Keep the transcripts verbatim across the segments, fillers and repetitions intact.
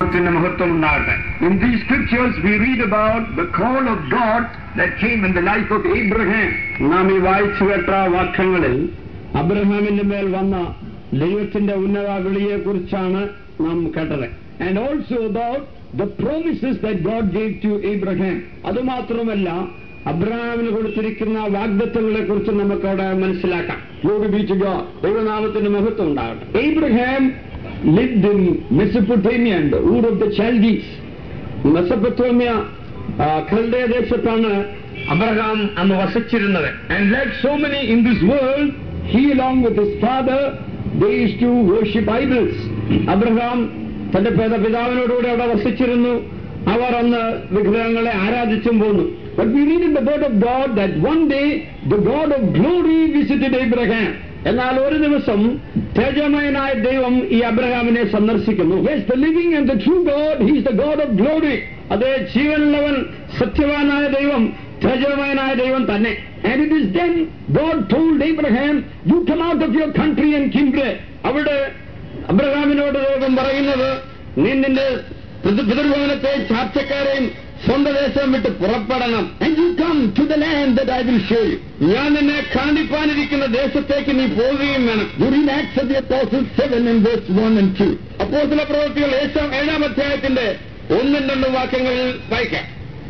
In these scriptures we read about the call of God that came in the life of Abraham. നാം ഈ വായിച്ചു കേട്ട വാക്യങ്ങളിൽ അബ്രഹാമിന്റെ മേൽ വന്ന ദൈവത്തിന്റെ ഉന്നത വിളിയെ കുറിച്ചാണ് നാം കേട്ടത്. And also about the promises that God gave to Abraham. അതുമാത്രമല്ല അബ്രഹാമിന് കൊടുത്തിരിക്കുന്ന വാഗ്ദത്തങ്ങളെ കുറിച്ച് നമുക്ക് അവിടെ മനസ്സിലാക്കാം. Glory be to God. ദൈവനാമത്തിന് മഹത്വം ഉണ്ടാകട്ടെ. Abraham lived in Mesopotamia, the Ur of the Chaldees. Mesopotamia ഖൽദയ ദേശത്താണ് അബ്രഹാം അന്ന് വസിച്ചിരുന്നത്. And like so many in this world, he along with his father, they used to worship idols. Abraham തന്റെ പിതാവിനോടുകൂടി അവിടെ വസിച്ചിരുന്നു. അവർ അന്ന് വിഗ്രഹങ്ങളെ ആരാധിച്ചും പോന്നു. But we read in the word of God that one day the God of glory visited Abraham. എന്നാൽ ഒരു ദിവസം തേജോമയനായ ദൈവം ഈ അബ്രഹാമിനെ സന്ദർശിക്കുന്നു. Yes, the living and the true God, he is the God of glory. അതേ, ജീവനുള്ളവൻ സത്യവാനായ ദൈവം തേജോമയനായ ദൈവം തന്നെ. And it is then God told Abraham, you come out of your country and kindred. അവിടെ അബ്രഹാമിനോട് ദൈവം പറയുന്നത്, നീ നിന്റെ പിതൃഭവനത്തെ ചാർച്ചക്കാരെയും സ്വന്തം ദേശം വിട്ട് പുറപ്പെടണം. And you come to the land that I will show you. ഞാൻ നിന്നെ കാണിപ്പാനിരിക്കുന്ന ദേശത്തേക്ക് നീ പോവുകയും വേണം. During Acts of the Apostles seven and verse one and two. അപ്പോസ്തല പ്രവൃത്തികൾ ഏഴാം അധ്യായത്തിന്റെ ഒന്നും രണ്ടും വാക്യങ്ങളിൽ വായിക്കാം.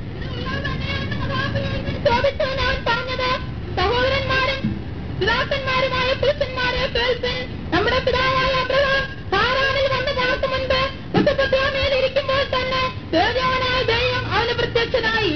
സഹോദരന്മാരും പിതാക്കന്മാരുമായ പുരുഷന്മാരെ കേൾപ്പിൻ. നമ്മുടെ പിതാവായ അബ്രഹാം ഹാരാനിൽ വന്ന് പാർത്ത മുൻപ് മെസൊപ്പൊത്താമിയയിൽ ഇരിക്കുമ്പോൾ തന്നെ തേജോവനായ ദൈവം അവന് പ്രത്യക്ഷനായി.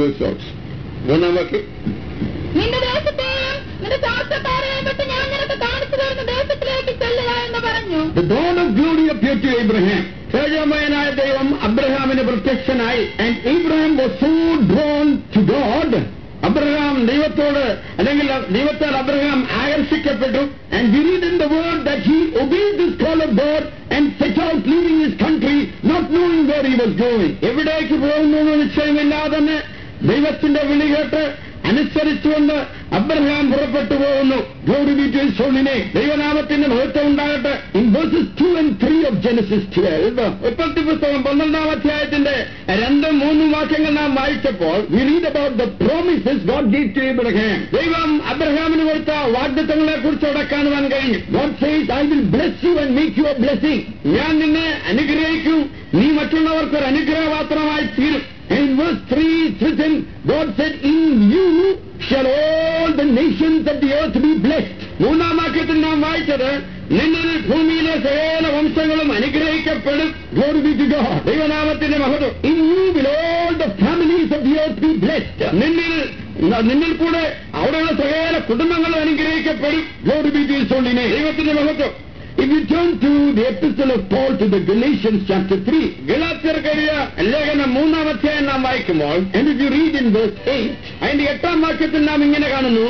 മൂന്നാം വാക്യം. നിന്റെ ദേശത്തെയും നിന്റെ ചാർച്ചക്കാരെയും വിട്ട് ഞാൻ നിനക്ക് കാണിച്ചു തരുന്ന ദേശത്തിലേക്ക് ചെല്ലുക എന്ന് പറഞ്ഞു. The God of glory appeared to Abraham. തേജോമയനായ ദൈവം അബ്രഹാമിന് പ്രത്യക്ഷനായി. And Abraham was so drawn to God. Abraham ദൈവത്തോട് അല്ലെങ്കിൽ ദൈവത്താൽ അബ്രഹാം ആകർഷിക്കപ്പെട്ടു. And we read in the word that he obeyed this call of God and set out leaving his country, not knowing where he was going. എവിടേക്ക് പോകുന്നു എന്ന് നിശ്ചയമില്ലാതെ തന്നെ ദൈവത്തിന്റെ വിളി കേട്ട് അനുസരിച്ചുകൊണ്ട് അബ്രഹാം പുറപ്പെട്ടു പോകുന്നു. Glory be to his holy name. ദൈവനാമത്തിന്റെ മഹത്വം ഉണ്ടാകട്ടെ. In verses two and three of Genesis twelve, ഉൽപ്പത്തി പുസ്തകം പന്ത്രണ്ടാം അധ്യായത്തിന്റെ രണ്ടും മൂന്നും വാക്യങ്ങൾ നാം വായിച്ചപ്പോൾ we read about the promises God gave to Abraham. ദൈവം അബ്രഹാമിന് കൊടുത്ത വാഗ്ദത്തങ്ങളെ കുറിച്ച് അവിടെ കാണുവാൻ കഴിഞ്ഞു. God says, I will bless you and make you a blessing. ഞാൻ നിന്നെ അനുഗ്രഹിക്കും, നീ മറ്റുള്ളവർക്ക് ഒരു അനുഗ്രഹപാത്രമായി തീരും. And in verse three it's written, God said, in you shall all the nations of the earth be blessed. മൂന്നാം വാക്യത്തിൽ നാം വായിച്ചത്, നിന്നിൽ ഭൂമിയിലെ സകല വംശങ്ങളും അനുഗ്രഹിക്കപ്പെടും. Glory be to God. ദൈവനാമത്തിന്റെ മഹത്വം. In you will all the families of the earth be blessed. നിന്നിൽ നിന്നിൽ കൂടെ അവിടെയുള്ള സകല കുടുംബങ്ങളും അനുഗ്രഹിക്കപ്പെടും. Glory be to his holy name. ദൈവത്തിന്റെ മഹത്വം. If you turn to the epistle of Paul to the Galatians chapter three, ഗലാത്യർക്കെഴുതിയ ലേഖനം മൂന്നാം അധ്യായം നാം വായിക്കുമ്പോൾ, and if you read in verse eight, അതിന്റെ എട്ടാം വാക്യത്തിൽ നാം ഇങ്ങനെ കാണുന്നു,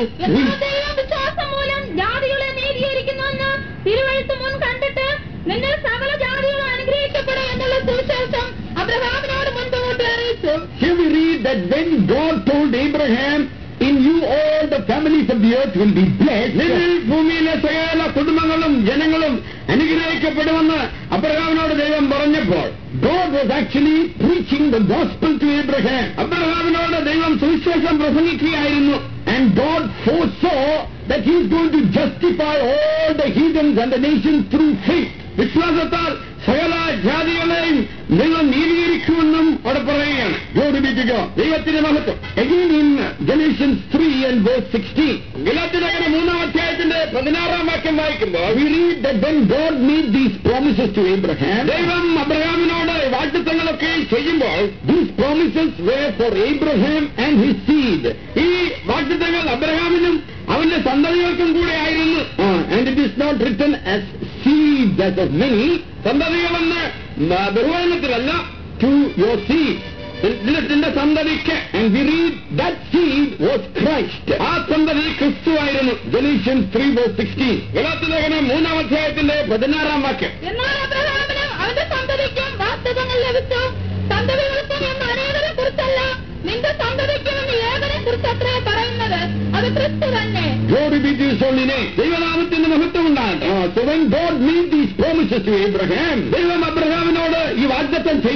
വിശ്വാസം മൂലം ജാതികളെ നീതീകരിക്കുന്നുവെന്ന് തിരുവെഴുത്ത് മുൻ കണ്ടിട്ട് നിന്നിൽ സകല ജാതികളും അനുഗ്രഹിക്കപ്പെടും എന്നുള്ള സുവിശേഷം അബ്രഹാമിനോട് മുൻപോട്ട് അറിയിച്ചു. Here we read that when God told Abraham, in you all the families of the earth will be blessed. നിന്നിൽ ഭൂമിയിലെ സകല കുടുംബങ്ങളും ജനങ്ങളും അനുഗ്രഹിക്കപ്പെടുമെന്ന് അബ്രഹാമിനോട് ദൈവം പറഞ്ഞപ്പോൾ, God was actually preaching the gospel to Abraham. അബ്രഹാമിനോട് ദൈവം സുവിശേഷം പ്രസംഗിക്കുകയായിരുന്നു. And God foresaw that he is going to justify all the heathens and the nations through faith. വിശ്വാസത്താൽ സകല ജാതികളെയും ദൈവം നീതീകരിക്കുമെന്നും അവിടെ പറയുകയാണ്. Glory be to God. ദൈവത്തിന്റെ മഹത്വം. Again in Galatians three and verse sixteen, ഗലാത്യലേഖനം മൂന്നാം അധ്യായത്തിന്റെ പതിനാറാം വാക്യം വായിക്കുമ്പോൾ we read that when God made these promises to Abraham, ദൈവം അബ്രഹാമിനോട് വാഗ്ദത്തങ്ങളൊക്കെ ചെയ്യുമ്പോൾ, these promises were for Abraham and his seed. ഈ വാഗ്ദത്തങ്ങൾ അബ്രഹാമിനും അവന്റെ സന്തതികൾക്കും കൂടെ ആയിരുന്നു. And it is not written as seed as of many, സന്തതികളെന്ന് ബഹുവചനത്തിലല്ല, to your seed, നിന്റെ സന്തതിക്ക്. And we read that seed was Christ. ആ സന്തതി ക്രിസ്തുവായിരുന്നു. Galatians three verse sixteen, ഗലാത്യലേഖനം മൂന്നാം അധ്യായത്തിന്റെ പതിനാറാം വാക്യം. എന്നാൽ അബ്രഹാമിനും അവന്റെ സന്തതിക്കും വാഗ്ദത്തങ്ങൾ ലഭിച്ചു. സന്തതികൾക്കും എന്ന് അനേകരെ കുറിച്ചല്ല, നിന്റെ സന്തതിക്കും എന്ന് ഏകനെ കുറിച്ചത്രേ പറയുന്നത്. അത് ക്രിസ്തു തന്നെ. Glory be to his holy name. ദൈവനാമത്തിന്റെ മഹത്വം ഉണ്ടാകട്ടെ. So when God made these promises to Abraham, ദൈവം അബ്രഹാമിനോട് ഈ വാഗ്ദത്തം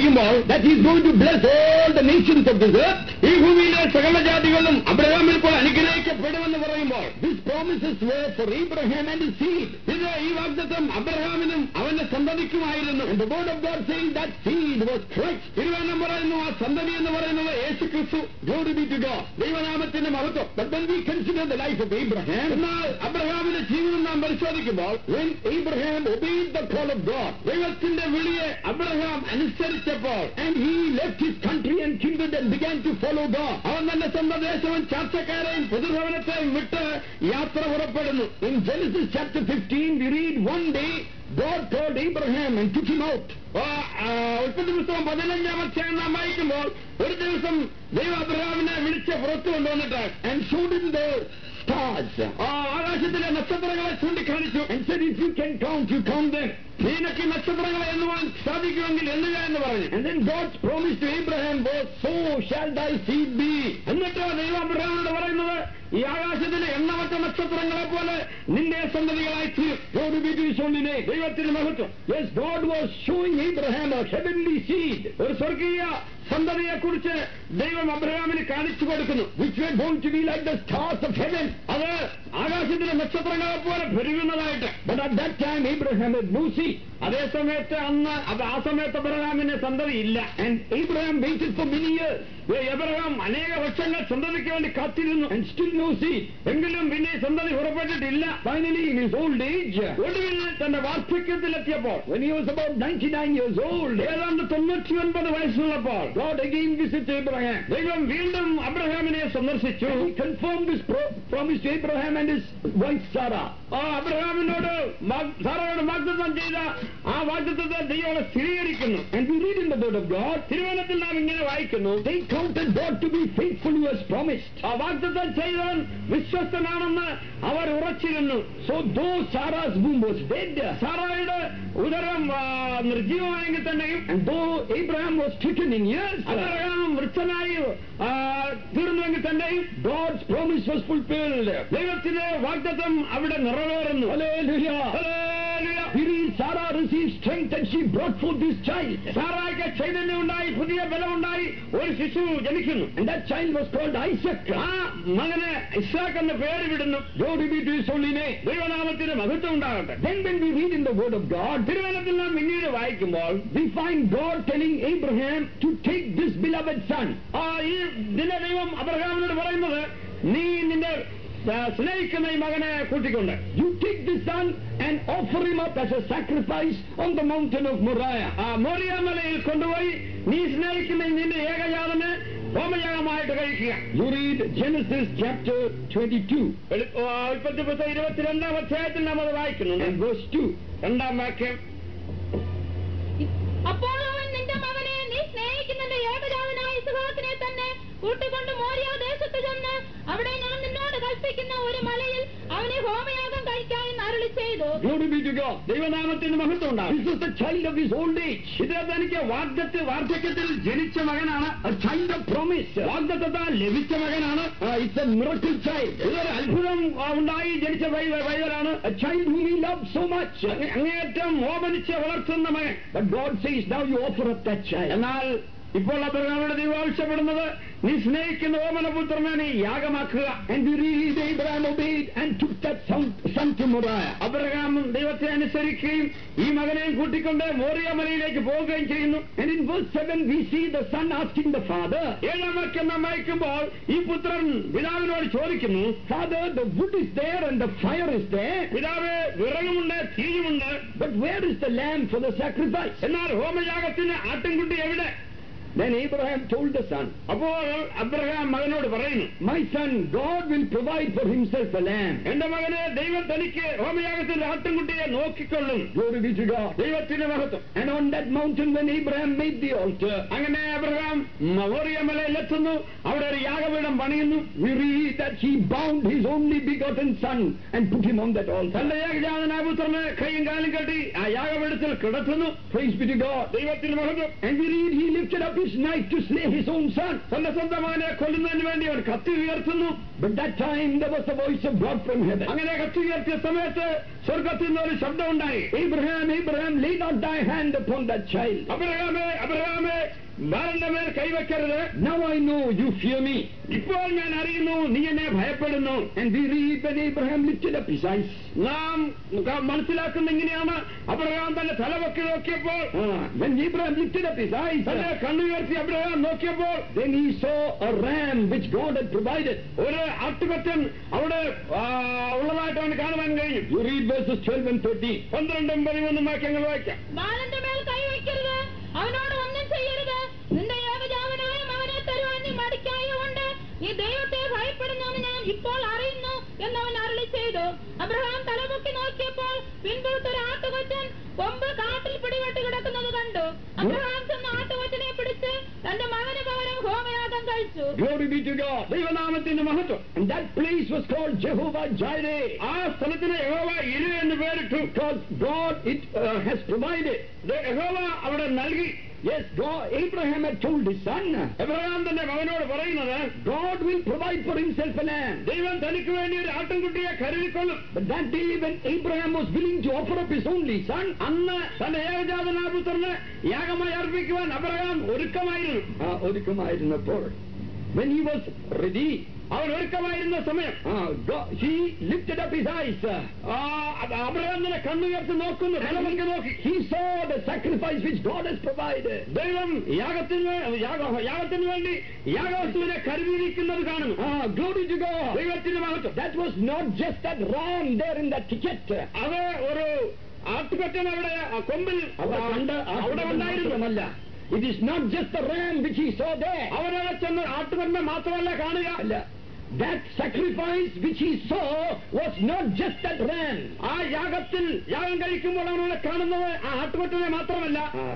വായിക്കുമ്പോൾ that he is going to bless all the nations of this earth, ഈ ഭൂമിയിലെ സകല ജാതികളും അബ്രഹാമിൽ ഇപ്പോൾ അനുഗ്രഹിക്കപ്പെടുമെന്ന് പറയുമ്പോൾ this promises were for Abraham and his seed. ഇത് ഈ വാഗ്ദത്തം അബ്രഹാമിനും അവന്റെ സന്തതിക്കുമായിരുന്നു. And the word of God saying that seed was Christ. തിരുവചനം പറയുന്നു ആ സന്തതി എന്ന് പറയുന്നത് യേശു ക്രിസ്തു. Glory be to God. ദൈവനാമത്തിന്റെ മഹത്വം. But when we consider the life of Abraham, എന്നാൽ അബ്രഹാമിന്റെ ജീവിതം നാം പരിശോധിക്കുമ്പോൾ when Abraham obeyed the call of God, ദൈവത്തിന്റെ വിളിയെ അബ്രഹാം അനുസരിച്ചപ്പോൾ and he left his country and kindred and began to follow God, അവൻ തന്റെ സ്വന്തം ദേശവും ചർച്ചക്കാരെയും പൊതുഭവനത്തെയും വിട്ട് യാത്ര പുറപ്പെടുന്നു. In Genesis chapter fifteen we read one day God called Abraham and took him out. ഉൽപ്പത്തി പുസ്തകം പതിനഞ്ചാം അധ്യായം നാം വായിക്കുമ്പോൾ ഒരു ദിവസം ദൈവം അബ്രഹാമിനെ വിളിച്ച് പുറത്തു കൊണ്ടുവന്നിട്ട് and showed him the stars, ആകാശത്തിലെ നക്ഷത്രങ്ങളെ ചൂണ്ടിക്കാണിച്ചു. and said if you can count you count them. നിനക്ക് നക്ഷത്രങ്ങളെ എണ്ണുവാൻ സാധിക്കുമെങ്കിൽ എണ്ണുക എന്ന് പറഞ്ഞു. and then God's promise to Abraham was so shall thy seed be. എന്നിട്ട് ദൈവം അബ്രഹാമിനോട് പറയുന്നത് ഈ ആകാശത്തിലെ എണ്ണമറ്റ നക്ഷത്രങ്ങളെ പോലെ നിന്റെ സന്തതികളായി തീരും. Glory be to his holy name. ദൈവത്തിന്റെ മഹത്വം. Yes, God was showing Abraham a heavenly seed. ഒരു സ്വർഗീയ സന്തതിയെ കുറിച്ച് ദൈവം അബ്രഹാമിന് കാണിച്ചു കൊടുക്കുന്നു. which were going to be like the stars of heaven. അത് ആകാശത്തിലെ നക്ഷത്രങ്ങളെ പോലെ പെരുകുന്നതായിട്ട്. but at that time Abraham had no seed. അതേ സമയത്ത് അന്ന് അത് ആ സമയത്ത് അബ്രഹാമിന് സന്തതി ഇല്ല. and Abraham waited for many years. Abraham അനേക വർഷങ്ങൾ സന്തതിക്ക് വേണ്ടി കാത്തിരുന്നു. and still no seed. എങ്കിലും പിന്നെ സന്തതി പുറപ്പെട്ടിട്ടില്ല. finally in his old age, ഒടുവിൽ തന്റെ വാർദ്ധക്യത്തിലെത്തിയപ്പോൾ when he was about ninety-nine years old, ഏതാണ്ട് തൊണ്ണൂറ്റി ഒൻപത് വയസ്സുള്ളപ്പോൾ God again visited Abraham. ദൈവം വീണ്ടും അബ്രഹാമിനെ സന്ദർശിച്ചു. he confirmed his pro- promise to Abraham and his wife Sarah. ആ അബ്രഹാമിനോട് സാറയോട് വാഗ്ദത്തം ചെയ്ത ആ വാഗ്ദത്തത്തെ ദൈവം സ്ഥിരീകരിക്കുന്നു. and we read in the word of God, തിരുവചനത്തിൽ നാം ഇങ്ങനെ വായിക്കുന്നു, they counted God to be faithful who has promised. ആ വാഗ്ദത്തം ചെയ്തവൻ വിശ്വസ്തനാണെന്ന് അവർ ഉറച്ചിരുന്നു. so though Sarah's womb was dead, സാറായുടെ ഉദരം നിർജീവമായെങ്കിൽ തന്നെയും and though Abraham was stricken in years, Abraham വൃദ്ധനായി തീർന്നുവെങ്കിൽ തന്നെയും God's promise was fulfilled. ദൈവത്തിന്റെ വാഗ്ദത്തം അവിടെ നിറവേറുന്നു. Hallelujah. Hallelujah. Sarah received strength and she brought forth this child. സാറായ്ക്ക് ചൈതന്യം ഉണ്ടായി, പുതിയ ബലം ഉണ്ടായി, ഒരു ശിശു ജനിക്കുന്നു. and that child was called Isaac. ആ മകനെ ഇസ്ഹാക്ക് എന്ന് പേര് വിടുന്നു. Glory be to his holy name. ദൈവനാമത്തിന് മഹത്വം ഉണ്ടാകട്ടെ. then when we read in the word of God, തിരുവചനത്തിൽ നാം പിന്നീട് വായിക്കുമ്പോൾ we find God telling Abraham to take this beloved son. ആ ഈ ദിന ദൈവം അബ്രഹാമിനോട് പറയുന്നത്, നീ നിന്റെ സ്നേഹിക്കുന്ന ഈ മകനെ കൂട്ടിക്കൊണ്ട് you take this son and offer him up as a sacrifice on the mountain of Moriah. ആ മോറിയ മലയിൽ കൊണ്ടുപോയി നീ സ്നേഹിക്കുന്ന നിന്റെ ഏകജാതനെ ഹോമയാഗമായിട്ട് കഴിക്കുക. you read Genesis chapter twenty-two. ഉൽപ്പത്തി പുസ്തകം ഇരുപത്തിരണ്ടാം അധ്യായത്തിൽ നാം അത് വായിക്കുന്നു. and verse two, രണ്ടാം വാക്യം. അപ്പോൾ അവൻ നിന്റെ മകനെ നീ സ്നേഹിക്കുന്ന ഏകജാതനായ ഇസ്ഹാക്കിനെ തന്നെ കൂട്ടിക്കൊണ്ട് മോറിയ ദേശത്ത് ചെന്ന് അവിടെ ഞാൻ നിന്നോട് കൽപ്പിക്കുന്ന ഒരു മലയിൽ അവനെ ഹോമയാഗം കഴിക്കാൻ അരുളി ചെയ്തു. Glory be to God. ദൈവനാമത്തിന് മഹത്വം ഉണ്ടാകും. This is the child of his old age. ഇത് തനിക്ക് വാഗ്ദത്ത വാർദ്ധക്യത്തിൽ ജനിച്ച മകനാണ്. A child of promise. വാഗ്ദത്തത്താൽ ലഭിച്ച മകനാണ്. It's a miracle child. ഇതൊരു അത്ഭുതം ഉണ്ടായി ജനിച്ച പൈതലാണ്. A child whom he loved so much. അങ്ങേയറ്റം ഓമനിച്ച് വളർത്തുന്ന മകൻ. But God says now you offer up that child. എന്നാൽ ഇപ്പോൾ അബ്രഹാമിന്റെ ദൈവം ആവശ്യപ്പെടുന്നത് നീ സ്നേഹിക്കുന്ന ഓമനപുത്രനെ നീ യാഗമാക്കുക. and we read Abraham obeyed and took that son to Moriah. Abraham ദൈവത്തെ അനുസരിക്കുകയും ഈ മകനെയും കൂട്ടിക്കൊണ്ട് മോറിയ മലയിലേക്ക് പോവുകയും ചെയ്യുന്നു. and in verse seven we see the son asking the father. ഏഴാം വാക്യം നാം വായിക്കുമ്പോൾ ഈ പുത്രൻ പിതാവിനോട് ചോദിക്കുന്നു, father, the wood is there and the fire is there. പിതാവേ, വിറകുമുണ്ട്, തീയുമുണ്ട്, but where is the lamb for the sacrifice? എന്നാൽ ഹോമയാഗത്തിന് ആട്ടിൻകുട്ടി എവിടെ? Then Abraham told the son. അപ്പോൾ അബ്രഹാം മകനോട് പറയുന്നു, my son, God will provide for himself a lamb. എന്റെ മകനെ ദൈവം തനിക്ക് ഹോമയാഗത്തിന്റെ ആട്ടിൻകുട്ടിയെ നോക്കിക്കൊള്ളും. Glory be to God. ദൈവത്തിന്റെ മഹത്വം. and on that mountain when Abraham made the altar, അങ്ങനെ അബ്രഹാം മോറിയ മലയിലെത്തുന്നു, അവിടെ ഒരു യാഗപീഠം പണിയുന്നു. we read that he bound his only begotten son and put him on that altar. തന്റെ ഏകജാതനായ പുത്രനെ കൈയും കാലും കെട്ടി ആ യാഗപീഠത്തിൽ കിടത്തുന്നു. Praise be to God. ദൈവത്തിന്റെ മഹത്വം. and we read he lifted up his knife to slay his own son. തന്റെ സ്വന്തം മകനെ കൊല്ലുന്നതിന് വേണ്ടി അവൻ കത്തി ഉയർത്തുന്നു. But that time there was the voice of God from heaven. അങ്ങനെ കത്തി ഉയർത്തിയ സമയത്ത് സ്വർഗ്ഗത്തിൽ നിന്ന് ഒരു ശബ്ദം ഉണ്ടായി. Abraham, Abraham, lay not thy hand upon that child. അബ്രഹാമേ, അബ്രഹാമേ, ബാലന്റെ മേൽ കൈവയ്ക്കരുത്. Now I know you fear me. ഇപ്പോൾ ഞാൻ അറിയുന്നു നീ എന്നെ ഭയപ്പെടുന്നു. And we read when Abraham lifted up his eyes. നാം മനസ്സിലാക്കുന്ന ഇങ്ങനെയാണ്, അബ്രഹാം തന്റെ തലവൊക്കെ നോക്കിയപ്പോൾ, when Abraham lifted up his eyes, തന്റെ കണ്ണുയർത്തി അബ്രഹാം നോക്കിയപ്പോൾ, then he saw a ram which God had provided. ഒരു ആട്ടുകൊറ്റൻ അവിടെ ഉള്ളതായിട്ട് അവന് കാണുവാൻ കഴിയും. You read verses twelve and thirteen. പന്ത്രണ്ടും പതിമൂന്നും വാക്യങ്ങൾ വായിക്കാം. ബാലന്റെ മേൽ കൈവയ്ക്കരുത്, അവനോട് ഒന്നും ചെയ്യരുത്, നിന്റെ ഏകജാതനായ മകനെ തരുവാൻ നീ മടിക്കായതുകൊണ്ട് ഈ ദൈവത്തെ ഭയപ്പെടുന്നവന് ഞാൻ ഇപ്പോൾ അറിയുന്നു എന്നവൻ അരുളി ചെയ്തു. അബ്രഹാം തലമുക്കി നോക്കിയപ്പോൾ പിൻപുറത്തൊരു ആട്ടുകൊറ്റൻ കൊമ്പ് കാട്ടിൽ പിടിപെട്ട് കിടക്കുന്നത് കണ്ടു. അബ്രഹാം ചെന്ന് ആട്ടുകൊറ്റനെ പിടിച്ച് തന്റെ മകന് പകരം ഹോമയാഗം കഴിച്ചു. Glory be to God. ദൈവനാമത്തിന്റെ മഹത്വം. And that place was called Jehovah Jireh. ആ സ്ഥലത്തിന് യഹോവ ഇരു എന്ന് പേരിട്ടു. Because God it uh, has provided. യഹോവ അവിടെ നൽകി. Yes, God, Abraham had told his son. Abraham തന്റെ മകനോട് പറയുന്നത്, God will provide for himself a lamb. ദൈവം തനിക്ക് വേണ്ടി ഒരു ആട്ടിൻകുട്ടിയെ കരുതിക്കൊള്ളും. But that day when Abraham was willing to offer up his only son, അന്ന് തന്റെ ഏകജാതനായ പുത്രനെ യാഗമായി അർപ്പിക്കുവാൻ അബ്രഹാം ഒരുക്കമായിരുന്നു. ആ ഒരുക്കമായിരുന്നപ്പോൾ, when he was ready, അവൻ ഒരുക്കമായിരുന്ന സമയം, he lifted up his eyes. Abraham തന്നെ കണ്ണുയർത്തി നോക്കുന്നു, തലമുക്കി നോക്കി. He saw the sacrifice which God has provided. ദൈവം യാഗത്തിന് യാഗത്തിന് വേണ്ടി യാഗവസ്തുവിനെ കരുതിയിരിക്കുന്നത് കാണുന്നു. Glory to God. ദൈവത്തിന്റെ മഹത്വം. That was not just that ram there in that ticket. അത് ഒരു ആട്ടുകൊറ്റൻ അവിടെ കൊമ്പിൽ അവിടെ ഉണ്ടായിരുന്നതല്ല. It is not just the ram which he saw there. അവരവിടെ ചെന്ന് ആട്ടുകൊറ്റനെ മാത്രമല്ല കാണുക. അല്ല, that sacrifice which he saw was not just that ram. ആ യാഗത്തിൽ യാഗം കഴിക്കുമ്പോൾ അവനവിടെ കാണുന്നത് ആ ആട്ടുകൊറ്റനെ മാത്രമല്ല.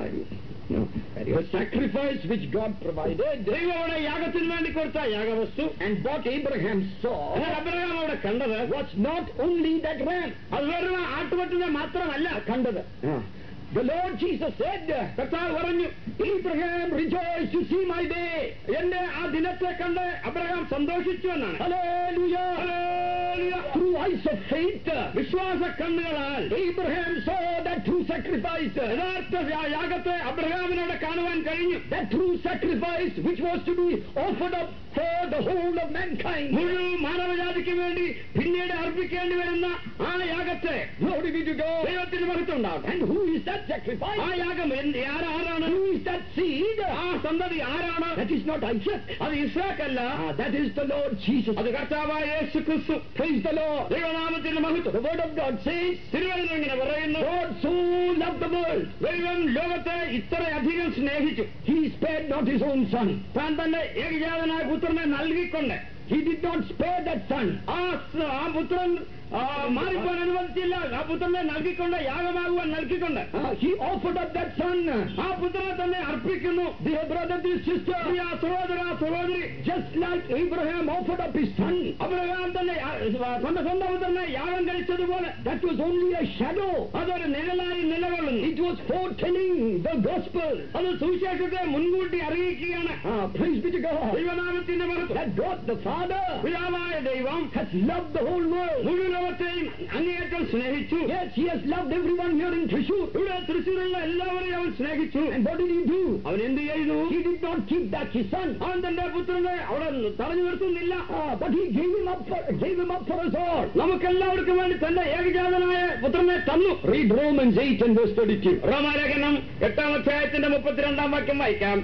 A sacrifice which God provided. ദൈവം യാഗത്തിന് വേണ്ടി കൊടുത്ത യാഗവസ്തു. And what Abraham saw, Abraham അവിടെ കണ്ടത്, was not only that ram. അത് വെറും ആട്ടുകൊറ്റനെ മാത്രമല്ല കണ്ടത്. The Lord Jesus said, കർത്താവ് പറഞ്ഞു, Abraham rejoiced to see my day. എന്റെ ആ ദിനത്തെ കണ്ട് അബ്രഹാം സന്തോഷിച്ചു എന്നാണ്. Hallelujah. Hallelujah. Through eyes of faith, വിശ്വാസ കണ്ണുകളാൽ Abraham saw that true sacrifice. യഥാർത്ഥ യാഗത്തെ അബ്രഹാമിനോട് കാണുവാൻ കഴിഞ്ഞു. That true sacrifice which was to be offered up for the whole of mankind. മുഴുവൻ മാനവജാതിക്ക് വേണ്ടി പിന്നീട് അർപ്പിക്കേണ്ടി വരുന്ന ആ യാഗത്തെ, glory be to God, ദൈവത്തിന് മഹത്വം ഉണ്ടാകും. And who is that sacrifice? ആ യാഗം ആരാണ്? Who is that seed? ആ സന്തതി ആരാണ്? That is not Isaac. അത് ഇസ്ഹാക്ക് അല്ല. That is the Lord Jesus. അത് കർത്താവായ യേശു ക്രിസ്തു. Praise the Lord. ദൈവനാമത്തിന്റെ മഹത്വം. The word of God says, തിരുവചനം ഇങ്ങനെ പറയുന്നു, God so loved the world. ദൈവം ലോകത്തെ ഇത്രയധികം സ്നേഹിച്ചു. He spared not his own son. താൻ തന്റെ ഏകജാതനായ പുത്രനെ നൽകിക്കൊണ്ട്, he did not spare that son. ആ പുത്രൻ മാറിപ്പോൻ അനുവദിച്ചില്ല. ആ പുത്രനെ നൽകിക്കൊണ്ട്, യാഗമാകുവാൻ നൽകിക്കൊണ്ട്, he offered up that son. ആ പുത്രനെ തന്നെ അർപ്പിക്കുന്നു. Dear brother, dear sister, സഹോദര സഹോദരി, just like Abraham offered up his son, Abraham തന്നെ തന്റെ സ്വന്തം പുത്രനെ യാഗം കഴിച്ചതുപോലെ, that was only a shadow. അതൊരു നിഴലായി നിലകൊള്ളുന്നു. It was foretelling the gospel. അത് സുവിശേഷത്തെ മുൻകൂട്ടി അറിയിക്കുകയാണ്. Praise be to God. ദൈവനാമത്തിന്റെ മഹത്വം. That God the Father, പിതാവായ ദൈവം, has loved the whole world. മുഴുവൻ ലോകത്തെയും അങ്ങേയറ്റം സ്നേഹിച്ചു. Yes, he has loved everyone here in Thrissur. ഇവിടെ തൃശ്ശൂരുള്ള എല്ലാവരെയും അവൻ സ്നേഹിച്ചു. And what did he do? അവൻ എന്ത് ചെയ്തു? He did not keep back his son. അവൻ തന്റെ പുത്രനെ അവിടെ തടഞ്ഞു നിർത്തുന്നില്ല. But he gave him up for, gave him up for us all. നമുക്കെല്ലാവർക്കും വേണ്ടി തന്റെ ഏകജാതനായ പുത്രനെ തന്നു. Read Romans eight and verse thirty-two. റോമാലേഖനം എട്ടാം അധ്യായത്തിന്റെ മുപ്പത്തിരണ്ടാം വാക്യം വായിക്കാം.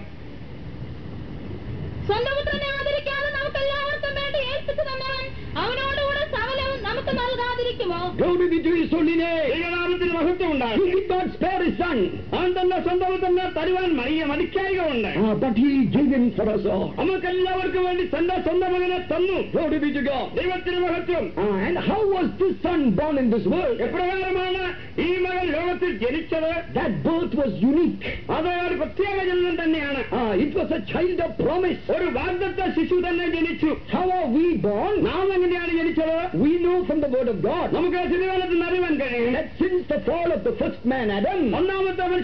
സ്വന്തം പുത്രനെ ആദരിക്കാതെ നമുക്കെല്ലാവർക്കും വേണ്ടി ഏൽപ്പിച്ചു തന്നവൻ അവനോടുകൂടെ സകലവും നമുക്ക് നൽകാതിരിക്കുമോ? Glory be to his holy name. ദൈവനാമത്തിന് മഹത്വം ഉണ്ടാകട്ടെ. He did not spare his son. അവൻ തന്റെ സ്വന്തം പുത്രനെ തരുവാൻ മടിക്കായികയുണ്ട്. But he gave him for us all. നമുക്കെല്ലാവർക്കും വേണ്ടി തന്റെ സ്വന്തം മകനെ തന്നു. Glory be to God. ദൈവത്തിന് മഹത്വം. And how was this son born in this world? എപ്രകാരമാണ് ഈ മകൻ ലോകത്തിൽ ജനിച്ചത്? That birth was unique. അത് ഒരു പ്രത്യേക ജനനം തന്നെയാണ്. It was a child of promise. ഒരു വാഗ്ദത്ത ശിശു തന്നെ ജനിച്ചു. How are we born? നാം എങ്ങനെയാണ് ജനിച്ചത്? We know from the word of God. നമുക്ക് തിരുവചനത്തിൽ അറിയാൻ കഴിയും. That since the fall of the first man Adam, ഒന്നാമത്തെ മനുഷ്യൻ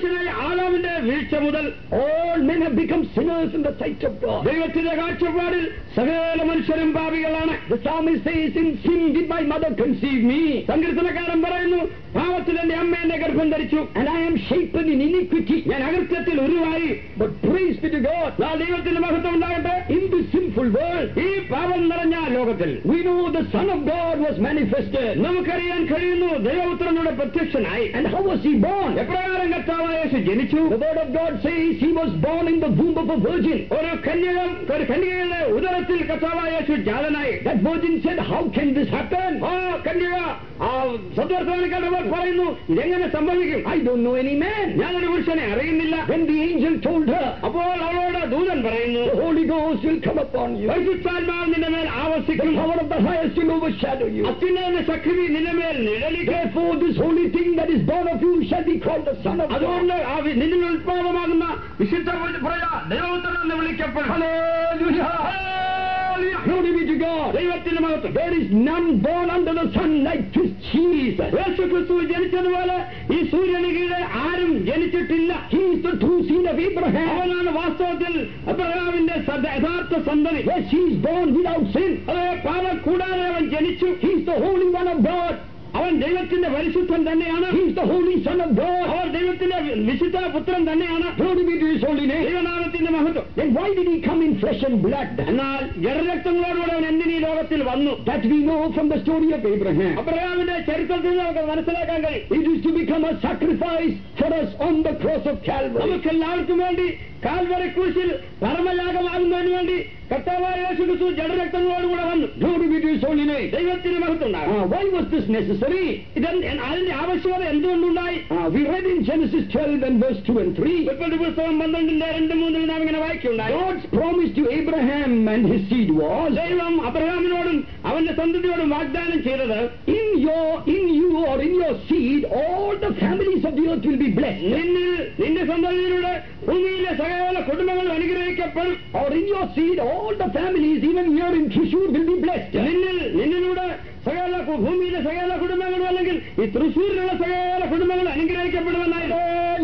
മനുഷ്യനായ ആദാമിന്റെ വീഴ്ച മുതൽ all men have become sinners in the sight of God. ദൈവത്തിന്റെ കാഴ്ചപ്പാടിൽ സകല മനുഷ്യരും പാപികളാണ്. The psalmist says, in sin did my mother conceive me. സങ്കീർത്തനക്കാരൻ പറയുന്നു, പാപത്തിൽ എന്റെ അമ്മ എന്നെ ഗർഭം ധരിച്ചു. And I am shapen in iniquity. ഞാൻ അകൃത്യത്തിൽ ഉരുവായി. But praise be to God. ദൈവത്തിന്റെ മഹത്വം ഉണ്ടാകട്ടെ. In this sinful world, ഈ പാപം നിറഞ്ഞ ലോകത്തിൽ we know the Son of God was manifested. നമുക്കറിയാൻ കഴിയുന്നു ദൈവപുത്രനുടെ പ്രത്യക്ഷനായി. And how was he born? എപ്രകാരം കർത്താവായ യേശു ജനിച്ചു? The word of God says he was born in the womb of a virgin. ഒരു കന്യകം ഒരു കന്യകയുടെ ഉദരത്തിൽ കർത്താവായ യേശു ജാതനായി. That virgin said, how can this happen? ആ കന്യക ആ സത്വർത്തമാനിക്കാരവർ പറയുന്നു, ഇതെങ്ങനെ സംഭവിക്കും? I don't know any man. ഞാനൊരു പുരുഷനെ അറിയുന്നില്ല. When the angel told her, അപ്പോൾ അവളോട് ദൂതൻ പറയുന്നു, the Holy Ghost will come upon you. പരിശുദ്ധാത്മാവ് നിന്റെ മേൽ ആവസിക്കും. The power of the highest will overshadow you. അത്യുന്നത ശക്തി നിന്റെ മേൽ നിഴലിക്കും. Therefore this holy thing that is born of you shall be called the Son of God. അതുകൊണ്ട് ആ നിന്നിൽ ഉത്ഭവമാകുന്ന വിശുദ്ധ പ്രജ ദൈവപുത്രൻ എന്ന് വിളിക്കപ്പെടും. Hallelujah. Hallelujah. Glory be to God. ദൈവത്തിന്റെ മഹത്വം. There is none born under the sun like this Jesus. യേശുക്രിസ്തു ജനിച്ചതുപോലെ ഈ സൂര്യന് കീഴെ ആരും ജനിച്ചിട്ടില്ല. He is the true seed of Abraham. അവനാണ് വാസ്തവത്തിൽ അബ്രഹാമിന്റെ യഥാർത്ഥ സന്തതി. Yes, he is born without sin. അതെ, പാപം കൂടാതെ അവൻ ജനിച്ചു. He is the Holy One of God. അവൻ ദൈവത്തിന്റെ പരിശുദ്ധൻ തന്നെയാണ്. He is the Holy Son of God. അവൻ ദൈവത്തിന്റെ വിശുദ്ധ പുത്രൻ തന്നെയാണ്. Glory be to his holy name. ദൈവനാമത്തിന്റെ മഹത്വം. Then why did he come in flesh and blood? എന്നാൽ ജഡരക്തങ്ങളോടുകൂടെ അവൻ എന്തിന് ഈ ലോകത്തിൽ വന്നു? That we know from the story of Abraham. അബ്രഹാമിന്റെ ചരിത്രത്തിൽ നമുക്ക് മനസ്സിലാക്കാൻ കഴിയും. It is to become a sacrifice for us on the cross of Calvary. നമുക്ക് എല്ലാവർക്കും വേണ്ടി കാൽവരി ക്രൂശിൽ പരമയാഗമാകുന്നതിന് വേണ്ടി കർത്താവായ യേശുക്രിസ്തു ജഡരക്തങ്ങളോടുകൂടെ വന്നു. Glory be to his holy name. ദൈവത്തിന് മഹത്വം ഉണ്ടാകും. Why was this necessary? അതിന്റെ ആവശ്യകത എന്തുകൊണ്ടുണ്ടായി? We read in Genesis twelve and verse two and three. ഉൽപ്പത്തി പുസ്തകം പന്ത്രണ്ടിന്റെ രണ്ട് മൂന്നിൽ നാം ഇങ്ങനെ വായിക്കുകയുണ്ടായി. God's promise to Abraham and his seed was, ദൈവം അബ്രഹാമിനോടും അവന്റെ സന്തതിയോടും വാഗ്ദാനം ചെയ്തത്, in your in you or in your seed all the families of the earth will be blessed. നിന്നിൽ നിന്റെ സന്തതിയിലൂടെ ഭൂമിയിലെ സകല കുടുംബങ്ങൾ അനുഗ്രഹിക്കപ്പെടും. Or in your seed all the families even here in Thrissur will be blessed. നിന്നിൽ നിന്നിലൂടെ സകല ഭൂമിയിലെ സകല കുടുംബങ്ങളും അല്ലെങ്കിൽ ഈ തൃശ്ശൂരിലുള്ള സകല കുടുംബങ്ങൾ അനുഗ്രഹിക്കപ്പെടുമെന്നായിരുന്നു.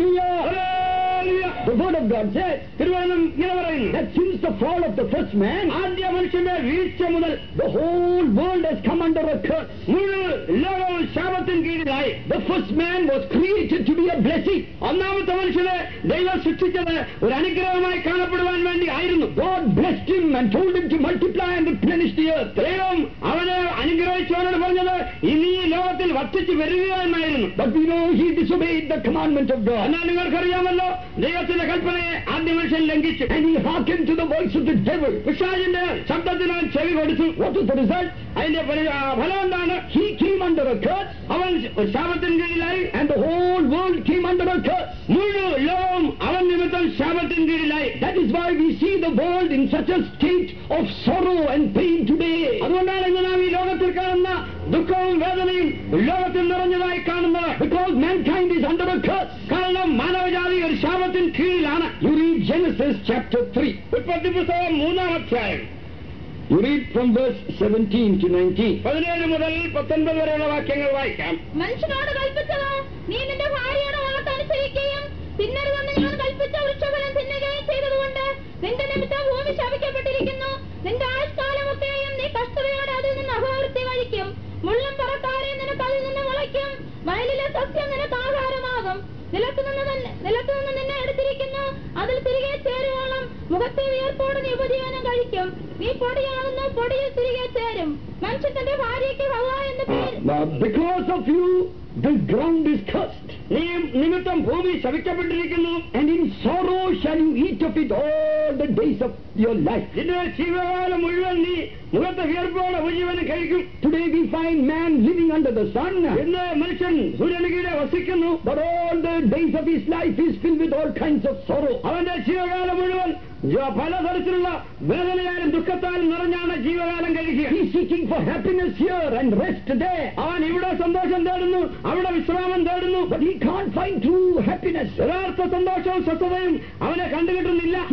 The word of God says, തിരുവചനം ഇങ്ങനെ പറയുന്നു, that since the fall of the first man, ആദ്യ മനുഷ്യന്റെ വീഴ്ച മുതൽ the whole world has come under a curse. മുഴുവൻ ലോകവും ശാപത്തിന് കീഴിലായി. The first man was created to be a blessing. ഒന്നാമത്തെ മനുഷ്യനെ ദൈവം സൃഷ്ടിച്ചത് ഒരു അനുഗ്രഹമായി കാണപ്പെടുവാൻ വേണ്ടി ആയിരുന്നു. God blessed him and told him to multiply and replenish the earth. ദൈവം അവനെ അനുഗ്രഹിച്ചവനോട് പറഞ്ഞത് ഇനി ഈ ലോകത്തിൽ വർദ്ധിച്ചു വരിക എന്നായിരുന്നു. But we know he disobeyed the commandment of God. എന്നാൽ നിങ്ങൾക്കറിയാമല്ലോ, ദൈവത്തിന്റെ കൽപ്പനയെ ആദ്യ മനുഷ്യൻ ലംഘിച്ചു. And he hearkened to the voice of the devil. പിശാചിന്റെ ശബ്ദത്തിന് അവൻ ചെവി കൊടുത്തു. What was the result? അതിന്റെ ഫലം എന്താണ്? He came under a curse. അവൻ ശാപത്തിന് കീഴിലായി. And the whole world came under a curse. മുഴുവൻ ലോകം അവൻ നിമിത്തം ശാപത്തിന് കീഴിലായി. That is why we see the world in such a state of sorrow and pain today. അതുകൊണ്ടാണ് ഇന്ന് നാം ഈ ലോകത്തിൽ കാണുന്ന ദുഃഖവും വേദനയും ലോകത്തിൽ നിറഞ്ഞതായി കാണുന്നത്. Because mankind is under a curse. കാരണം മാനവജാതി ഒരു ശാപത്തിന് കീഴിലാണ്. You read Genesis chapter three. ഉൽപ്പത്തി പുസ്തകം മൂന്നാം അധ്യായം. You read from verse seventeen to nineteen. പതിനേഴ് മുതൽ പത്തൊൻപത് വരെയുള്ള വാക്യങ്ങൾ വായിക്കാം. മനുഷ്യനോട് കൽപ്പിച്ചത്, നീ നിന്റെ ഭാര്യയുടെ വാക്കനുസരിക്കുകയും തിന്നരുതെന്ന് ഞാൻ കൽപ്പിച്ച വൃക്ഷഫലം തിന്നുകയും ചെയ്തതുകൊണ്ട് നിന്റെ നിമിത്തം ഭൂമി ശപിക്കപ്പെട്ടിരിക്കുന്നു. നിന്റെ ആയുഷ്കാലമൊക്കെയും നീ കഷ്ടതയോടെ അതിൽ നിന്ന് അപവൃത്തി കഴിക്കും. മുള്ളും പറക്കാരെയും നിനക്ക് അതിൽ നിന്ന് മുളയ്ക്കും. വയലിലെ സസ്യം നിനക്ക് ആഹാരമാകും. നിലത്തുനിന്ന് നിലത്തുനിന്ന് നിന്നെ എടുത്തിരിക്കുന്നു, അതിൽ തിരികെ ചേരുവോളം മുഖത്തെ വിയർപ്പോട് നീ ഉപജീവനം കഴിക്കും. നീ പൊടിയാകുന്നു, പൊടിയിൽ തിരികെ ചേരും. മനുഷ്യൻ തന്റെ ഭാര്യയ്ക്ക് ഹവ്വ എന്ന് പേര്. Because of you the ground is cursed. നീ നിമിത്തം ഭൂമി ശപിക്കപ്പെട്ടിരിക്കുന്നു. And in sorrow shall you eat of it all the days of your life. നിന്റെ ജീവകാലം മുഴുവൻ നീ മുഖത്തെ വിയർപ്പോടെ ഉപജീവനം കഴിക്കും. Today we find man living under the sun. ഇന്ന് മനുഷ്യൻ സൂര്യന് കീഴെ വസിക്കുന്നു. But all the days of his life is filled with all kinds of sorrow. അവന്റെ ജീവകാലം മുഴുവൻ പലതരത്തിലുള്ള വേദനയാലും ദുഃഖത്താലും നിറഞ്ഞാണ് ജീവകാലം കഴിക്കുക. He is seeking for happiness here and rest there. അവൻ ഇവിടെ സന്തോഷം തേടുന്നു, അവിടെ വിശ്രാമം തേടുന്നു. But he can't find true happiness. യഥാർത്ഥ സന്തോഷവും സ്വസ്ഥതയും അവനെ കണ്ടുകിട്ടുന്നില്ല. He cannot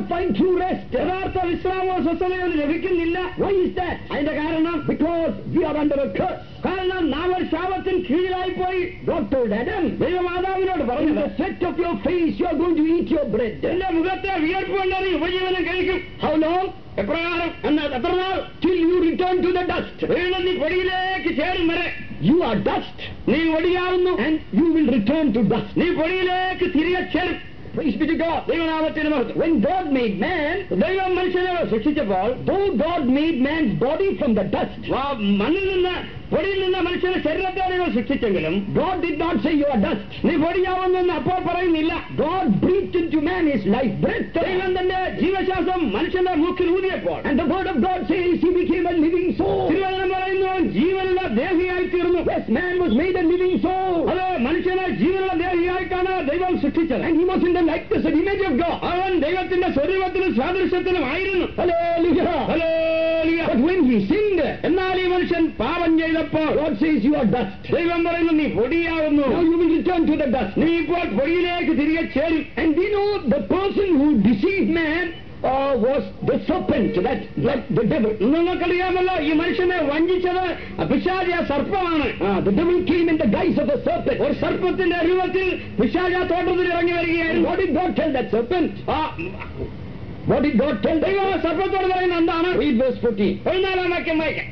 find true rest. യഥാർത്ഥ വിശ്രാമവും സ്വസ്ഥതയും ലഭിക്കുന്നില്ല. Why is that? അതിന്റെ കാരണം because we are under a curse. കാരണം നാം ഒരു ശാപത്തിന് കീഴിലായി പോയി. God told Adam, ദൈവമാതാവിനോട് പറഞ്ഞു, in the sweat of your face you are going to eat your bread. എന്റെ മുഖത്തെ വിയർപ്പ് കൊണ്ട് നീ ഉപജീവനം കഴിക്കും. How long? എപ്രകാരം? എന്നാൽ എത്ര നാൾ? Till you return to the dust. വീണ്ടും നീ പൊടിയിലേക്ക് ചേരും വരെ. You are dust. നീ പൊടിയാവുന്നു. And you will return to dust. നീ പൊടിയിലേക്ക് തിരികെ ചേരും. Praise be to God. ദൈവനാമത്തിന് മഹത്വം. When God made man, ദൈവം മനുഷ്യനെ സൃഷ്ടിച്ചപ്പോൾ, though God made man's body from the dust, മണ്ണിൽ നിന്ന് പൊടിയിൽ നിന്ന് മനുഷ്യന്റെ ശരീരത്തെ ദൈവം സൃഷ്ടിച്ചെങ്കിലും, God did not say you are dust. നീ പൊടിയാവുന്നെന്ന് അപ്പോൾ പറയുന്നില്ല. God breathed into man his life breath. ദൈവം തന്റെ ജീവശ്വാസം മനുഷ്യന്റെ മൂക്കിൽ ഊതിയപ്പോൾ, and the word of God says he became a living soul. തിരുവചനം പറയുന്നു ജീവനുള്ള ദേഹിയായി തീർന്നു. Yes, man was made a living soul. അത് മനുഷ്യനെ ജീവനുള്ള ദേഹിയായിട്ടാണ് ദൈവം സൃഷ്ടിച്ചത്. And he was in the likeness and image of God. അവൻ ദൈവത്തിന്റെ സ്വരൂപത്തിലും സാദൃശ്യത്തിലും ആയിരുന്നു. Hallelujah. Hallelujah. But when he sinned, എന്നാൽ ഈ മനുഷ്യൻ പാപം ചെയ്തപ്പോൾ, God says you are dust. ദൈവം പറയുന്നു നീ പൊടിയാവുന്നു. Now you will return to the dust. നീ ഇപ്പോൾ പൊടിയിലേക്ക് തിരികെ ചേരും. And we know the person who deceived man uh, was the serpent, that, that the devil. നിങ്ങൾക്കറിയാമല്ലോ ഈ മനുഷ്യനെ വഞ്ചിച്ചത് പിശാച സർപ്പമാണ്. The devil came in the guise of a serpent. ഒരു സർപ്പത്തിന്റെ രൂപത്തിൽ പിശാച തോട്ടത്തിൽ ഇറങ്ങി വരികയായിരുന്നു. What did God tell that serpent? What did God tell? ദൈവം സർപ്പത്തോട് പറയുന്നത് എന്താണ്? Read verse fourteen. പതിനാലാം വാക്യം വായിക്കാം.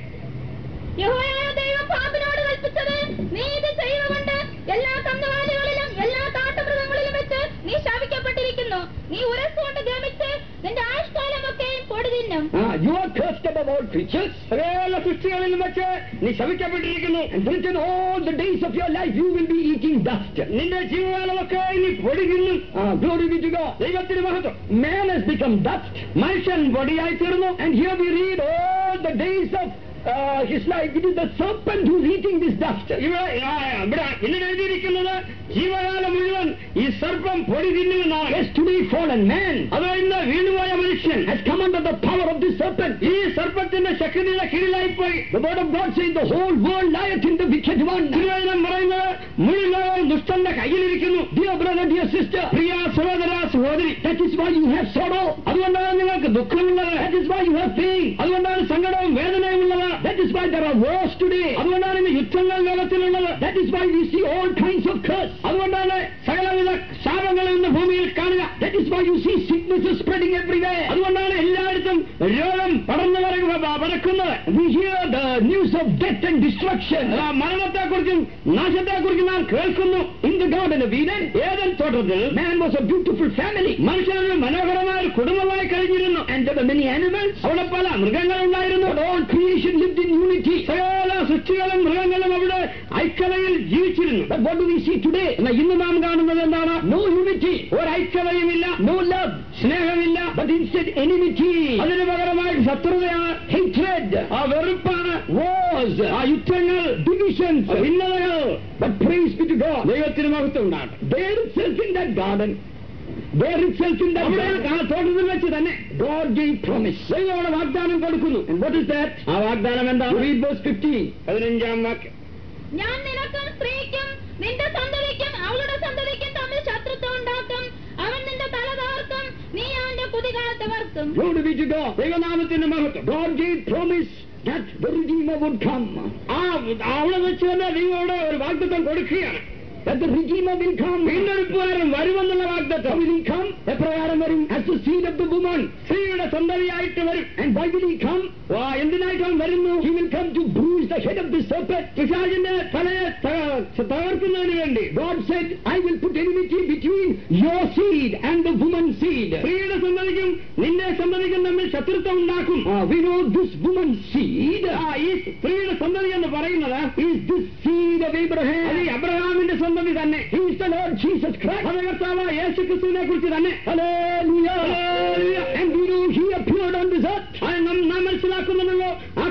യഹോവയായ ദൈവം പാമ്പിനോട് കൽപ്പിച്ചത്, നീ ഇത് ചെയ്തുകൊണ്ട് എല്ലാ കന്നുകാലികളിലും എല്ലാ കാട്ടുമൃഗങ്ങളിലും വെച്ച് നീ ശാപിക്കപ്പെട്ടിരിക്കുന്നു. നീ ഉരസുകൊണ്ട് ഗമിച്ച് നിന്റെ ആയുഷ്കാലമൊക്കെ പൊടി തിന്നും. You are cursed above all creatures. സകല സൃഷ്ടികളിലും വെച്ച് നീ ശപിക്കപ്പെട്ടിരിക്കുന്നു. And written all the days of your life you will be eating dust. നിന്റെ ജീവകാലമൊക്കെ നീ പൊടി തിന്നും. Glory be to God. ദൈവത്തിന് മഹത്വം. Man has become dust. മനുഷ്യൻ പൊടിയായി തീർന്നു. And here we read all the days of Uh, his life. It is the serpent who is eating this dust. ഇവിടെ ഇവിടെ ഇന്ന് എഴുതിയിരിക്കുന്നത് ജീവകാലം മുഴുവൻ ഈ സർപ്പം പൊടി തിന്നുമെന്നാണ്. Yes, today fallen man, അത് ഇന്ന് വീണുപോയ മനുഷ്യൻ, has come under the power of this serpent. ഈ സർപ്പത്തിന്റെ ശക്തിയുടെ കീഴിലായി പോയി. The word of God says the whole world lieth in the wicked one. തിരുവചനം പറയുന്നത് മുഴുവൻ ദുഷ്ടന്റെ കയ്യിലിരിക്കുന്നു. Dear brother, dear sister, പ്രിയ സഹോദര സഹോദരി, that is why you have sorrow. അതുകൊണ്ടാണ് നിങ്ങൾക്ക് ദുഃഖമുള്ളത്. That is why you have pain. അതുകൊണ്ടാണ് സങ്കടവും വേദനയും ഉള്ളത്. That is why there are wars today. അതുകൊണ്ടാണ് ഇന്ന് യുദ്ധങ്ങൾ ലോകത്തിലുള്ളത്. That is why we see all kinds of curse. അതുകൊണ്ടാണ് സകലവിധ ശാപങ്ങൾ ഇന്ന് ഭൂമിയിൽ കാണുക. That is why you see sicknesses spreading everywhere. അതുകൊണ്ടാണ് എല്ലായിടത്തും രോഗം പടർന്നു പടക്കുന്നത്. We hear the news of death and destruction. മരണത്തെക്കുറിച്ചും നാശത്തെക്കുറിച്ചും നാം കേൾക്കുന്നു. In the Garden of Eden, Eden തോട്ടത്തിൽ man was a beautiful family. മനുഷ്യനൊരു മനോഹരമായ ഒരു കുടുംബമായി കഴിഞ്ഞിരുന്നു. And there were many animals. അവിടെ പല മൃഗങ്ങളുണ്ടായിരുന്നു. But all creation lived in unity. സകല സൃഷ്ടികളും മൃഗങ്ങളും അവിടെ ഐക്യതയിൽ ജീവിച്ചിരുന്നു. But what do we see today? എന്നാൽ ഇന്ന് നാം കാണുന്നത് എന്താണ്? No unity. ഒരു ഐക്യതയുമില്ല, no love, സ്നേഹമില്ല, but instead enmity. അതിന് പകരമായി ശത്രുതയാണ്, hatred, ആ വെറുപ്പാണ്, wars, ആ യുദ്ധങ്ങൾ, divisions, ഭിന്നതകൾ. But praise be to God. ദൈവത്തിന് മഹത്വം ഉണ്ടാകട്ടെ. There itself in that garden, there itself in that garden, തോട്ടത്തിൽ വെച്ച് തന്നെ God gave promise. ദൈവം വാഗ്ദാനം കൊടുക്കുന്നു. And what is that? ആ വാഗ്ദാനം എന്താണ്? Read verse fifteen. പതിനഞ്ചാം വാക്യം. ഞാൻ നിനക്കും സ്ത്രീക്കും നിന്റെ സന്തതിക്കും അവളുടെ സന്തതിക്കും തമ്മിൽ ശത്രുത്വം ഉണ്ടാക്കും. അവൻ നിന്റെ തല തകർക്കും, നീ അവന്റെ കുതികാലത്ത് വർക്കും. Glory be to God. ദൈവനാമത്തിന്റെ മഹത്വം. God gave promise that the Redeemer would come. ആ അവിടെ വെച്ച് തന്നെ ദൈവത്തോട് ഒരു വാഗ്ദത്തം കൊടുക്കുകയാണ്. That the Redeemer will come. വീണ്ടെടുപ്പുകാരൻ വരുമെന്നുള്ള വാഗ്ദത്തം. How will he come? എപ്രകാരം വരും? As the seed of the woman. സ്ത്രീയുടെ സന്തതിയായിട്ട് വരും. And why will he come? വാ എന്തിനായിട്ട് അവൻ വരുന്നു? He will come to bruise the head of the serpent. പിശാചിന്റെ തലയെ തകർക്കുന്നതിന് വേണ്ടി. God said, I will put enmity between your seed and the woman's seed. സ്ത്രീയുടെ സന്തതിക്കും നിന്റെ സന്തതിക്കും തമ്മിൽ ശത്രുത്വം ഉണ്ടാക്കും. Uh, we know this woman's seed. ആ ഈ സ്ത്രീയുടെ സന്തതി എന്ന് പറയുന്നത് is this seed of Abraham. അത് അബ്രഹാമിന്റെ സന്തതി തന്നെ. He is the Lord Jesus Christ. അത് കർത്താവ് യേശു ക്രിസ്തുവിനെ കുറിച്ച് തന്നെ. Hallelujah. Hallelujah. And we know he appeared on this earth. നാം മനസ്സിലാക്കുന്നുണ്ടല്ലോ ആ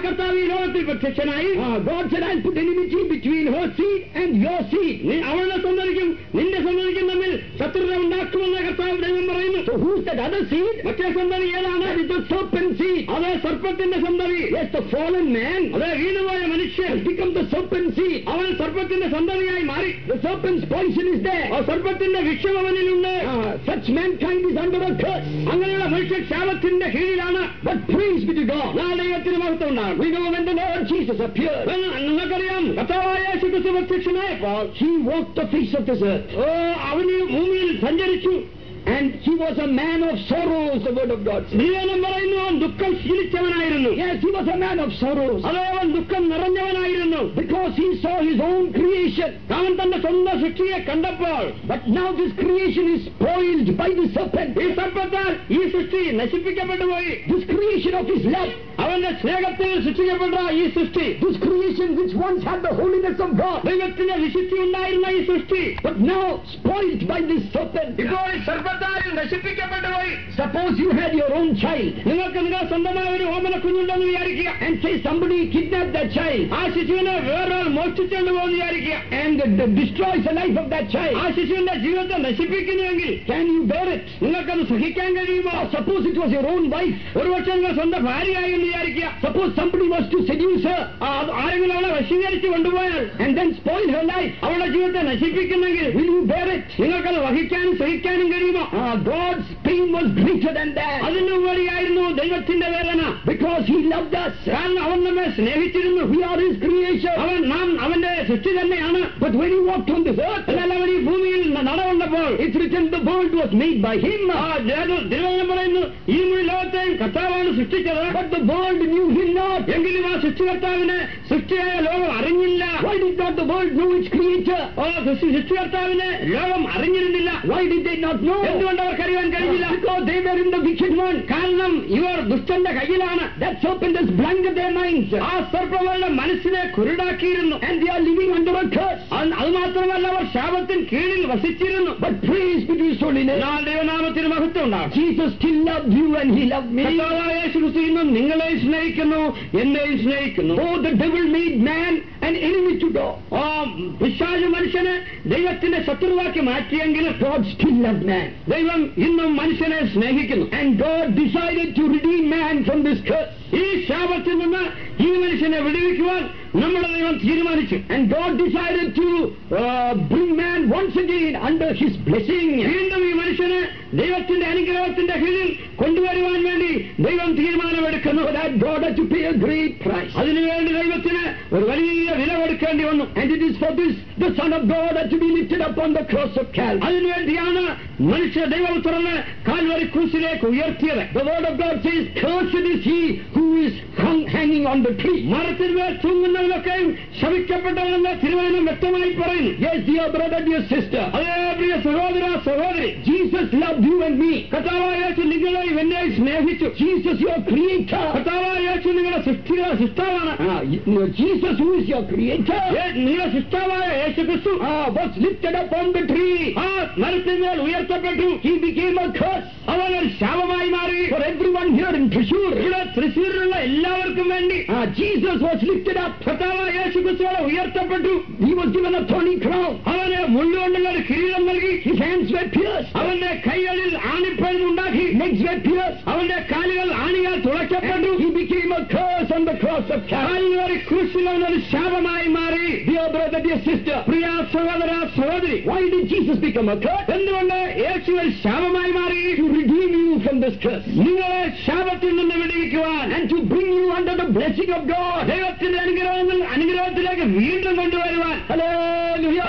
കർത്താവ് ഈ ലോകത്തിൽ പ്രത്യക്ഷനായി. Uh, God said, I'll put enmity between her seed and your seed. അവളുടെ സന്തതിക്കും നിന്റെ സന്തതിക്കും തമ്മിൽ ശത്രുത ഉണ്ടാക്കുമെന്ന് കർത്താവ് ദൈവം പറയുന്നു. So who's that other seed? മറ്റേ സന്തതി ഏതാണ്? That is the serpent seed. അത് സർപ്പത്തിന്റെ സന്തതി. Yes, the fallen man അത് വീണുപോയ മനുഷ്യൻ has become the serpent seed. അവൻ സർപ്പത്തിന്റെ സന്തതിയായി മാറി. The serpent's poison is there. ആ സർപ്പത്തിന്റെ വിഷം അവനിലുണ്ട്. Uh, such mankind is under a curse. അങ്ങനെയുള്ള മനുഷ്യ ശാപത്തിന്റെ കീഴിലാണ്. But praise be to God. ആ ദൈവത്തിന് മഹത്വം ഉണ്ടാകും. We know when the Lord Jesus appeared, നിങ്ങൾക്കറിയാം കർത്താവായ യേശു ക്രിസ്തു പ്രത്യക്ഷനായപ്പോൾ he walked the face of this earth. ഓ അവന് ഭൂമിയിൽ സഞ്ചരിച്ചു. And he was a man of sorrows, the word of God says. ദൈവം പറയുന്നു അവൻ ദുഃഖം ശീലിച്ചവനായിരുന്നു. Yes, he was a man of sorrows. അതേ അവൻ ദുഃഖം നിറഞ്ഞവനായിരുന്നു. Because he saw his own creation. അവൻ തന്റെ സ്വന്തം സൃഷ്ടിയെ കണ്ടപ്പോൾ. But now this creation is spoiled by the serpent. ഈ സർപ്പത്താൽ ഈ സൃഷ്ടി നശിപ്പിക്കപ്പെട്ടു പോയി. This creation of his love, അവന്റെ സ്നേഹത്തിൽ സൃഷ്ടിക്കപ്പെട്ട ഈ സൃഷ്ടി, this creation which once had the holiness of God, ദൈവത്തിന്റെ വിശുദ്ധി ഉണ്ടായിരുന്ന ഈ സൃഷ്ടി, but now spoiled by this serpent. ഇപ്പോൾ സർപ്പത്താൽ നശിപ്പിക്കപ്പെട്ടു പോയി. Suppose you had your own child, നിങ്ങൾക്ക് നിങ്ങൾ സ്വന്തമായ ഒരു ഓമന കുഞ്ഞുണ്ടെന്ന് വിചാരിക്കുക. and say somebody kidnapped that child, ആ ശിശുവിനെ വേറൊരാൾ മോഷ്ടിച്ചുകൊണ്ട് പോകുന്ന വിചാരിക്കുക. and uh, destroys the life of that child. ആ ശിശുവിന്റെ ജീവിതത്തെ നശിപ്പിക്കുന്നുവെങ്കിൽ Can you bear it? നിങ്ങൾക്കത് സഹിക്കാൻ കഴിയുമോ? Or suppose it was your own wife. ഒരുപക്ഷെ നിങ്ങൾ സ്വന്തം ഭാര്യയായി എന്ന് വിചാരിക്കുക. Suppose somebody was to seduce her, ആ, ആരെങ്കിലും അവളെ വശീകരിച്ച് കൊണ്ടുപോയാൽ and then spoil her life. അവളുടെ ജീവിതത്തെ നശിപ്പിക്കുന്നെങ്കിൽ Will you bear it? നിങ്ങൾക്കത് വഹിക്കാനും സഹിക്കാനും കഴിയുമോ? Ah, God's pain was greater than that. അതിനുപരിയായിരുന്നു ദൈവത്തിന്റെ വേദന. Because he loved us. കാരണം അവൻ നമ്മെ സ്നേഹിച്ചിരുന്നു. We are his creation. അവൻ നാം അവന്റെ സൃഷ്ടി തന്നെയാണ്. But when he walked on this earth, എന്നാൽ അവൻ ഈ ഭൂമിയിൽ നടവന്നപ്പോൾ it's written the world was made by him. ആ തിരുവചനം പറയുന്നു ഈ മുഴു ലോകത്തെയും കർത്താവാണ് സൃഷ്ടിച്ചത്. But the world knew him not. എങ്കിലും ആ സൃഷ്ടികർത്താവിനെ സൃഷ്ടിയായ ലോകം അറിഞ്ഞില്ല. Why did not the world know its creator? ഓ സൃഷ്ടികർത്താവിനെ ലോകം അറിഞ്ഞിരുന്നില്ല. Why did they not know? എന്തുകൊണ്ട് അവർക്ക് അറിയാൻ കഴിഞ്ഞില്ല? Because they were in the wicked one. കാരണം ഇവർ ദുഷ്ടന്റെ കയ്യിലാണ്. That serpent has blinded their minds. ആ സർപ്പങ്ങളുടെ മനസ്സിനെ കുരുടാക്കിയിരുന്നു. And they are living under a curse. അത് മാത്രമല്ല അവർ ശാപത്തിന് കീഴിൽ വസിച്ചിരുന്നു. But praise be to his holiness. എന്നാൽ ദൈവനാമത്തിന് മഹത്വം ഉണ്ടാകും. Jesus still loved you and he loved me. കർത്താവായ യേശു ക്രിസ്തു ഇന്നും നിങ്ങളെയും സ്നേഹിക്കുന്നു, എന്നെയും സ്നേഹിക്കുന്നു. Oh, the devil made man an enemy to God. ആ പിശാച് മനുഷ്യനെ ദൈവത്തിന്റെ ശത്രുവാക്കി മാറ്റിയെങ്കിലും God still loved man. ദൈവം ഇന്നും മനുഷ്യനെ സ്നേഹിക്കുന്നു. And God decided to redeem man from this curse. ഈ ശാപത്തിൽ നിന്ന് ഈ മനുഷ്യനെ വിടുവിക്കുവാൻ നമ്മുടെ ദൈവം തീരുമാനിച്ചു. And God decided to uh, bring man once again under his blessing. വീണ്ടും ഈ മനുഷ്യനെ ദൈവത്തിന്റെ അനുഗ്രഹത്തിന്റെ കീഴിൽ കൊണ്ടുവരുവാൻ വേണ്ടി ദൈവം തീരുമാനമെടുക്കുന്നു. For that God had to pay a great price. അതിനുവേണ്ടി ദൈവത്തിന് ഒരു വലിയ വില കൊടുക്കേണ്ടി വന്നു. And it is for this the Son of God had to be lifted up on the cross of Calvary. അതിനുവേണ്ടിയാണ് മനുഷ്യ ദൈവപുത്രനെ കാൽവരി ക്രൂശിലേക്ക് ഉയർത്തിയത്. The word of God says, cursed is he who is hung, hanging on the tree. മരത്തിന്മേൽ തൂങ്ങുന്നവനൊക്കെയും ശപിക്കപ്പെട്ടവനെന്ന് തിരുവചനം വ്യക്തമായി പറയുന്നു. Yes, dear brother, dear sister. അതേ പ്രിയ സഹോദര സഹോദരി, Jesus loved you and me. കർത്താവായ യേശു നിങ്ങളെയും എന്നെയും സ്നേഹിച്ചു. Jesus, your creator. കർത്താവായ യേശു നിങ്ങളുടെ സൃഷ്ടിയുടെ സൃഷ്ടാവാണ്. Ah, you- Jesus, who is your creator, ഏ- നിങ്ങളുടെ സൃഷ്ടാവായ യേശു ക്രിസ്തു ah, was lifted up on the tree. ആ മരത്തിന്മേൽ ഉയർത്തപ്പെട്ടു. He became a curse അവൻ ഒരു ശാപമായി മാറി. for everyone here in Trishur. ഇവിടെ തൃശ്ശൂരിലുള്ള എല്ലാവർക്കും വേണ്ടി Ah, Jesus was lifted up. കർത്താവായ യേശു ക്രിസ്തുവോട് ഉയർത്തപ്പെട്ടു. He was given a thorny crown. അവന് മുള്ളുകൊണ്ടുള്ള ഒരു കിരീടം നൽകി. His hands were pierced. അവന്റെ കൈകളിൽ ആണിപ്പഴുതുണ്ടാക്കി. Legs were pierced. അവന്റെ കാലുകൾ ആണിയാൽ തുളയ്ക്കപ്പെട്ടു. And he became a curse on the cross of Calvary. Calvary ക്രൂശിൽ അവനൊരു ശാപമായി മാറി. Dear brother, dear sister, പ്രിയ സഹോദര സഹോദരി, why did Jesus become a curse? എന്തുകൊണ്ട് യേശു ഒരു ശാപമായി മാറി? To redeem you from this curse. നിങ്ങളെ ശാപത്തിൽ നിന്ന് വിടുവിക്കുവാൻ, And to bring you under the blessing of God. ദൈവത്തിന്റെ അനുഗ്രഹങ്ങൾ അനുഗ്രഹത്തിലേക്ക് വീണ്ടും കൊണ്ടുവരുവാൻ. Hallelujah.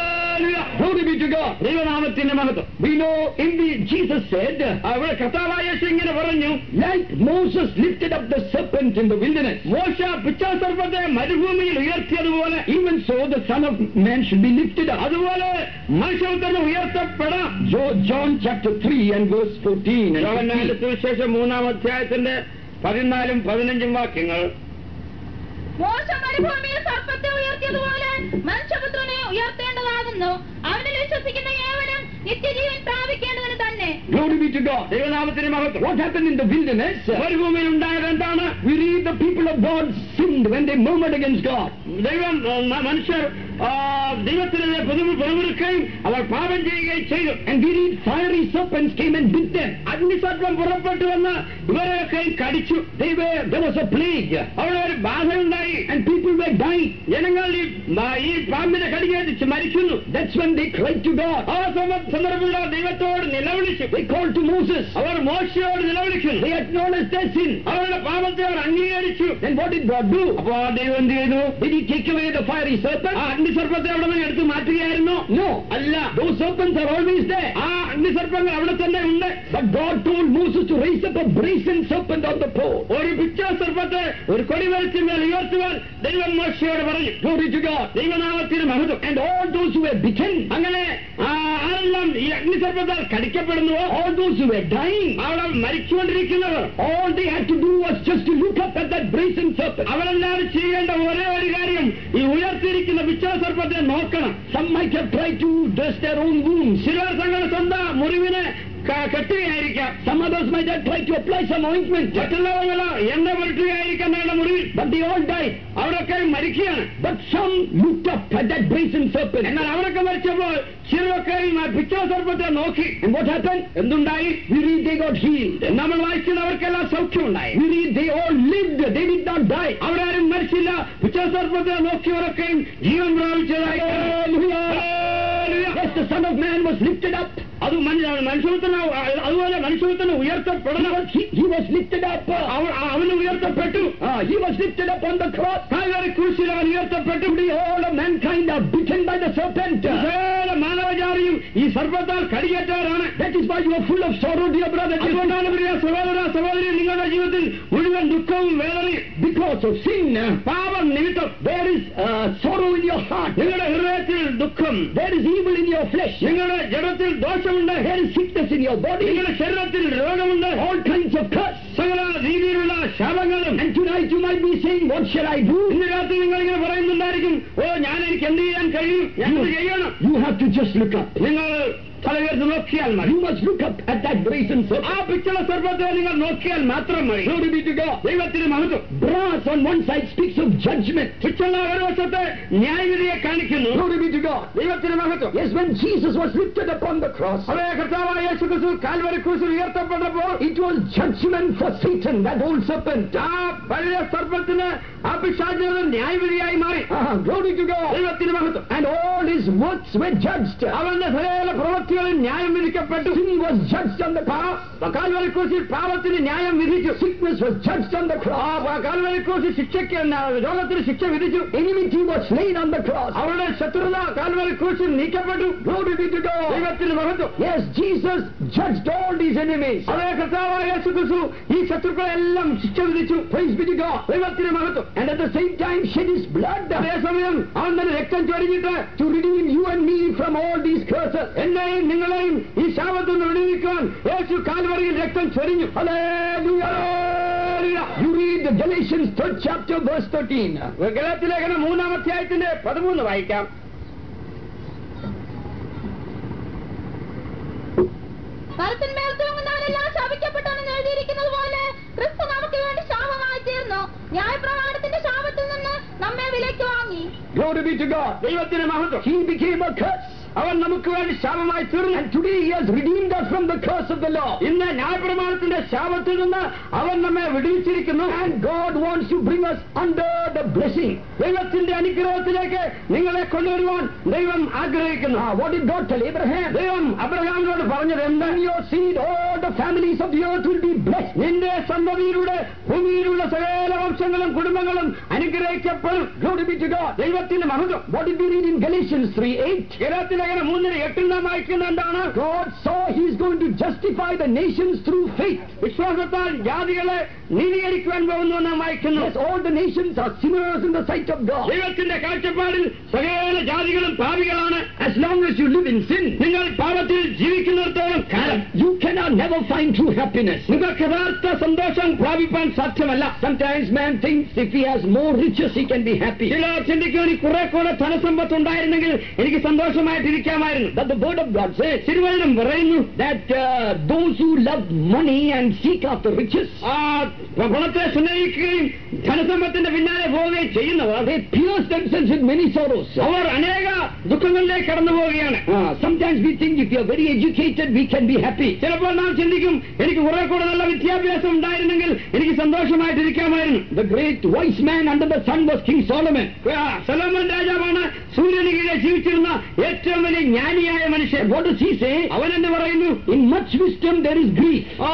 Glory be to God. ദൈവനാമത്തിന്റെ മഹത്വം. We know in the, Jesus said, അവിടെ കർത്താവായ യേശു ഇങ്ങനെ പറഞ്ഞു, like Moses lifted up the serpent in the wilderness, മോശ പിച്ചാസർപ്പത്തെ മരുഭൂമിയിൽ ഉയർത്തിയതുപോലെ even so the Son of Man should be lifted up. അതുപോലെ മനുഷ്യപുത്രൻ ഉയർത്തപ്പെടാം. Jo- John chapter three and verse fourteen and യോഹന്നാന്റെ fifteen. സുവിശേഷം മൂന്നാം അധ്യായത്തിന്റെ പതിനാലും പതിനഞ്ചും വാക്യങ്ങൾ. മോശ മരുഭൂമിയിൽ സർപ്പത്തെ ഉയർത്തിയതുപോലെ മനുഷ്യപുത്രനെ ഉയർത്തേണ്ടതാകുന്നു. അവനിൽ വിശ്വസിക്കുന്ന ഏവനും നിത്യജീവൻ പ്രാപിക്കേണ്ടതിന് തന്നെ. Glory Glory be to God. ദൈവനാമത്തിന് മഹത്വം. What happened in the wilderness? മരുഭൂമിയിൽ ഉണ്ടായത് എന്താണ്? We read the people of God sinned when they murmured against God. ദൈവം മനുഷ്യർ ദൈവത്തിനെതിരെ പിറുപിറുക്കുകയും അവർ പാപം ചെയ്യുകയും ചെയ്തു. And we read fiery serpents came and bit them. അഗ്നിസർപ്പം പുറപ്പെട്ടു വന്ന് ഇവരെയൊക്കെ കടിച്ചു. They were, there was a plague. അവിടെ ഒരു ബാധയുണ്ടായി. And people were dying. ജനങ്ങൾ ഈ പാമ്പിനെ കടിക്കേറ്റ് മരിക്കുന്നു. That's when they cried to God. ആ സന്ദർഭത്തിൽ ദൈവത്തോട് നിലവിളിച്ചു. They called to Moses. അവർ മോശയോട് നിലവിളിക്കുന്നു. They acknowledged their sin. അവരുടെ പാപത്തെ അവർ അംഗീകരിച്ചു. Then what did God do? അപ്പോൾ ദൈവം എന്ത് ചെയ്തു? Did he take away the fiery serpent? ആ അഗ്നിസർപ്പത്തെ അവിടെ നിന്ന് എടുത്ത് മാറ്റുകയായിരുന്നു? No. അല്ല. Those serpents are always there. ആ അഗ്നിസർപ്പങ്ങൾ അവിടെ തന്നെ ഉണ്ട്. But God told Moses to raise up a brazen serpent on the pole. ഒരു പിച്ചാസർപ്പത്തെ ഒരു കൊടിമരത്തിന്മേൽ ഉയർത്തുവാൻ ദൈവം മോശയോട് പറഞ്ഞു. Glory to God. ദൈവനാമത്തിന് മഹത്വം. And all those who were bitten, അങ്ങനെ ആരെല്ലാം ഈ അഗ്നിസർപ്പത്താൽ കടിക്കപ്പെടുന്നുവോ, all those who were dying, അവിടെ മരിച്ചുകൊണ്ടിരിക്കുന്നവർ, all they had to do was just to look up at that brazen serpent. അവരെല്ലാവരും ചെയ്യേണ്ട ഒരേ ഒരു കാര്യം ഈ ഉയർത്തിയിരിക്കുന്ന പിച്ചാസർപ്പത്തെ നോക്കണം. Some might have tried to dress their own wounds. ചിലർ തങ്ങളുടെ സ്വന്തം മുറിവിനെ കെട്ടുകയായിരിക്കാം. Some others might have tried to apply some ointment. മറ്റുള്ളവർ എണ്ണ പുരട്ടുകയായിരിക്കാം തങ്ങളുടെ മുറിവിൽ. But they all died. അവരൊക്കെ മരിക്കുകയാണ്. But some looked up at that brazen serpent. എന്നാൽ അവരൊക്കെ മരിച്ചപ്പോൾ ചിലരൊക്കെ പിച്ചാസർപ്പത്തെ നോക്കി. And what happened? എന്തുണ്ടായി? We read they got healed. നമ്മൾ വായിച്ചത് അവർക്കെല്ലാം സൗഖ്യമുണ്ടായി. We read they all lived. They did not die. അവരാരും മരിച്ചില്ല. പിച്ചാസർപ്പത്തെ നോക്കിയവരൊക്കെയും ജീവൻ പ്രാപിച്ചതായി. Yes, the Son of Man was lifted up. അത് മനുഷ്യത്തിന് അതുപോലെ മനുഷ്യത്തിന് ഉയർത്തപ്പെടണം. He was lifted up. അവന് ഉയർത്തപ്പെട്ടു. He was lifted up on the cross. Calvary ക്രൂശിൽ അവൻ ഉയർത്തപ്പെട്ടു. All of mankind are bitten by the serpent. സകല മാനവജാതിയും ഈ സർപ്പത്താൽ കടിയേറ്റവരാണ്. That is why you are full of sorrow, dear brother. അതുകൊണ്ടാണ് പ്രിയ സഹോദര സഹോദരി നിങ്ങളുടെ ജീവിതത്തിൽ മുഴുവൻ ദുഃഖവും വേദനയും. Because of sin, പാപം നിമിത്തം there is uh, sorrow in your heart. നിങ്ങളുടെ ഹൃദയത്തിൽ ദുഃഖം. There is evil in your flesh. നിങ്ങളുടെ ജഡത്തിൽ ദോഷമുണ്ട്. There is sickness in your body. നിങ്ങളുടെ ശരീരത്തിൽ രോഗമുണ്ട്. All kinds of curse. സകല രീതിയിലുള്ള ശാപങ്ങളും. And tonight you might be saying, what shall I do? ഇന്ന് രാത്രി നിങ്ങൾ ഇങ്ങനെ പറയുന്നുണ്ടായിരിക്കും, ഓ ഞാൻ എനിക്ക് എന്ത് ചെയ്യാൻ കഴിയും, ഞാൻ എന്ത് ചെയ്യണം? You have to just look up. നിങ്ങൾ തലവേർത്ത് നോക്കിയാൽ മതി. You must look up at that brazen serpent. ആ പിച്ചള സർപ്പത്തെ നിങ്ങൾ നോക്കിയാൽ മാത്രം മതി. Glory be to God. ദൈവത്തിന് മഹത്വം. Brass on one side speaks of judgment. പിച്ചള ഒരു വശത്തെ ന്യായവിധിയെ കാണിക്കുന്നു. Glory be to God. ദൈവത്തിന് മഹത്വം. Yes, when Jesus was lifted upon the cross, അതേ കർത്താവായ യേശുക്രിസ്തു കാൽവരി ക്രൂശിൽ ഉയർത്തപ്പെട്ടപ്പോൾ it was judgment for Satan, that old serpent. ആ പഴയ സർപ്പത്തിന് ആ പിശാചിന് ന്യായവിധിയായി മാറി. Glory to God. ദൈവത്തിന് മഹത്വം. And all his works were judged. അവന്റെ സകല പ്രവൃത്തികളിൽ ന്യായം വിധിക്കപ്പെട്ടു. Sin was judged on the cross. Calvary ക്രൂശിൽ പാപത്തിന് ന്യായം വിധിച്ചു. Sickness was judged on the cross. Calvary ക്രൂശിൽ ശിക്ഷയ്ക്ക് രോഗത്തിന് ശിക്ഷ വിധിച്ചു. Enmity was slain on the cross. അവരുടെ ശത്രുത കാൽവരി ക്രൂശിൽ നീക്കപ്പെട്ടു. Glory be to God. ദൈവത്തിന് മഹത്വം. Yes, Jesus judged all these enemies. അതേ കർത്താവായ യേശുക്രിസ്തു ഈ ശത്രുക്കളെല്ലാം ശിക്ഷ വിധിച്ചു. Praise be to God. ദൈവത്തിന് മഹത്വം. And at the same time shed his blood. അതേസമയം അവൻ തന്നെ രക്തം ചൊരിഞ്ഞിട്ട് to redeem you and me from all these curses. എന്നെയും നിങ്ങളെയും ഈ ശാപത്തിൽ നിന്ന് വിടുവിക്കാൻ യേശു കാൽവരിയിൽ രക്തം ചൊരിഞ്ഞു. Hallelujah. You read the Galatians third chapter verse thirteen. Galatia ലേഖനം മൂന്നാം അധ്യായത്തിന്റെ പതിമൂന്ന് വായിക്കാം. മരത്തിന്മേൽ തൂങ്ങുന്നവനെല്ലാം ശാപിക്കപ്പെട്ടവനെന്ന് എഴുതിയിരിക്കുന്നത് പോലെ ക്രിസ്തു നമുക്ക് വേണ്ടി ശാപമായി തീർന്നു. ന്യായപ്രമാണത്തിന്റെ ശാപത്തിൽ നിന്ന് നമ്മെ വിലയ്ക്ക് വാങ്ങി. Glory be to God. ദൈവത്തിന് മഹത്വം. He became a curse. അവൻ നമുക്ക് വേണ്ടി ശാപമായി തീർന്നു. And today he has redeemed us from the curse of the law. ഇന്ന് ന്യായപ്രമാണത്തിന്റെ ശാപത്തിൽ നിന്ന് അവൻ നമ്മെ വിടുവിച്ചിരിക്കുന്നു. And God wants to bring us under the blessing. ദൈവത്തിന്റെ അനുഗ്രഹത്തിലേക്ക് നിങ്ങളെ കൊണ്ടുവരുവാൻ ദൈവം ആഗ്രഹിക്കുന്നു. What did God tell Abraham? ദൈവം അബ്രഹാമിനോട് പറഞ്ഞത് എന്ത്? In your seed all the families of the earth will be blessed. നിന്റെ സന്തതിയിലൂടെ ഭൂമിയിലുള്ള സകല വംശങ്ങളും കുടുംബങ്ങളും അനുഗ്രഹിക്കപ്പെടും. Glory be to God. ദൈവത്തിന്റെ മഹത്വം. What did we read in Galatians three eight? Galatia ലേഖനം മൂന്നിന് എട്ടിൽ നാം വായിക്കുന്ന എന്താണ്? God saw he is going to justify the nations through faith. വിശ്വാസത്താൽ ജാതികളെ നീതീകരിക്കുവാൻ പോകുന്നു നാം വായിക്കുന്നു. Yes, all the nations are sinners in the sight of God. ദൈവത്തിന്റെ കാഴ്ചപ്പാടിൽ സകല ജാതികളും പാപികളാണ്. As long as you live in sin, നിങ്ങൾ പാപത്തിൽ ജീവിക്കുന്നിടത്തോളം കാലം you cannot never find true happiness. നിങ്ങൾക്ക് യഥാർത്ഥ സന്തോഷം പ്രാപിപ്പാൻ സാധ്യമല്ല. Sometimes man thinks if he has more riches he can be happy. ചിലർ ചിന്തിക്കും, കുറെ കൂടെ ധനസമ്പത്ത് ഉണ്ടായിരുന്നെങ്കിൽ എനിക്ക് സന്തോഷമായിട്ട് സുഖമായിട്ടിരിക്കാമായിരുന്നു. That the word of God says, തിരുവചനം പറയുന്നു, that uh, those who love money and seek after riches, ആ പണത്തെ സ്നേഹിക്കുകയും ധനസമ്പത്തിന്റെ പിന്നാലെ പോവുകയും ചെയ്യുന്നവർ, they pierce themselves with many sorrows. അവർ അനേക ദുഃഖങ്ങളിലേക്ക് കടന്നു പോവുകയാണ്. Sometimes we think if you are very educated we can be happy. ചിലപ്പോൾ നാം ചിന്തിക്കും, എനിക്ക് കുറെ കൂടെ നല്ല വിദ്യാഭ്യാസം ഉണ്ടായിരുന്നെങ്കിൽ എനിക്ക് സന്തോഷമായിട്ടിരിക്കാമായിരുന്നു. The great wise man under the sun was King Solomon. Solomon രാജാവാണ് സൂര്യന് കീഴെ ജീവിച്ചിരുന്ന ഏറ്റവും വലിയ ജ്ഞാനിയായ മനുഷ്യൻ. What does he say? അവൻ എന്ന് പറയുന്നു, in much wisdom there is grief. ആ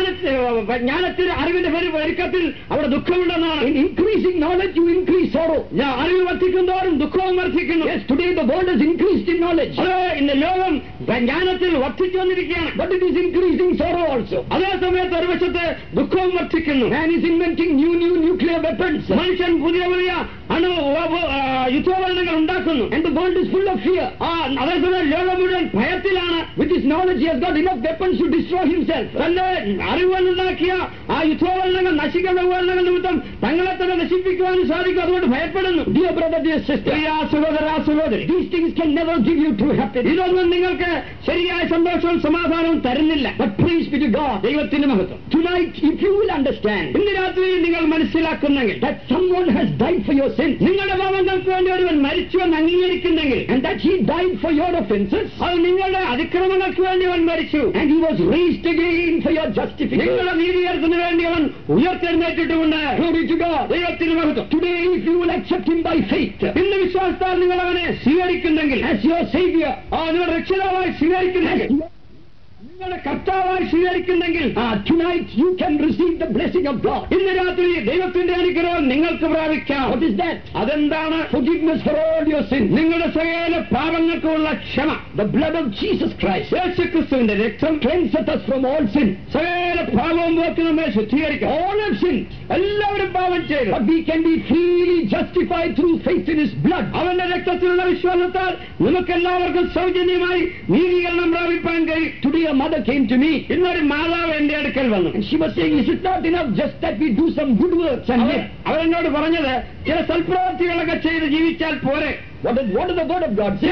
ജ്ഞാനത്തിൽ അറിവിന്റെ പെരുക്കത്തിൽ അവിടെ ദുഃഖമുണ്ടെന്നാണ്. In increasing knowledge you increase sorrow. അറിവ് വർദ്ധിക്കുന്നതോറും ദുഃഖവും വർദ്ധിക്കുന്നു. Yes, today the world has increased in knowledge. ഇന്ന് ലോകം ജ്ഞാനത്തിൽ വർദ്ധിച്ചു വന്നിരിക്കുകയാണ്. But it is increasing sorrow also. അതേ സമയത്ത് ഒരു വശത്ത് ദുഃഖവും വർദ്ധിക്കുന്നു. Man is inventing new new nuclear weapons. മനുഷ്യൻ പുതിയ പുതിയ അണു യുദ്ധോപകരണങ്ങൾ ഉണ്ടാക്കുന്നു. And the world is full of fear. ആ അതേസമയം ലോകം മുഴുവൻ ഭയത്തിലാണ്. With his knowledge he has got enough weapons to destroy himself. തന്റെ അറിവുണ്ടാക്കിയ ആ യുദ്ധോപകരണങ്ങൾ നശിക്കുന്ന ഉപകരണങ്ങൾ നിമിത്തം തങ്ങളെ തന്നെ നശിപ്പിക്കുവാനും സാധിക്കും. അതുകൊണ്ട് ഭയപ്പെടുന്നു. Dear brother, dear sister, സഹോദര സഹോദരി, these things can never give you true happiness. ഇതൊന്നും നിങ്ങൾക്ക് ശരിയായ സന്തോഷവും സമാധാനവും തരുന്നില്ല. But praise be to God. ദൈവത്തിന്റെ മഹത്വം. Tonight if you will understand, ഇന്ന് രാത്രി നിങ്ങൾ മനസ്സിലാക്കുന്നെങ്കിൽ, that someone has died for your sins, നിങ്ങളുടെ പാപങ്ങൾക്ക് വേണ്ടി ഒരുവൻ മരിച്ചുവെന്ന് അംഗീകരിക്കുന്നെങ്കിൽ, and that he died for your offenses, അത് നിങ്ങളുടെ അതിക്രമങ്ങൾക്ക് വേണ്ടി അവൻ മരിച്ചു, and he was raised again for your justification, നിങ്ങളുടെ നീതീകരണത്തിന് വേണ്ടി അവൻ ഉയർത്തെഴുന്നേറ്റിട്ടുമുണ്ട്. Glory to God. ദൈവത്തിന്റെ മഹത്വം. Today if you will accept him by faith, ഇന്ന് വിശ്വാസത്താൽ നിങ്ങൾ അവനെ സ്വീകരിക്കുന്നെങ്കിൽ, as your savior, ആ നിങ്ങളുടെ രക്ഷിതാവായി സ്വീകരിക്കുന്നെങ്കിൽ, നിങ്ങളുടെ കർത്താവായി സ്വീകരിക്കുന്നെങ്കിൽ, tonight you can receive the blessing of God. ഇന്ന് രാത്രി ദൈവത്തിന്റെ അനുഗ്രഹം നിങ്ങൾക്ക് പ്രാപിക്കാം. What is that? അതെന്താണ്? Forgiveness for all your sins. നിങ്ങളുടെ സകല പാപങ്ങൾക്കുള്ള ക്ഷമ. The blood of Jesus Christ, യേശുക്രിസ്തുവിന്റെ രക്തം, cleanseth us from all sin. സകല പാപവും പോക്കി നമ്മെ ശുദ്ധീകരിക്കും. All have sinned. എല്ലാവരും പാപം ചെയ്തു. But we can be freely justified through faith in his blood. അവന്റെ രക്തത്തിലുള്ള വിശ്വാസത്താൽ നമുക്കെല്ലാവർക്കും സൗജന്യമായി നീതീകരണം പ്രാപിപ്പാൻ കഴിയും. Today a mother came to me. ഇന്നൊരു മാതാവ് എന്റെ അടുക്കൽ വന്നു. And she was saying, is it not enough just that we do some good works and live? അവരെന്നോട് പറഞ്ഞത്, ചില സൽപ്രവൃത്തികളൊക്കെ ചെയ്ത് ജീവിച്ചാൽ പോരെ. What is what is the word of God say?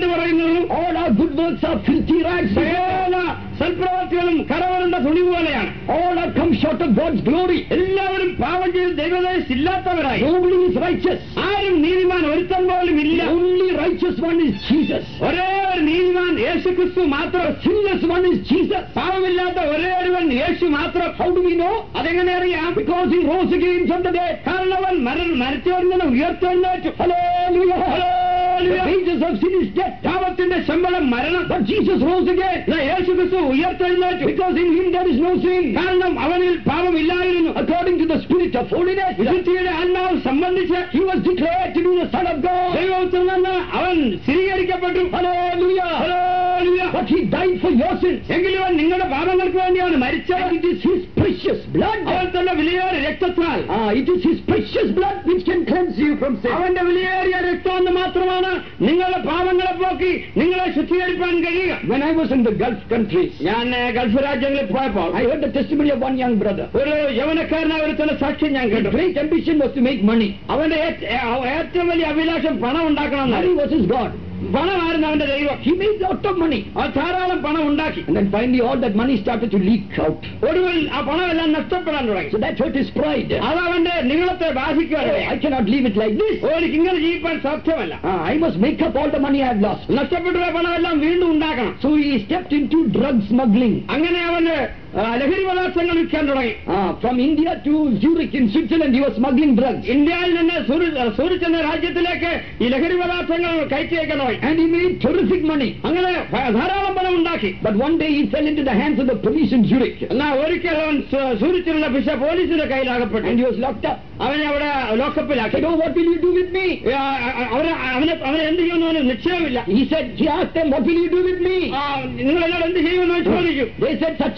All our good works are filthy rags. സൽപ്രവൃത്തികളും കരവരണ്ട തുണി പോലെയാണ്. All are come short of God's glory. എല്ലാവരും പാപം ചെയ്ത് ദൈവദേശില്ലാത്തവരായി. Nobody is righteous. ആരും നീതിമാൻ ഒരുത്തൻ പോലും ഇല്ല. Only righteous one is Jesus. ഒരേ ഒരു നീതിമാൻ യേശുക്രിസ്തു മാത്രം. Sinless one is Jesus. പാപമില്ലാത്ത ഒരേ ഒരുവൻ യേശു മാത്രം. How do we know? അതെങ്ങനെ അറിയാം? Because he rose again from the dead. കാരണം അവൻ മരിച്ചവരിൽ നിന്ന് ഉയർത്തെഴുന്നേറ്റു. Hallelujah. The wages of sin is death. പാപത്തിന്റെ ശമ്പളം മരണം. But Jesus rose again. യേശുക്രിസ്തു ഉയർത്തെഴുന്നേറ്റു. Because in him there is no sin. കാരണം അവനിൽ പാപമില്ലായിരുന്നു. According to the spirit of holiness, വിശുദ്ധിയുടെ ആത്മാവ് സംബന്ധിച്ച് he was declared to be the son of God. ദൈവത്തിൽ നിന്ന് അവൻ സ്ഥിരീകരിക്കപ്പെട്ടു. Hallelujah. Hallelujah. But he died for your sins. എങ്കിലും അവൻ നിങ്ങളുടെ പാപങ്ങൾക്ക് വേണ്ടിയാണ് മരിച്ചത്. It is his precious blood. അവൻ തന്റെ വിലയേറിയ രക്തത്താൽ. Ah, it is his precious blood which can cleanse you from sin. അവന്റെ വിലയേറിയ രക്തം മാത്രമാണ് നിങ്ങളുടെ പാപങ്ങളെ പോക്കി നിങ്ങളെ ശുദ്ധീകരിക്കാൻ കഴിയുക. When I was in the Gulf countries, ഞാൻ ഗൾഫ് രാജ്യങ്ങളിൽ പോയപ്പോൾ, I heard the testimony of one young brother. ഒരു യവനക്കാരനായ ഒരുത്തന്റെ സാക്ഷ്യം ഞാൻ കേട്ടു. Great ambition was to make money. അവന്റെ ഏറ്റവും വലിയ അഭിലാഷം പണം ഉണ്ടാക്കണം. Money was his God. പണമായിരുന്നു അവന്റെ ദൈവം. He made lot of money. ആ ധാരാളം പണം ഉണ്ടാക്കി. And then finally all that money started to leak out. ഒടുവിൽ ആ പണമെല്ലാം നഷ്ടപ്പെടാൻ തുടങ്ങി. So that hurt his pride. അത് അവന്റെ നിങ്ങളത്തെ ബാധിക്കുകയാണ്. I cannot leave it like this. എനിക്ക് ഇങ്ങനെ ജീവിക്കാൻ സാധ്യമല്ല. I must make up all the money I have lost. നഷ്ടപ്പെട്ട പണമെല്ലാം വീണ്ടും ഉണ്ടാക്കണം. So he stepped into drug smuggling. അങ്ങനെ അവന് ലഹരി പദാർത്ഥങ്ങൾ വിൽക്കാൻ തുടങ്ങി. From India to Zurich in Switzerland he was smuggling drugs. ഇന്ത്യയിൽ നിന്ന് സൂറിച്ച് എന്ന രാജ്യത്തിലേക്ക് ഈ ലഹരി പദാർത്ഥങ്ങൾ കയറ്റിയേക്കാൻ. And he made terrific money. അങ്ങനെ ധാരാളം പണം ഉണ്ടാക്കി. But one day he fell into the hands of the police in Zurich. എന്നാൽ ഒരിക്കൽ അവൻ സൂറിച്ചിലുള്ള ബിഷ പോലീസിന്റെ കയ്യിലാകപ്പെട്ടു. And he was locked up. അവനെ അവിടെ ലോക്കപ്പിലാക്കി. Oh, what will you do with me? അവനെ അവനെ എന്ത് ചെയ്യുമെന്ന് നിശ്ചയമില്ല. He said, he asked them, what will you do with me? നിങ്ങൾ എന്നോട് എന്ത് ചെയ്യുമെന്ന് ചോദിച്ചു. They said, such people we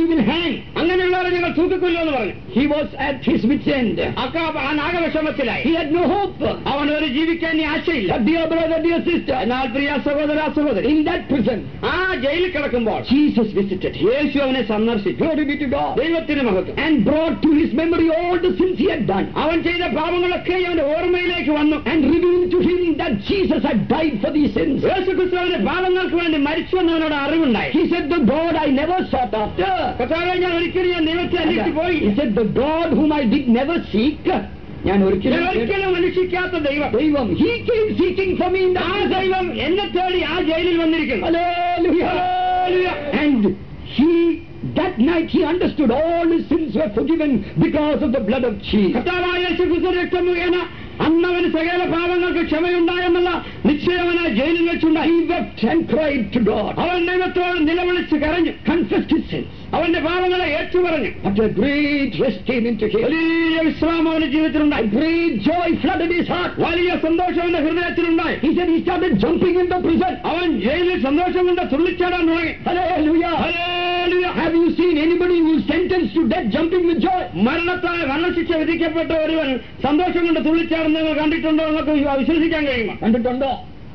will hang. അങ്ങനെയുള്ളവരെ ഞങ്ങൾ തൂക്കിക്കൊല്ലോ എന്ന് പറഞ്ഞു. He was at his wit's end. ആ നാഗവിഷമത്തിലായി. He had no hope. അവൻ ഒരു ജീവിക്കാൻ ഇനി ആശയില്ല. But dear brother, dear sister, എന്നാൽ പ്രിയ സഹോദര സഹോദരി, in that prison, ആ ജയിലിൽ കിടക്കുമ്പോൾ Jesus visited him. യേശു അവനെ സന്ദർശിച്ചു. Glory be to God. ദൈവത്തിന് മഹത്വം. And brought to his memory all the sins he had done. അവൻ ചെയ്ത പാപങ്ങളൊക്കെ അവന്റെ ഓർമ്മയിലേക്ക് വന്നു. And revealed to him that Jesus had died for these sins. യേശുക്രിസ്തു അവന്റെ പാപങ്ങൾക്ക് വേണ്ടി മരിച്ചു എന്ന് അവനോട് അറിവുണ്ടായി. He said, the God I never sought after. കർത്താവേ, ഞാൻ ഒരിക്കലും ഞാൻ ദൈവത്തെ അന്വേഷിച്ചു പോയി. He said, the God whom I did never seek. ഞാൻ ഒരിക്കലും ഒരിക്കലും അന്വേഷിക്കാത്ത ദൈവം ദൈവം he came seeking for me. ആ ദൈവം എന്നെ തേടി ആ ജയിലിൽ വന്നിരിക്കുന്നു. Hallelujah. Hallelujah. And he that night he understood all his sins were forgiven because of the blood of Jesus. കർത്താവായ യേശുക്രിസ്തുവിന്റെ രക്തം മുഖേന അന്നവന് സകല പാപങ്ങൾക്ക് ക്ഷമയുണ്ടായെന്നുള്ള നിശ്ചയമന ജയിലിൽ വെച്ചുണ്ടായി. He wept and cried to God. അവൻ ദൈവത്തോട് നിലവിളിച്ച് കരഞ്ഞു. Confessed his sins. അവന്റെ പാപങ്ങളെ ഏറ്റുപറഞ്ഞു. But a great rest came into him. വലിയ വിശ്രാമം അവന്റെ ജീവിതത്തിലുണ്ടായി. Great joy flooded his heart. വലിയ സന്തോഷം അവന്റെ ഹൃദയത്തിലുണ്ടായി. He said he started jumping in the prison. അവൻ ജയിലിൽ സന്തോഷം കൊണ്ട് തുള്ളിച്ചാടാൻ തുടങ്ങി. Hallelujah. Hallelujah. Have you seen anybody who is sentenced to death jumping with joy? മരണത്താൽ മരണശിക്ഷ വിധിക്കപ്പെട്ട ഒരുവൻ സന്തോഷം കൊണ്ട് തുള്ളിച്ചാടുന്നത് നിങ്ങൾ കണ്ടിട്ടുണ്ടോ? എന്നൊക്കെ വിശ്വസിക്കാൻ കഴിയുമോ? കണ്ടിട്ടുണ്ടോ?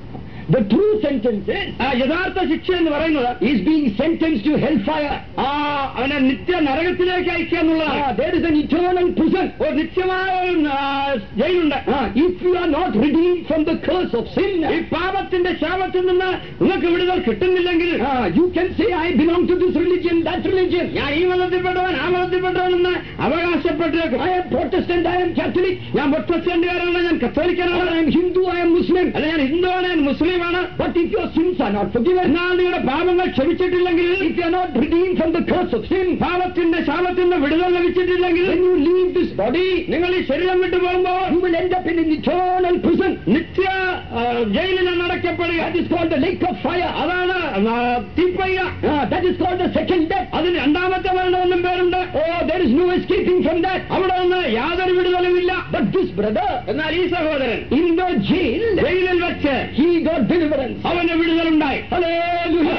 The true sentence is, യഥാർത്ഥ ശിക്ഷ എന്ന് പറയുന്നത് is being sentenced to hellfire. ആ അവനെ നിത്യ നരകത്തിലേക്ക് അയക്കുക എന്നുള്ളതാണ്. There is an eternal prison. ഒരു നിത്യമായ ജയിലുണ്ട്. If you are not redeemed from the curse of sin, ഈ പാപത്തിന്റെ ശാപത്തിൽ നിന്ന് നിങ്ങൾക്ക് വിടുതൽ കിട്ടുന്നില്ലെങ്കിൽ, you can say I belong to this religion, that religion. ഞാൻ ഈ മതത്തിൽപ്പെട്ടവൻ ആ മതത്തിൽപ്പെട്ടവൻ എന്ന് അവകാശപ്പെട്ടേക്കും. I am Protestant, I am Catholic. ഞാൻ പ്രൊട്ടസ്റ്റന്റുകാരാണ്, ഞാൻ കത്തോലിക്കനാണ്. I am Hindu, I am Muslim. അല്ല, ഞാൻ ഹിന്ദുവാണ്, ഞാൻ മുസ്ലിം. But if your sins are not forgiven, എന്നാൽ നിങ്ങളുടെ പാപങ്ങൾ ക്ഷമിച്ചിട്ടില്ലെങ്കിൽ, if you are not redeemed from the curse of sin, പാപത്തിന്റെ ശാപത്തിൽ നിന്ന് വിടുതൽ ലഭിച്ചിട്ടില്ലെങ്കിൽ, when you leave this body, നിങ്ങൾ ഈ ശരീരം വിട്ടു പോകുമ്പോൾ, you will end up in an eternal prison. നിത്യ ജയിലിൽ അടയ്ക്കപ്പെടുക. That is called the lake of fire. അതാണ് തീപ്പയ്യ. That is called the second death. അതിന് രണ്ടാമത്തെ മരണമെന്നും പേരുണ്ട്. Oh, there is no escaping from that. അവിടെ നിന്ന് യാതൊരു വിടുതലുമില്ല. But this brother, എന്നാൽ ഈ സഹോദരൻ, in the jail, ജയിലിൽ വെച്ച് he got deliverance. അവന് വിടുതലുണ്ടായി. Hallelujah.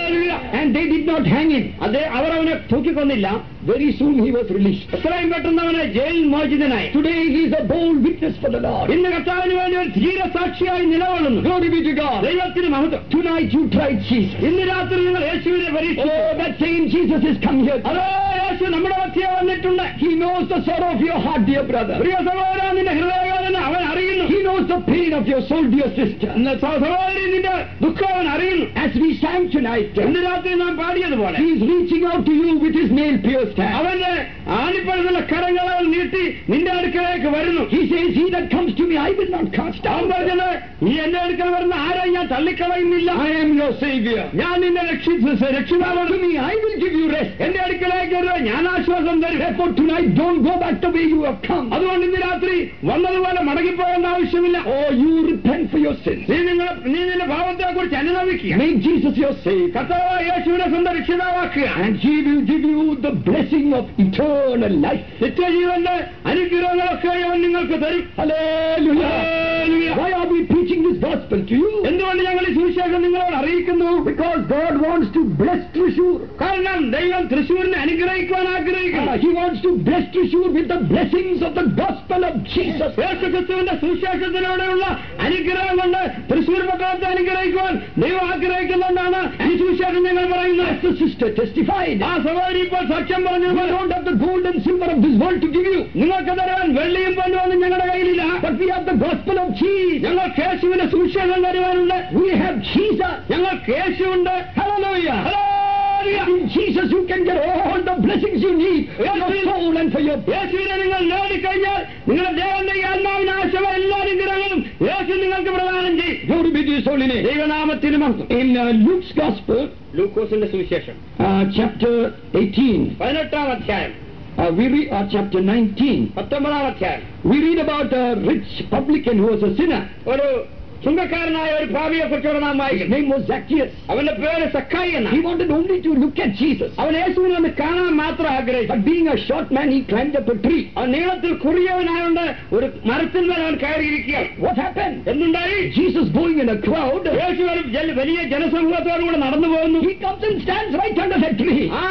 And they did not hang him. അതേ, അവർ അവനെ തൂക്കിക്കൊന്നില്ല. Very soon he was released. എത്രയും പെട്ടെന്ന് അവനെ ജയിൽ മോചിതനായി. Today he is a bold witness for the Lord. ഇന്ന് കർത്താവിന് വേണ്ടി ഒരു ധീരസാക്ഷിയായി നിലകൊള്ളുന്നു. Glory be to God. ദൈവത്തിന് മഹത്വം. Tonight you tried Jesus. ഇന്ന് രാത്രി നിങ്ങൾ യേശുവിനെ പരീക്ഷിച്ചു. Oh, that same Jesus is come here. അതേ, യേശു നമ്മുടെ മധ്യേ വന്നിട്ടുണ്ട്. He knows the sorrow of your heart, dear brother. പ്രിയ സഹോദരാ, നിന്റെ ഹൃദയവേദന അവൻ അറിയുന്നു. He knows the pain of your soul, dear sister. സഹോദരി, നിന്റെ ദുഃഖം അവൻ അറിയുന്നു. As we sang tonight, ഇന്ന് രാത്രി നാം പാടിയതുപോലെ, he is reaching out to you with his nail pierced hand. അവന്റെ ആണിപ്പഴുതുള്ള കരങ്ങൾ അവൻ നീട്ടി നിന്റെ അടുക്കലേക്ക് വരുന്നു. He says, he that comes to me I will not cast out. അവൻ പറഞ്ഞത്, നീ എന്റെ അടുക്കൽ വരുന്ന ആരെയും ഞാൻ തള്ളിക്കളയുന്നില്ല. I am your savior. ഞാൻ നിന്നെ രക്ഷിതാവാണ്. To me I will give you rest. എന്റെ അടുക്കലേക്ക് വരുക, ഞാൻ ആശ്വാസം തരും. Therefore tonight don't go back the way you have come. അതുകൊണ്ട് ഇന്ന് രാത്രി വന്നതുപോലെ മടങ്ങിപ്പോകേണ്ട ആവശ്യമില്ല. Oh, you repent for your sins. നീ നിങ്ങളെ നീ നിന്റെ പാപത്തെ കുറിച്ച് അനുഭവിക്കുക. Make Jesus your savior. കർത്താവായ യേശുവിനെ സ്വന്തം രക്ഷിതാവാക്കുക. And he will give you the blessing of eternal life. നിത്യജീവന്റെ അനുഗ്രഹങ്ങളൊക്കെ അവൻ നിങ്ങൾക്ക് തരും. Hallelujah. Why are we preaching this gospel to you? എന്തുകൊണ്ട് ഞങ്ങൾ ഈ സുവിശേഷം നിങ്ങളോട് അറിയിക്കുന്നു? Because God wants to bless Thrissur. കാരണം ദൈവം തൃശ്ശൂരിനെ അനുഗ്രഹിക്കുവാൻ ആഗ്രഹിക്കുന്നു. He wants to bless Thrissur with the blessings of the gospel of Jesus. യേശുക്രിസ്തുവിന്റെ സുവിശേഷത്തിലൂടെയുള്ള അനുഗ്രഹം കൊണ്ട് തൃശ്ശൂർ പട്ടണത്തെ അനുഗ്രഹിക്കുവാൻ ദൈവം ആഗ്രഹിക്കുന്നുകൊണ്ടാണ് ഈ സുവിശേഷം ഞങ്ങൾ പറയുന്നത്. As the sister testified, ആ സഹോദരി ഇപ്പോൾ സാക്ഷ്യം പറഞ്ഞു, we don't have the gold and silver of this world to give you. നിങ്ങൾക്ക് തരാൻ വെള്ളിയും പൊന്നുമൊന്നും ഞങ്ങളുടെ കയ്യിലില്ല. But we have the gospel of Jesus. ഞങ്ങൾ യേശുവിന്റെ സുവിശേഷം തരുവാനുണ്ട്. We have Jesus. ഞങ്ങൾ യേശുവുണ്ട്. Hallelujah. Hallelujah. In Jesus you can get all the blessings you need for your soul and for your body. യേശുവിനെ നിങ്ങൾ നേടിക്കഴിഞ്ഞാൽ നിങ്ങളുടെ ദേവന്റെ ആത്മാവിന് ആവശ്യമായ എല്ലാ അനുഗ്രഹങ്ങളും യേശു നിങ്ങൾക്ക് പ്രദാനം ചെയ്യും. Glory be to his holy name. ദൈവനാമത്തിന് മഹത്വം. In uh, Luke's gospel, ലൂക്കോസിന്റെ സുവിശേഷം, uh, chapter eighteen, പതിനെട്ടാം അധ്യായം, uh, we read uh, chapter nineteen, പത്തൊമ്പതാം അധ്യായം, we read about a rich publican who was a sinner. ഒരു ചുങ്കക്കാരനായ ഒരു ഭാവിയെ കുറിച്ചുള്ള നാം വായിക്കും. His name was Zacchaeus. അവന്റെ പേര് സക്കായി എന്നാണ്. He wanted only to look at Jesus. അവൻ യേശുവിനെ ഒന്ന് കാണാൻ മാത്രം ആഗ്രഹിച്ചു. But being a short man, he climbed up a tree. അവൻ നീളത്തിൽ കുറിയവനായതുകൊണ്ട് ഒരു മരത്തിന്മേൽ അവൻ കയറിയിരിക്കുകയാണ്. What happened? എന്തുണ്ടായി? Jesus going in a crowd. യേശു വലിയ ജനസമൂഹത്തോടുകൂടെ നടന്നു പോകുന്നു. He comes and stands right under that tree. ആ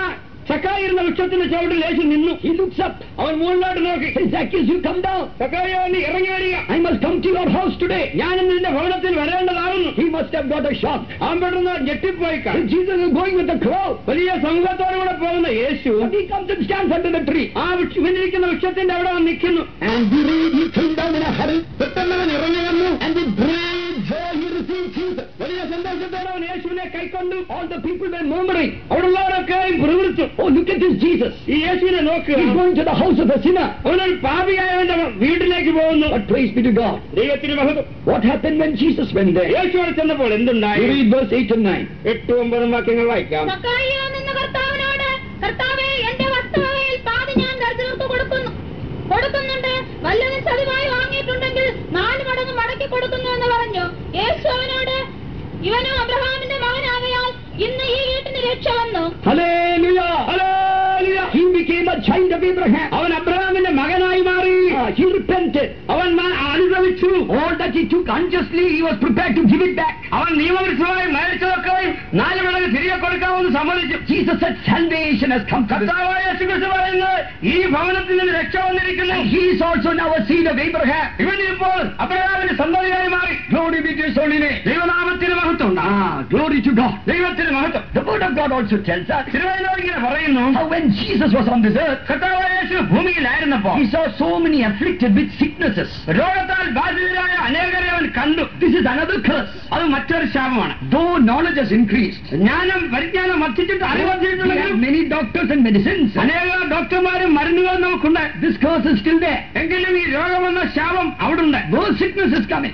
സക്കായിരുന്ന വൃക്ഷത്തിന്റെ ചുവട്ടിൽ യേശു നിന്നു. He looks up. അവൻ മുകളിലോട്ട് നോക്കി. Zacchaeus, you come down. സക്കായോ, നീ ഇറങ്ങി വരിക. I must come to your house today. ഞാൻ ഇന്ന് നിന്റെ ഭവനത്തിൽ വരേണ്ടതാകുന്നു. He must have got a shock. അവൻ പെട്ടെന്ന് ഞെട്ടിപ്പോയി. Jesus is going with the crowd. വലിയ സമൂഹത്തോടുകൂടെ പോകുന്ന യേശു he comes and stands under the tree. ആ വൃക്ഷത്തിരിക്കുന്ന വൃക്ഷത്തിന്റെ അവിടെ വന്ന് നിൽക്കുന്നു. And we read he came down in a hurry. പെട്ടെന്ന് അവൻ ഇറങ്ങി വന്നു. And with great joy he received Jesus. വലിയ സന്തോഷത്തോടെ അവൻ യേശുവിനെ കൈക്കൊണ്ടു. All the people were murmuring. അവിടെയുള്ളവരൊക്കെയും പ്രവൃത്തിച്ചു. Oh, look at this Jesus. ഈ യേശുവിനെ നോക്കുക. He's going to the house of a sinner. അവനൊരു പാപിയായവന്റെ വീട്ടിലേക്ക് പോകുന്നു. But praise be to God. ദൈവത്തിന് മഹത്വം. What happened when Jesus went there? യേശു അവിടെ ചെന്നപ്പോൾ എന്തുണ്ടായി? You read verse eight and nine. എട്ടും ഒമ്പതും വാക്യങ്ങൾ വായിക്കാം. സക്കായിയോ നിന്ന കർത്താവിനോട്, കർത്താവേ, എന്റെ വസ്തുവകയിൽ പാതി ഞാൻ ദരിദ്രർക്ക് കൊടുക്കുന്നു കൊടുക്കുന്നുണ്ട് വല്ലതും ചതിവായി വാങ്ങിയിട്ടുണ്ടെങ്കിൽ നാല് മടങ്ങ് മടക്കി കൊടുക്കുന്നു എന്ന് പറഞ്ഞു. യേശു അവനോട്, ഇവനും അബ്രഹാമിന്റെ മകനാകയാൽ ഇന്ന് ഈ വീട്ടിന് രക്ഷ വന്നു. Hallelujah! Hallelujah! He became a child of Abraham. അവൻ അബ്രഹാമിന്റെ മകനായി മാറി. Ah, he repented. അവൻ അനുഭവിച്ചു. All that he took unjustly, he was prepared to give it back. അവൻ നിയമവിരുദ്ധമായി മരിച്ചതൊക്കെ നാല് മടങ്ങ് തിരികെ കൊടുക്കാമെന്ന് സമ്മതിച്ചു. Jesus said salvation has come to this. കർത്താവായ യേശുക്രിസ്തു പറയുന്നത് ഈ ഭവനത്തിൽ നിന്ന് രക്ഷ വന്നിരിക്കുന്നു. He is also now a seed of Abraham. ഇവൻ ഇപ്പോൾ അബ്രഹാമിന്റെ സന്തതിയായി മാറി. Glory be to his holy name. ദൈവനാമത്തിന് മഹത്വം. Ah, glory to God. ദൈവത്തിന് മഹത്വം. The word of God also tells us തിരുവചനം ഇങ്ങനെ പറയുന്നു, how when Jesus was on this earth, കർത്താവായ യേശു ഭൂമിയിലായിരുന്നപ്പോൾ he saw so many afflicted with sicknesses. രോഗത്താൽ ബാധിതരായ അനേകരെ അവൻ കണ്ടു. This is another curse. അത് മറ്റൊരു ശാപമാണ്. Though knowledge has increased, ജ്ഞാനം പരിജ്ഞാനം വർദ്ധിച്ചിട്ട് we അറിവർദ്ധിച്ചിട്ടുണ്ടെങ്കിലും have many doctors and medicines. അനേക ഡോക്ടർമാരും മരുന്നുകളും നമുക്കുണ്ട്. This curse is still there. എങ്കിലും ഈ രോഗമെന്ന ശാപം അവിടുണ്ട്. More sickness is coming.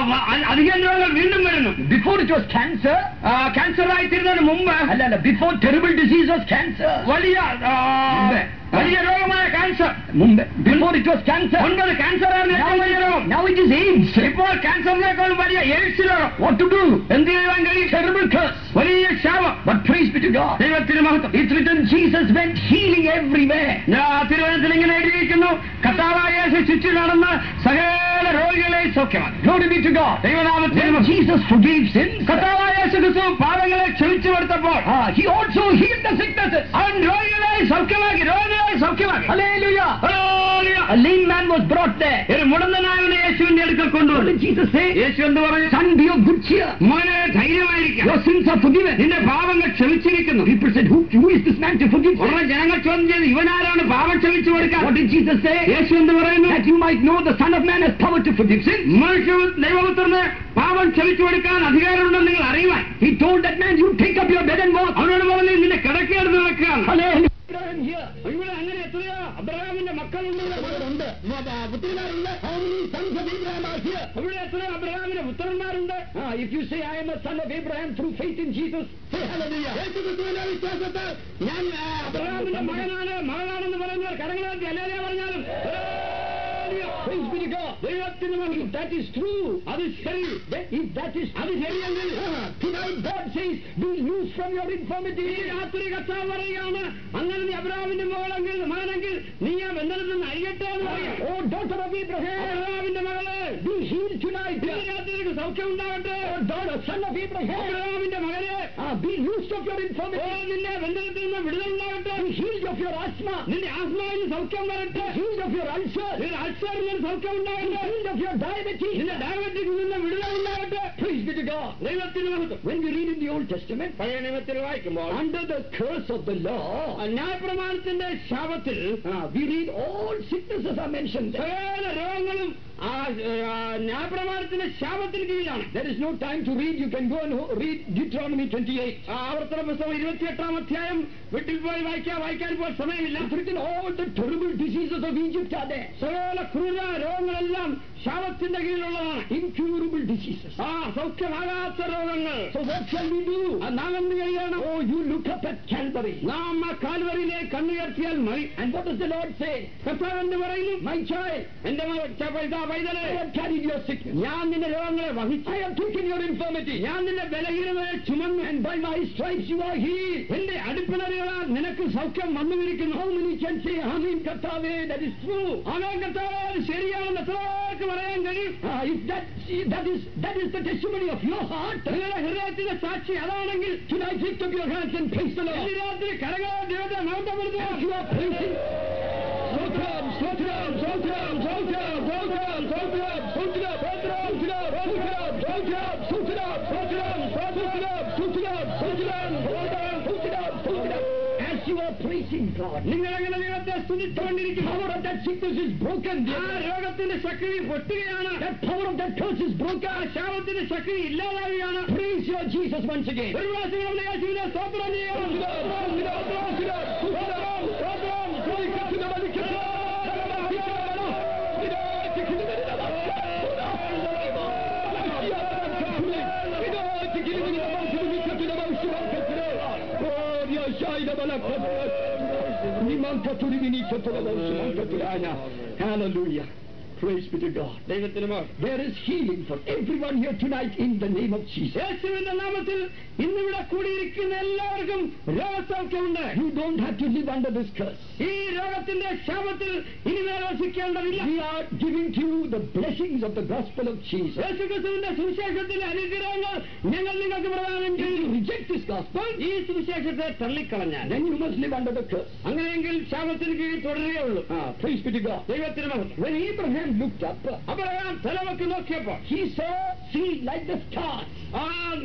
അധികം രോഗങ്ങൾ വീണ്ടും വരുന്നു. Before it was cancer, cancer ആയിത്തീരുന്നതിന് മുമ്പ്, അല്ല, before terrible disease was cancer. വലിയ ആ, മുമ്പേ. വലിയ രോഗമായ ക്യാൻസർ. മുമ്പ്. Before it was cancer. മുൻപത് ക്യാൻസർ ആയിരുന്നു ഏറ്റവും വലിയ രോഗം. Now it is AIDS. ഇപ്പോൾ ക്യാൻസറിനേക്കാളും വലിയ എയ്ഡ്സ് രോഗം. What to do? എന്ത് ചെയ്യാൻ കഴിയും? Terrible curse. വലിയ ശാപം. But praise be to God. ദൈവത്തിന് മഹത്വം. It's written Jesus went healing everywhere. തിരുവനന്തപുരത്തിൽ ഇങ്ങനെ എഴുതിയിരിക്കുന്നു, കർത്താവായ യേശു ചുറ്റി നടന്ന് സകല രോഗികളെ സൗഖ്യമാക്കി. Glory be to God. ദൈവനാമത്തിന് When Jesus forgave sins, കർത്താവായ യേശു ക്രിസ്തു പാപങ്ങളെ ക്ഷമിച്ചു കൊടുത്തപ്പോൾ ah, he also healed the sicknesses. അവൻ രോഗികളെ സൗഖ്യമാക്കി. രോഗികളെ സൗഖ്യമാക്കി. Hallelujah. Hallelujah. A lame man was brought there. ഒരു മുടന്തനായവനെ യേശുവിന്റെ അടുക്കൽ What കൊണ്ടുവന്നു. did Jesus say? യേശു എന്ത് പറഞ്ഞു? Son, be of good cheer. മോനെ ധൈര്യമായിരിക്കാം, Your sins are forgiven. നിന്റെ പാപങ്ങൾ ക്ഷമിച്ചിരിക്കുന്നു. People said, who, who is this man to forgive? ഉടനെ ജനങ്ങൾ ചോദ്യം ചെയ്തു, ഇവനാരാണ് പാപം ക്ഷമിച്ചു കൊടുക്കാൻ? What did Jesus say? യേശു എന്ത് പറയുന്നു? That you might know the Son of Man has power to forgive sins. മനുഷ്യ ദൈവപുത്രന് പാപം ക്ഷമിച്ചു കൊടുക്കാൻ അധികാരമുണ്ടെന്ന് നിങ്ങൾ അറിയുവാൻ. He told that man, you take up your bed and walk. അവനോട് പറഞ്ഞു, നിന്റെ കിടക്കെടുത്ത് നടക്കുകയാണ്. Hallelujah. Abraham here. ഇവിടെ അങ്ങനെ എത്രയോ അബ്രഹാമിന്റെ മക്കളുണ്ട്. ഉണ്ട്. പുത്രന്മാരുണ്ട്. How many sons of Abraham are here? ഇവിടെ എത്രയോ അബ്രഹാമിന്റെ പുത്രന്മാരുണ്ട്. Ah, if you say, I am a son of Abraham through faith in Jesus, say hallelujah. യേശുക്രിസ്തുവിന്റെ വിശ്വാസത്തിൽ ഞാൻ അബ്രഹാമിന്റെ മകനാണ് മകളാണെന്ന് പറയുന്നവർ കരങ്ങളാക്കി അല്ലേലൂയ പറഞ്ഞാലും Praise be to God. ദൈവത്തിന് മഹത്വം. If that is true, അത് ശരി. if that is അത് ശരിയെങ്കിൽ tonight God says, be loose from your infirmity. ഈ രാത്രി കർത്താവ് പറയുകയാണ്, അങ്ങനെ നീ അബ്രഹാമിന്റെ മകളെങ്കിൽ മകനെങ്കിൽ നീ ആ ബന്ധനത്തിൽ നിന്ന് അഴിയട്ടെ എന്ന് പറയാം. Oh, daughter of Abraham, അബ്രഹാമിന്റെ മകളെ be healed tonight. ഈ രാത്രിക്ക് സൗഖ്യം ഉണ്ടാകട്ടെ. Oh, daughter, son of Abraham, അബ്രഹാമിന്റെ മകനെ ah, be loosed of your infirmity. ഓ, നിന്റെ ബന്ധനത്തിൽ നിന്ന് വിടുതലുണ്ടാകട്ടെ. Be healed of your asthma. നിന്റെ ആസ്മാവിന് സൗഖ്യം വരട്ടെ. Healed of your ulcer. നിന്റെ അൾസറിൽ നിന്ന് സൗഖ്യം ഉണ്ടാകട്ടെ. Healed of your diabetes. നിന്റെ ഡയബറ്റിക്കിൽ നിന്ന് വിടുതലുണ്ടാകട്ടെ. Praise be to God. ദൈവത്തിന് മഹത്വം. When we read in the Old Testament, പഴയ നിയമത്തിൽ വായിക്കുമ്പോൾ under the curse of the law, ന്യായപ്രമാണത്തിന്റെ ശാപത്തിൽ ah, we read all sicknesses are mentioned. സകല രോഗങ്ങളും ആ ന്യായപ്രമാണത്തിന്റെ ശാപത്തിന് കീഴിലാണ്. There is no time to read. You can go and ho- read Deuteronomy twenty-eight. ആ ആവർത്തന പുസ്തകം ഇരുപത്തിയെട്ടാം അധ്യായം വീട്ടിൽ പോയി വായിക്കാൻ വായിക്കാൻ ഇപ്പോൾ സമയമില്ല. It's written all the terrible diseases of Egypt are there. സകല ക്രൂര രോഗങ്ങളെല്ലാം ശാപത്തിന്റെ കീഴിലുള്ളതാണ്. Incurable diseases. ആ സൗഖ്യമാകാത്ത രോഗങ്ങൾ. So what shall we do? ആ, നാം എന്ത് ചെയ്യണം? Oh, you look up at Calvary. നാം ആ കാൽവരിയിലെ കണ്ണുയർത്തിയാൽ മതി. And what does the Lord say? കർത്താവ് എന്ത് പറയുന്നു? My child, എന്റെ മക- ച- പൈതാ പൈതലേ, I have carried your sickness. ഞാൻ നിന്റെ രോഗങ്ങളെ വഹിച്ചു. I have taken your infirmity. ഞാൻ നിന്റെ ബലഹീനതയെ ചുമന്നു. And by my stripes you are healed. എന്റെ അടിപ്പിണരുകളാൽ നിനക്ക് സൗഖ്യം വന്നുമിരിക്കുന്നു. How many can say ആമേൻ കർത്താവേ? That is true. ആമേൻ കർത്താവേ, അത് ശരിയാണെന്ന് എത്രയൊക്കെ പറയാൻ കഴിയും? If that that is that is the testimony of your heart, നിങ്ങളുടെ ഹൃദയത്തിന്റെ സാക്ഷി അതാണെങ്കിൽ, tonight lift up your hands and praise the Lord. ഈ രാത്രി കരങ്ങളെ ദൈവത്തെ മഹത്വപ്പെടുത്തുക. You are praising. Sotram, sotram, sotram, sotram, sotram, sotram, sotram, sotram, sotram, sotram, sotram, sotram, sotram, sotram, sotram, sotram, sotram, sotram. As you are praising God, നിങ്ങൾ അങ്ങനെ ദൈവത്തെ സ്തുതിച്ചുകൊണ്ടിരിക്കും. Power of that sickness is broken. ആ രോഗത്തിന്റെ ശക്തി പൊട്ടുകയാണ്. That power of that curse is broken. ആ ശാപത്തിന്റെ ശക്തി ഇല്ലാതാവുകയാണ്. Praise your Jesus once again. ഒരു പ്രാവശ്യം നമ്മുടെ യേശുവിനെ സ്തോത്രം ചെയ്യുക. Hallelujah. Praise be to God. There is healing for everyone here tonight in the name of Jesus. യേശുവിന്റെ നാമത്തിൽ ഇന്നിവിടെ കൂടിയിരിക്കുന്ന എല്ലാവർക്കും രോഗസൗഖ്യമുണ്ട്. You don't have to live under this curse. ഈ രോഗത്തിന്റെ ശാപത്തിൽ ഇനി വസിക്കേണ്ടതില്ല. We are giving to you the blessings of the gospel of Jesus. യേശുക്രിസ്തുവിന്റെ സുവിശേഷത്തിന്റെ അനുഗ്രഹങ്ങൾ ഞങ്ങൾ നിങ്ങൾക്ക് പ്രദാനം ചെയ്യും. You reject this gospel, ഈ സുവിശേഷത്തെ തള്ളിക്കളഞ്ഞാൽ, then you must live under the curse. അങ്ങനെയെങ്കിൽ ശാപത്തിന് കീഴിൽ തുടരുകയുള്ളൂ. Praise be to God. ദൈവത്തിന് മഹത്വം. When Abraham looked up, Abraham തലവെക്ക് നോക്കിയപ്പോൾ, he saw seed like the stars. ആ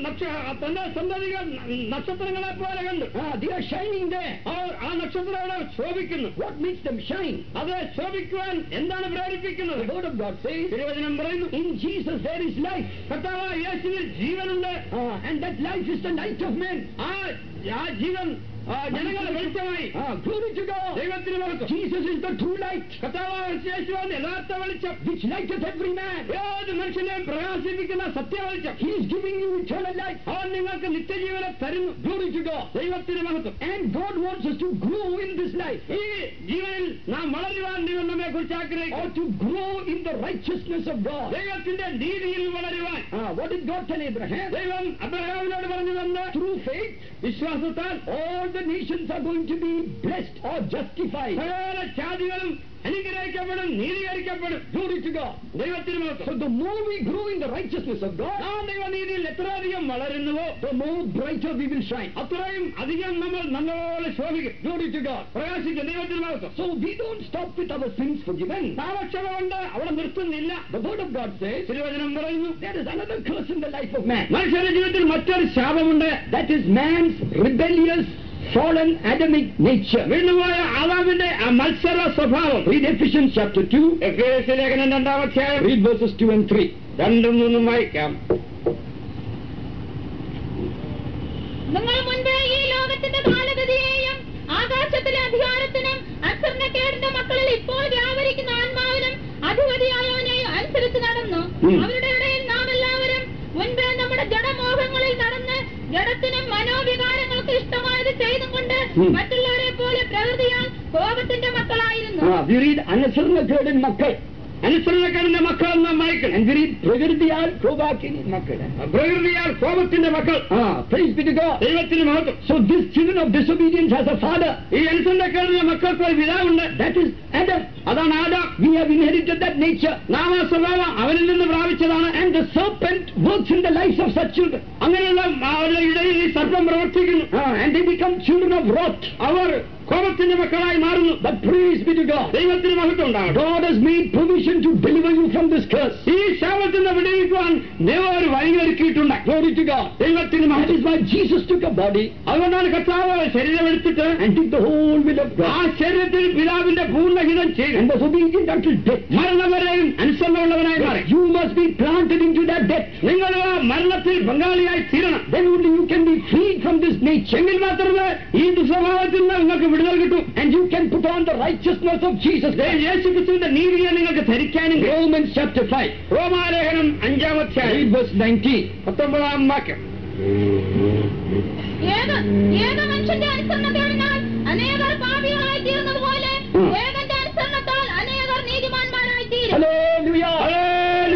തന്റെ സന്തതികൾ നക്ഷത്രങ്ങളെ പോലെ കണ്ടു. They are shining there. ആ നക്ഷത്രങ്ങളെ ശോഭിക്കുന്നു. What makes them shine? അത് ശോഭിക്കുവാൻ എന്താണ് പ്രേരിപ്പിക്കുന്നത്? The word of God says, തിരുവചനം പറയുന്നു, in Jesus there is life. കർത്താവായ യേശുവിൽ ജീവനുണ്ട്. And that life is the light of men. ആ ജീവൻ ജനങ്ങളെ വെളിച്ചമായി. Glory to God. ദൈവത്തിന് മഹത്വം. Jesus is the true light. കർത്താവായ യേശുവാണ് യഥാർത്ഥ വെളിച്ചം. Which lighteth every man. ഏത് മനുഷ്യനെയും പ്രകാശിപ്പിക്കുന്ന സത്യ വെളിച്ചം. He is giving you eternal life. അവൻ നിങ്ങൾക്ക് നിത്യജീവനെ തരുന്നു. Glory to God. ദൈവത്തിന് മഹത്വം. And God wants us to grow in this life. ഈ ജീവനിൽ നാം വളരുവാൻ ദൈവം നമ്മെ കുറിച്ച് ആഗ്രഹിക്കുന്നു. Or to grow in the righteousness of God. ദൈവത്തിന്റെ നീതിയിൽ വളരുവാൻ. What did God tell Abraham? ദൈവം അബ്രഹാമിനോട് പറഞ്ഞു തന്നത്, through faith, വിശ്വാസത്താൽ all the nations are going to be blessed or justified. സകല ജാതികളും അനുഗ്രഹിക്കപ്പെടും, നീതീകരിക്കപ്പെടും. Glory to God. ദൈവത്തിന് മഹത്വം. So the more we grow in the righteousness of God, നാം ദൈവനീതിയിൽ എത്രയധികം വളരുന്നുവോ, the more brighter we will shine. അത്രയും അധികം നമ്മൾ നല്ലപോലെ ശോഭിക്കും. Glory to God. പ്രകാശിക്കും. ദൈവത്തിന് മഹത്വം. So we don't stop with our sins forgiven. പാപക്ഷമ കൊണ്ട് അവിടെ നിർത്തുന്നില്ല. The word of God says, തിരുവചനം പറയുന്നു, there is another curse in the life of man. മനുഷ്യന്റെ ജീവിതത്തിൽ മറ്റൊരു ശാപമുണ്ട്. That is man's rebellious fallen Adamic nature. വീണ്ടുമായ ആദാമിന്റെ ആ മത്സര സ്വഭാവം. Read Ephesians chapter two. എഫേസ്യ ലേഖനം രണ്ടാം അധ്യായം. Read verses two and three. രണ്ടും മൂന്നും വായിക്കാം. നിങ്ങൾ മുൻപേ ഈ ലോകത്തിന്റെ കാലഗതിയെയും ആകാശത്തിലെ അധികാരത്തിനും അനുസരണക്കേടിന്റെ മക്കളിൽ ഇപ്പോൾ വ്യാപരിക്കുന്ന ആത്മാവിനും അധിപതിയായവനെയും അനുസരിച്ച് നടന്നു. അവരുടെ ഇടയിൽ നാം എല്ലാവരും മുൻപേ നമ്മുടെ ജഡമോഹങ്ങളിൽ നടന്ന് ജഡത്തിനും മനോവികാരങ്ങൾക്ക് ഇഷ്ടമായത് ചെയ്തും കൊണ്ട് മറ്റുള്ളവരെ പോലെ പ്രകൃതിയാൽ കോപത്തിന്റെ മക്കളായിരുന്നു. അനുസരണക്കേടിൻ മക്കൾ, അനുസരണക്കാരന്റെ മക്കൾ എന്ന മൈക്കിൾ. പ്രകൃതിയാൽ കോപാക്കിൻ മക്കൾ, പ്രകൃതിയാൽ കോപത്തിന്റെ മക്കൾ. ദൈവത്തിന് മഹത്വം. So this children of disobedience has a father. ഈ അനുസരണക്കാരന്റെ മക്കൾക്ക് ഒരു പിതാവുണ്ട്. That is Adam. അതാണ് Adam. We have inherited that nature. നാം ആ സ്വഭാവം അവനിൽ നിന്ന് പ്രാപിച്ചതാണ്. And the serpent works in the lives of such children. അങ്ങനെയുള്ള അവരുടെ ഇടയിൽ ഈ സർപ്പം പ്രവർത്തിക്കുന്നു. And they become children of wrath. അവർ കോപത്തിന്റെ മക്കളായി മാറുന്നു. But praise be to God. ദൈവത്തിന് മഹത്വം ഉണ്ടാകട്ടെ. God has made provision to deliver you from this curse. ഈ ശാപത്തിൽ നിന്ന് വിടുവിക്കുവാൻ ദൈവം ഒരു വഴി ഒരുക്കിയിട്ടുണ്ട്. Glory to God. ദൈവത്തിന് മഹത്വം. That is why Jesus took a body. അതുകൊണ്ടാണ് കർത്താവ് ശരീരം എടുത്തിട്ട് and did the whole will of God. ആ ശരീരത്തിൽ പിതാവിന്റെ പൂർണ്ണഹിതം ചെയ്തു. And was obedient until death. മരണം വരെയും അനുസരണമുള്ളവനായി മാറി. You must be planted into that death. നിങ്ങൾ ആ മരണത്തിൽ പങ്കാളിയായി തീരണം. Then only you can be freed from this nature. എങ്കിൽ മാത്രമേ ഈ ദുസ്വഭാവത്തിൽ നിന്ന് നിങ്ങൾക്ക് വിടുതൽ കിട്ടും. And you can put on the righteousness of Jesus. യേശുക്രിസ്തുവിന്റെ നീതിയെ നിങ്ങൾക്ക് ധരിക്കാനും. Romans chapter five. റോമാലേഖനം അഞ്ചാം അധ്യായം verse nineteen. പത്തൊമ്പതാം വാക്യം. ഏക ഏക മനുഷ്യന്റെ അനുസരണത്താൽ അനേകർ പാപികളായി തീർന്നതുപോലെ ഏകന്റെ അനുസരണത്താൽ അനേകർ നീതിമാന്മാരായി തീരും. Hallelujah. Hallelujah. How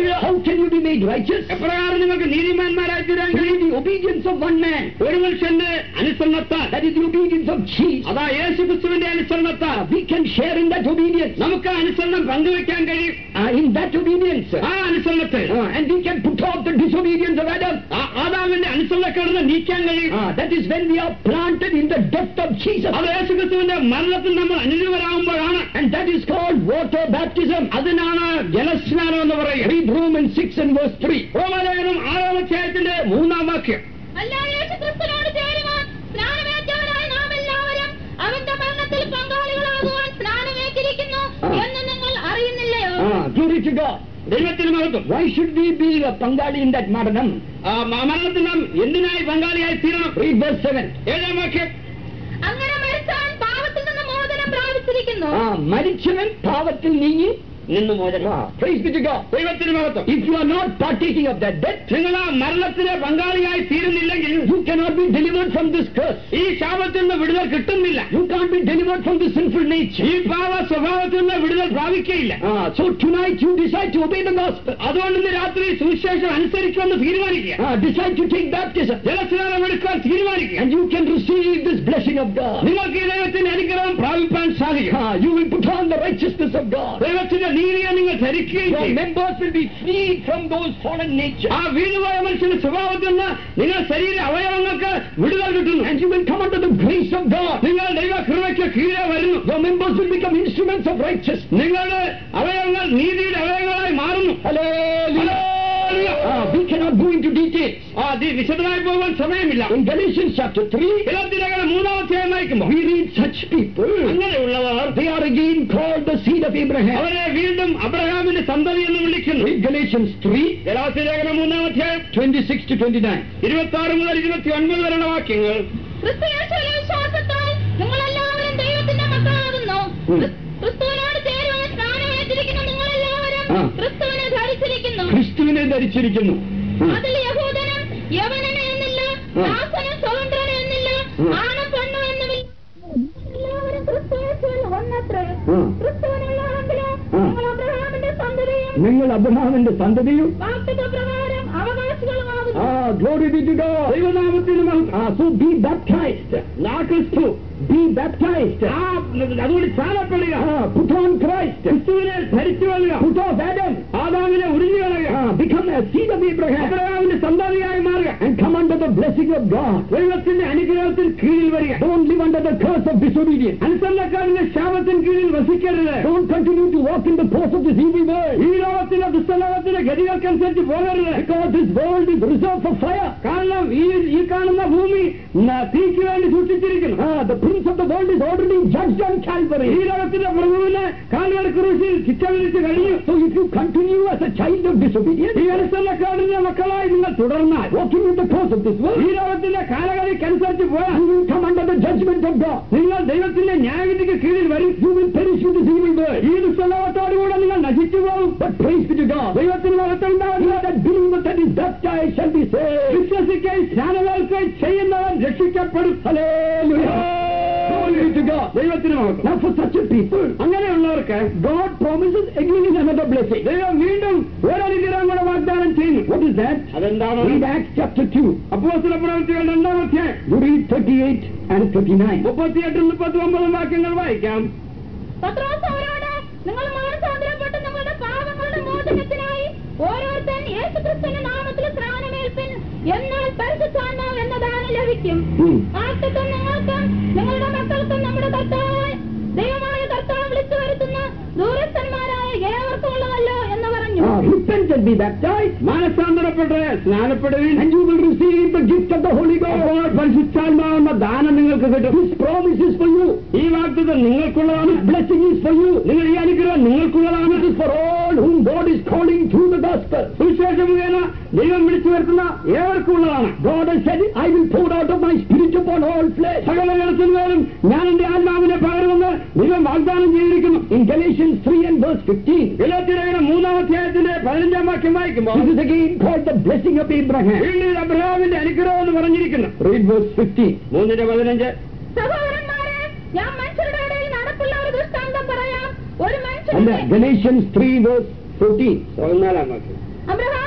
can you be made righteous? എപ്രകാരം നിങ്ങൾക്ക് നീതിമാന്മാരായി തീരാൻ Through കഴിയും? the obedience of one man. ഒരു മനുഷ്യന്റെ അനുസരണത്താൽ, That is the obedience of Jesus. അതാ യേശു ക്രിസ്തുവിന്റെ അനുസരണത്താൽ We can share in that obedience. നമുക്ക് ആ അനുസരണം പങ്കുവെക്കാൻ കഴിയും. Uh, in that obedience. ആ അനുസരണത്തെ Uh, and we can put off the disobedience of Adam. ആ- ആദാമിന്റെ അനുസരണക്കേടിനെ നീക്കാൻ കഴിയും. Uh, that is when we are planted in the death of Jesus. അത് യേശു ക്രിസ്തുവിന്റെ മരണത്തിൽ നമ്മൾ അനുരൂപരാകുമ്പോഴാണ്. And that is called water baptism. അതിനാണ് ജലസ്നാനം എന്ന് പറയുക. Read Romans six and verse three. റോമാലേഖനം ആറാം അധ്യായത്തിന്റെ മൂന്നാം വാക്യം. അല്ല യേശു ക്രിസ്തുവിനോട് ചേരുവാൻ സ്നാനമേറ്റവരായ നാം എല്ലാവരും അവന്റെ മരണത്തിൽ പങ്കാളികളാകുവാൻ സ്നാനമേറ്റിരിക്കുന്നു എന്ന് നിങ്ങൾ അറിയുന്നില്ലയോ? Ah, glory to God. ദൈവത്തിന് മഹത്വം. Why should we be a pangali in that maranam? ആ മരണത്തിൽ നാം എന്തിനായി പങ്കാളിയായി തീരണം? Read verse seven. ഏഴാം വാക്യം. അങ്ങനെ മരിച്ചവൻ പാപത്തിൽ നിന്ന് മോചനം പ്രാപിച്ചിരിക്കുന്നു. Ah, മരിച്ചവൻ പാവത്തിൽ നീങ്ങി നിന്നു മോചനം. Ah, praise be to God. ദൈവത്തിന് മഹത്വം. If you are not partaking of that death, നിങ്ങൾ ആ മരണത്തിലെ പങ്കാളിയായി തീരുന്നില്ലെങ്കിൽ you cannot be delivered from this curse. ഈ ശാപത്തിൽ നിന്ന് വിടുതൽ കിട്ടുന്നില്ല. You can't be delivered from the sinful nature. ഈ പാപ സ്വഭാവത്തിൽ നിന്ന് വിടുതൽ പ്രാപിക്കയില്ല. Ah, so tonight you decide to obey the gospel. അതുകൊണ്ട് ഇന്ന് രാത്രി സുവിശേഷം അനുസരിക്കുമെന്ന് തീരുമാനിക്കുക. Ah, decide to take baptism. ജലസ്നാനം എടുക്കാൻ തീരുമാനിക്കുക. And you can receive this blessing of God. നിങ്ങൾക്ക് ഈ ദൈവത്തിന്റെ അനുഗ്രഹം പ്രാപിപ്പാൻ സാധിക്കും. Ah, you will put on the righteousness of God. ദൈവത്തിന്റെ നീതിയെ നിങ്ങൾ ധരിക്കുകയും Your ചെയ്യും. members will be freed from those fallen natures. ആ വീണുപോയ മനുഷ്യന്റെ സ്വഭാവത്തിൽ നിന്ന് നിങ്ങൾ ശരീര അവയവങ്ങൾക്ക് വിടുതൽ കിട്ടുന്നു. And you will come under the grace of God. നിങ്ങൾ ദൈവ കൃപയ്ക്ക് കീഴെ വരുന്നു. Your members will become instruments of righteousness. നിങ്ങളുടെ അവയവങ്ങൾ നീതിയുടെ അവയവങ്ങളായി മാറുന്നു. Hallelujah. Ah, we cannot go into details. ആ അതി വിശദമായി പോകാൻ സമയമില്ല. In Galatians chapter three, ഗലാത്യലേഖനം മൂന്നാം അധ്യായം വായിക്കുമ്പോൾ we read such people. അങ്ങനെയുള്ളവർ They are again called the seed of Abraham. അവരെ വീണ്ടും അബ്രഹാമിന്റെ സന്തതി എന്ന് വിളിക്കുന്നു. Read Galatians three, ഗലാത്യലേഖനം മൂന്നാം അധ്യായം twenty-six to twenty-nine. ഇരുപത്തി ആറ് മുതൽ ഇരുപത്തി ഒൻപത് വരെയുള്ള വാക്യങ്ങൾ. ക്രിസ്തുയേശുവിലെ വിശ്വാസത്താൽ നിങ്ങളെല്ലാവരും ദൈവത്തിന്റെ മക്കളാകുന്നു. ഉം. ക്രിസ്തുവിനോട് ചേരുവാൻ സ്നാനമേറ്റിരിക്കുന്ന നിങ്ങളെല്ലാവരും ആ. ക്രിസ്തുവിനെ ധരിച്ചിരിക്കുന്നു. ക്രിസ്തുവിനെ ധരിച്ചിരിക്കുന്നു. ആ. അതിൽ യഹൂദനും യവനനും എന്നില്ല, ആ. ദാസനും സ്വതന്ത്രനും എന്നില്ല, ആ. ആണും പെണ്ണും എന്നുമില്ല, എല്ലാവരും ക്രിസ്തുയേശുവിൽ ഒന്നത്രേ. ആ. ക്രിസ്തുവിനുള്ളതെങ്കിലോ ആ. നിങ്ങൾ അബ്രഹാമിന്റെ സന്തതിയും നിങ്ങൾ അബ്രഹാമിന്റെ സന്തതിയും വാഗ്ദത്തപ്രകാരം അവകാശികളുമാകുന്നു. Ah, glory be to God. ദൈവനാമത്തിന് മഹത്വം. Ah, so be baptized. നാ ക്രിസ്തു. Be baptized. ആ അതുകൊണ്ട് ചാലപ്പെടുക. Ah, put on Christ. ക്രിസ്തുവിനെ ധരിച്ചു കൊള്ളുക. Put off Adam. ആദാമിനെ ഉരിഞ്ഞു കളയുക. Ah, become a seed of Abraham. അബ്രഹാമിന്റെ സന്തതിയായി മാറുക. And come under the blessing of God. ദൈവത്തിന്റെ അനുഗ്രഹത്തിൽ കീഴിൽ വരിക. Don't live under the curse of disobedience. അനുസരണക്കാരന്റെ ശാപത്തിന് കീഴിൽ വസിക്കരുത്. Don't continue to walk in the course of this evil world. ഈ ലോകത്തിന്റെ ദുഷ്ടലോകത്തിന്റെ ഗതികൾക്കനുസരിച്ച് പോകരുത്. Because this world is reserved for fire. കാരണം ഈ ഈ കാണുന്ന ഭൂമി ന- തീക്ക് വേണ്ടി സൂക്ഷിച്ചിരിക്കുന്നു. Ah, the prince of the world is already judged on Calvary. ഈ ലോകത്തിന്റെ പ്രഭുവിനെ കാൽവരി ക്രൂശിൽ ശിക്ഷ വിധിച്ച് കഴിഞ്ഞു. So if you continue as a child of disobedience, ഈ അനുസരണക്കാരന്റെ മക്കളായി നിങ്ങൾ തുടർന്നാൽ walking in the course of this world, ഈ ലോകത്തിന്റെ കാലഗതിക്കനുസരിച്ച് പോയാൽ you will come under the judgment of God. നിങ്ങൾ ദൈവത്തിന്റെ ന്യായവിധിക്ക് കീഴിൽ വരും. You will perish with this evil world. ഈ ദുഷ്ടലോകത്തോടുകൂടെ നിങ്ങൾ നശിച്ചു പോകും. But praise be to God. ദൈവത്തിന് മഹത്വം ഉണ്ടാകുക. That believer that is baptized shall be saved. വിശ്വസിക്കുകയും സ്നാനമേൽക്കുകയും ചെയ്യുന്നവൻ രക്ഷിക്കപ്പെടും. Hallelujah. Glory be to God. ദൈവത്തിന് മഹത്വം. Now for such a people, അങ്ങനെയുള്ളവർക്ക് God promises again another blessing. ദൈവം വീണ്ടും ഒരനുഗ്രഹം കൂടെ വാഗ്ദാനം ചെയ്യുന്നു. What is that? അതെന്താണ്? Read Acts chapter two. അപ്പോസ്തല പ്രവൃത്തികൾ രണ്ടാം അധ്യായം You read thirty-eight and thirty-nine. മുപ്പത്തിയെട്ടും മുപ്പത്തി ഒമ്പതും വാക്യങ്ങൾ വായിക്കാം. പത്രോസ് അവരോട് നിങ്ങൾ മാനസാന്തരപ്പെട്ട് നിങ്ങളുടെ പാപങ്ങളുടെ മോചനത്തിനായി ഓരോരുത്തൻ യേശുക്രിസ്തുവിന്റെ നാമത്തിൽ സ്നാനമേൽപ്പിൻ, എന്നാൽ പരിശുദ്ധാത്മാവ് എന്ന ദാനം ലഭിക്കും. Hmm. ആർക്കും നിങ്ങൾക്കും നിങ്ങളുടെ മക്കൾക്കും നമ്മുടെ കർത്താവായ ദൈവമായ കർത്താവ് വിളിച്ചു വരുത്തുന്ന ദൂരസ്ഥന്മാരായ ഏവർക്കും ഉള്ളതല്ലോ എന്ന് പറഞ്ഞു. Ah, repent and be baptized, മാനസാന്തരപ്പെട്ട് സ്നാനപ്പെടുകയും and you will receive the gift of the Holy അപ്പോൾ Ghost. പരിശുദ്ധാത്മാവെന്ന ദാനം നിങ്ങൾക്ക് കിട്ടും. This promise is for you. ഈ വാഗ്ദത്തം നിങ്ങൾക്കുള്ളതാണ്. This blessing is for you. നിങ്ങൾ ഈ അനുഗ്രഹം നിങ്ങൾക്കുള്ളതാണ്. This is for all whom God is calling through the gospel. സുവിശേഷം മുഖേന ദൈവം വിളിച്ചു വരുത്തുന്ന ഏവർക്കുള്ളതാണ്. God has said, I will pour out of my spirit upon all flesh. സകല ജനത്തിന്മേലും ഞാൻ എന്റെ ആത്മാവിനെ പകരുമെന്ന് ദൈവം വാഗ്ദാനം ചെയ്തിരിക്കുന്നു. In Galatians three and verse fifteen, ഗലാത്യലേഖനം മൂന്നാം അധ്യായത്തിന്റെ പതിനഞ്ചാം വാക്യം വായിക്കുമ്പോൾ this is again called the blessing of Abraham. വീണ്ടും അബ്രഹാമിന്റെ അനുഗ്രഹം എന്ന് പറഞ്ഞിരിക്കുന്നു. Read verse fifteen. മൂന്നിന്റെ പതിനഞ്ച്. സഹോദരന്മാരെ, ഞാൻ മനുഷ്യരുടെ ഇടയിൽ നടപ്പുള്ള ഒരു ദൃഷ്ടാന്തം പറയാം. ഒരു And മനുഷ്യന്റെ Galatians three verse fourteen. പതിനാലാം വാക്യം. അബ്രഹാം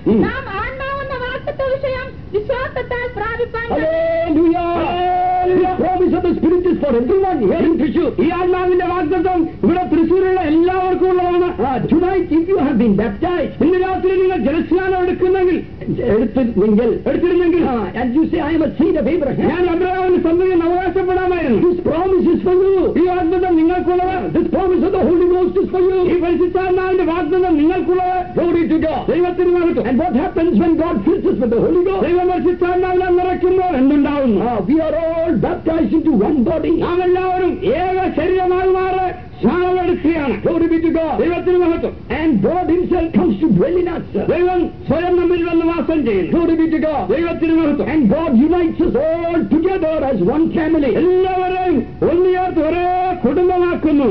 നാം ആത്മാവെന്ന വാഗ്ദത്ത വിഷയം വിശ്വാസത്താൽ പ്രാപിപ്പാൻ ഈ ആത്മാവിന്റെ വാഗ്ദത്തം ഇവിടെ തൃശ്ശൂരുള്ള എല്ലാവർക്കും ഉള്ളതാണ്. ഇന്ന് രാത്രി നിങ്ങൾ ജലസ്നാനം എടുക്കുന്നെങ്കിൽ എടുത്തിരുന്നെങ്കിൽ എടുത്തിരുന്നെങ്കിൽ ഞാൻ അബ്രഹാമിന്റെ സന്തതിയിൽ അവകാശപ്പെടാമായിരുന്നു. ഈ വാഗ്ദത്തം നിങ്ങൾക്കുള്ളത്. ഈ പരിശുദ്ധാത്മാവിന്റെ വാഗ്ദത്തം നിങ്ങൾക്കുള്ളത്. ദൈവത്തിന് മഹത്വം. ദൈവം പരിശുദ്ധാത്മാവിനെ നിറയ്ക്കുമ്പോൾ എന്തുണ്ടാവുന്നു? നാം എല്ലാവരും ഏക ശരീരമായി മാറി സ്നാനമെടുക്കുകയാണ്. ദൈവത്തിന് മഹത്വം. ദൈവം സ്വയം നമ്മിൽ വന്ന് വാസം ചെയ്യുന്നു. ദൈവത്തിന് മഹത്വം. എല്ലാവരെയും ഒന്നുചേർത്ത് ഒരേ കുടുംബമാക്കുന്നു.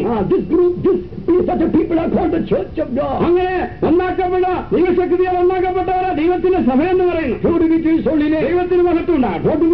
അങ്ങനെ ഒന്നാക്കപ്പെട്ട ദൈവശക്തിയാൽ ഒന്നാക്കപ്പെട്ടവരെ ദൈവത്തിന്റെ സഭയെന്ന് പറയുന്നു. ദൈവത്തിന് മഹത്വം ഉണ്ടാകും.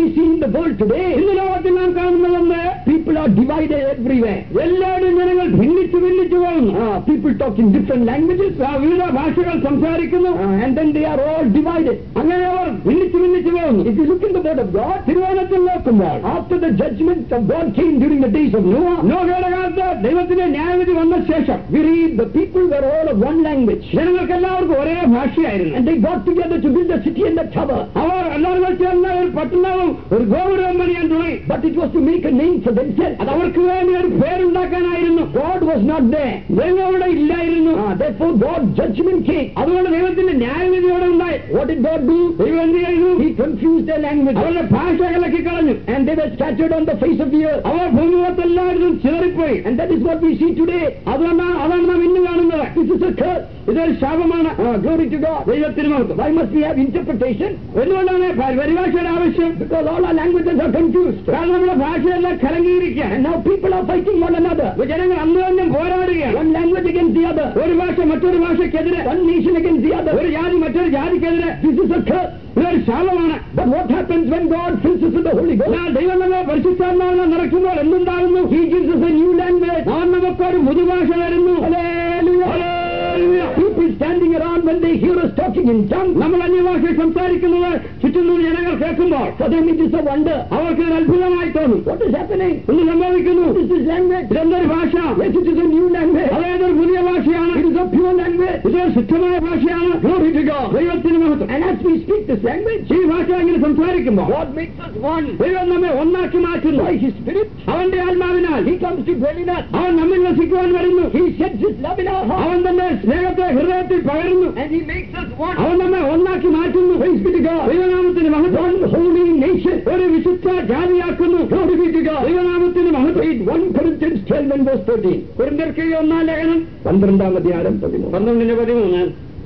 ഇന്ന് ലോകത്തിൽ നാം കാണുന്നതെന്ന് പീപ്പിൾ ആർ ഡിവൈഡഡ് എവ്രിവേ. എല്ലാവരും ജനങ്ങൾ ഭിന്നിച്ചു ഭിന്നിച്ചു പോകുന്നു. People talk in different languages. വിവിധ ഭാഷകൾ സംസാരിക്കുന്നു. And then they are all divided. അങ്ങനെ അവർ ഭിന്നിച്ചു ഭിന്നിച്ചു പോകുന്നു. If you look in the word of God, തിരുവചനത്തിൽ നോക്കുമ്പോൾ after the judgement of God came during the days of Noah, നോഹയുടെ കാലത്ത് ദൈവത്തിന്റെ ന്യായവിധി വന്ന ശേഷം we read the people were all of one language. ജനങ്ങൾക്ക് എല്ലാവർക്കും ഒരേ ഭാഷയായിരുന്നു. And they got together to build a city and a tower. അവർ എല്ലാവരും ചേർന്ന് ഒരു പട്ടണവും ഒരു ഗോപുരവും പണിയാൻ തുടങ്ങി. But it was to make a name for themselves. അത് അവർക്ക് വേണ്ടി ഒരു പേരുണ്ടാക്കാനായിരുന്നു. God was not there. ദൈവം അവിടെ ഇല്ലായിരുന്നു. Therefore God's judgment came. അതുകൊണ്ട് ദൈവത്തിന്റെ ന്യായവിധിയോടെ ഉണ്ടായി. What did God do? ദൈവം എന്ത് ചെയ്തു? He confused their language. അവരുടെ ഭാഷ കലക്കി കളഞ്ഞു. And they were scattered on the face of the earth. Our ഭൂമിയിലെല്ലാവരും ചിതറിപ്പോയി. And that is what we see today. അതുകൊണ്ടാണ് അതാണ് നാം ഇന്ന് കാണുന്നത്. This is a curse. ഇതൊരു ശാപമാണ്. Glory to God. ദൈവത്തിന് മഹത്വം. Why must we have interpretation? എന്തുകൊണ്ടാണ് പരിഭാഷയുടെ ആവശ്യം? Because all our languages are confused. കാരണം നമ്മുടെ ഭാഷയെല്ലാം കലങ്ങിയിരിക്കുക. And now people are fighting one another. ജനങ്ങൾ അന്ന് തന്നെ പോരാടുകയാണ്. One language against the other. ഒരു ഭാഷ മറ്റൊരു ഭാഷയ്ക്കെതിരെ. One nation against the other. ഒരു ജാതി മറ്റൊരു ജാതിക്കെതിരെ. This is a curse. ഇതൊരു ശാപമാണ്. But what happens when God fills us with the Holy Ghost? ദൈവം നമ്മെ പരിശുദ്ധാത്മാവിനെ നിറയ്ക്കുമ്പോൾ എന്തുണ്ടാകുന്നു? He gives us a new language. അവൻ നമുക്കൊരു പുതുഭാഷ തരുന്നു. Hallelujah. People standing around when they hear us talking in tongues. നമ്മൾ അന്യഭാഷ സംസാരിക്കുന്നത് ചുറ്റുന്ന ജനങ്ങൾ കേൾക്കുമ്പോൾ for them it is a wonder. അവർക്ക് ഒരു അത്ഭുതമായി തോന്നും. What is happening? എന്ത് സംഭവിക്കുന്നു? This is language. ഇതെന്തൊരു ഭാഷ? Yes, it is a new language. അതേതൊരു പുതിയ ഭാഷയാണ്. It is a pure language. ഇതൊരു ശുദ്ധമായ ഭാഷയാണ്. Glory to God. ദൈവത്തിന് മഹത്വം. And as we speak this language, ഈ ഭാഷ ഇങ്ങനെ സംസാരിക്കുമ്പോൾ God makes us one. ദൈവം നമ്മെ ഒന്നാക്കി മാറ്റുന്നു. By His Spirit, അവന്റെ ആത്മാവിനാൽ He comes to dwell in us. അവൻ നമ്മിൽ വസിക്കുവാൻ വരുന്നു. He sheds His love in our heart. അവൻ തന്നെ സ്നേഹത്തെ ഹൃദയത്തിൽ പകരുന്നു. And He makes us one. അവൻ നമ്മെ ഒന്നാക്കി മാറ്റുന്നു. Praise be to God. ദൈവനാമത്തിന് മഹത്വം. One holy nation. ഒരു വിശുദ്ധ ജാതിയാക്കുന്നു. Glory be to God. ദൈവനാമത്തിന് മഹത്വം. One Corinthians twelve and verse thirteen. കൊരിന്ത്യർക്ക് ഒന്നാം ലേഖനം പന്ത്രണ്ടാം അധ്യായം പന്ത്രണ്ടിന്റെ പതിമൂന്ന്.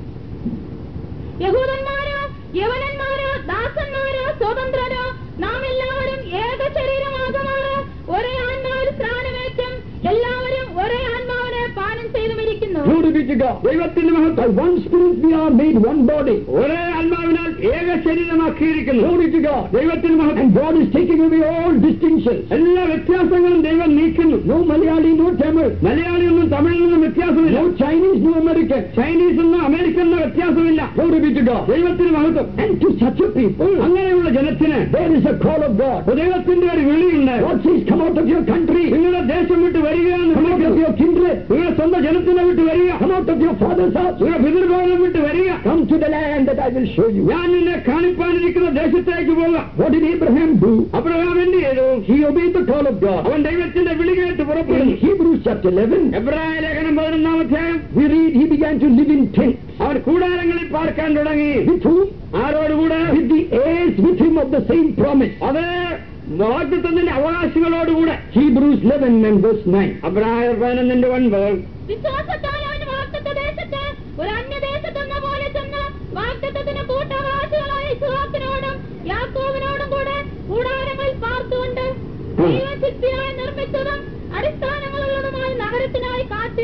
യഹൂദന്മാരോ യവനന്മാരോ ദാസന്മാരോ സ്വതന്ത്രരോ നാം എല്ലാവരും ഏക ശരീരമാകമാണ് ഒരേ ആത്മാവിൽ സ്നാനമേറ്റും എല്ലാവരും ഒരേ ആത്മാവിനെ പാനം ചെയ്തുമിരിക്കുന്നു. ദൈവത്തിന്റെ മഹത്വം. One spirit we are made one body. ഒരേ ആത്മാവിനാൽ ഏക ശരീരമാക്കിയിരിക്കുന്നു. ദൈവത്തിന്റെ മഹത്വം. And God is taking away all distinctions. എല്ലാ വ്യത്യാസങ്ങളും ദൈവം നീക്കുന്നു. No Malayali, no Tamil. മലയാളിയൊന്നും തമിഴിലൊന്നും വ്യത്യാസമില്ല. No Chinese, no American. Chinese ഒന്നും അമേരിക്കൻ എന്ന വ്യത്യാസമില്ല. ദൈവത്തിന് മഹത്വം. And to such a people, അങ്ങനെയുള്ള ജനത്തിന് there is a call of God. ദൈവത്തിന്റെ ഒരു വിളിയുണ്ട്. God says, come out of your country. നിങ്ങളുടെ ദേശം വിട്ട് വരികയാണ്. Come out of your kindred. നിങ്ങളുടെ സ്വന്തം ജനത്തിനെ വിട്ട് വരിക. Come out of your father's house. നിങ്ങളുടെ പിതൃഭവനം വിട്ട് വരിക. Come to the land that I will show you. ഞാൻ നിന്നെ കാണിപ്പാനിരിക്കുന്ന ദേശത്തേക്ക് പോകാം. What did Abraham do? Abraham എന്ത് ചെയ്തു? He obeyed the call of God. അവൻ ദൈവത്തിന്റെ വിളി കേട്ട് പുറപ്പെടുന്നു. Hebrews chapter eleven. എബ്രായ ലേഖനം പതിനൊന്നാം അധ്യായം. We read he began to live in tents. അവൻ കൂടാരങ്ങളിൽ പാർക്കാൻ തുടങ്ങി. With whom? ആരോടുകൂടെ? With the heirs with him of the same promise. അത് വാഗ്ദത്തത്തിന്റെ അവകാശികളോടുകൂടെ. Hebrews eleven and verse nine. അബ്രായർ പതിനൊന്നിന്റെ ഒൻപത്. വിശ്വാസത്താൽ അവൻ വാഗ്ദത്ത ദേശത്ത് ഒരു അന്യദേശത്തെന്ന പോലെ ചെന്ന് വാഗ്ദത്തത്തിന് കൂട്ടവകാശികളായ ഇസ്ഹാക്കിനോടും യാക്കോബിനോടും കൂടെ കൂടാരങ്ങളിൽ പാർത്തുകൊണ്ട് ദൈവശക്തിയായി നിർമ്മിച്ചതും അടിസ്ഥാനങ്ങളുള്ളതുമായ നഗരത്തിനായി കാത്തിരുന്നു. He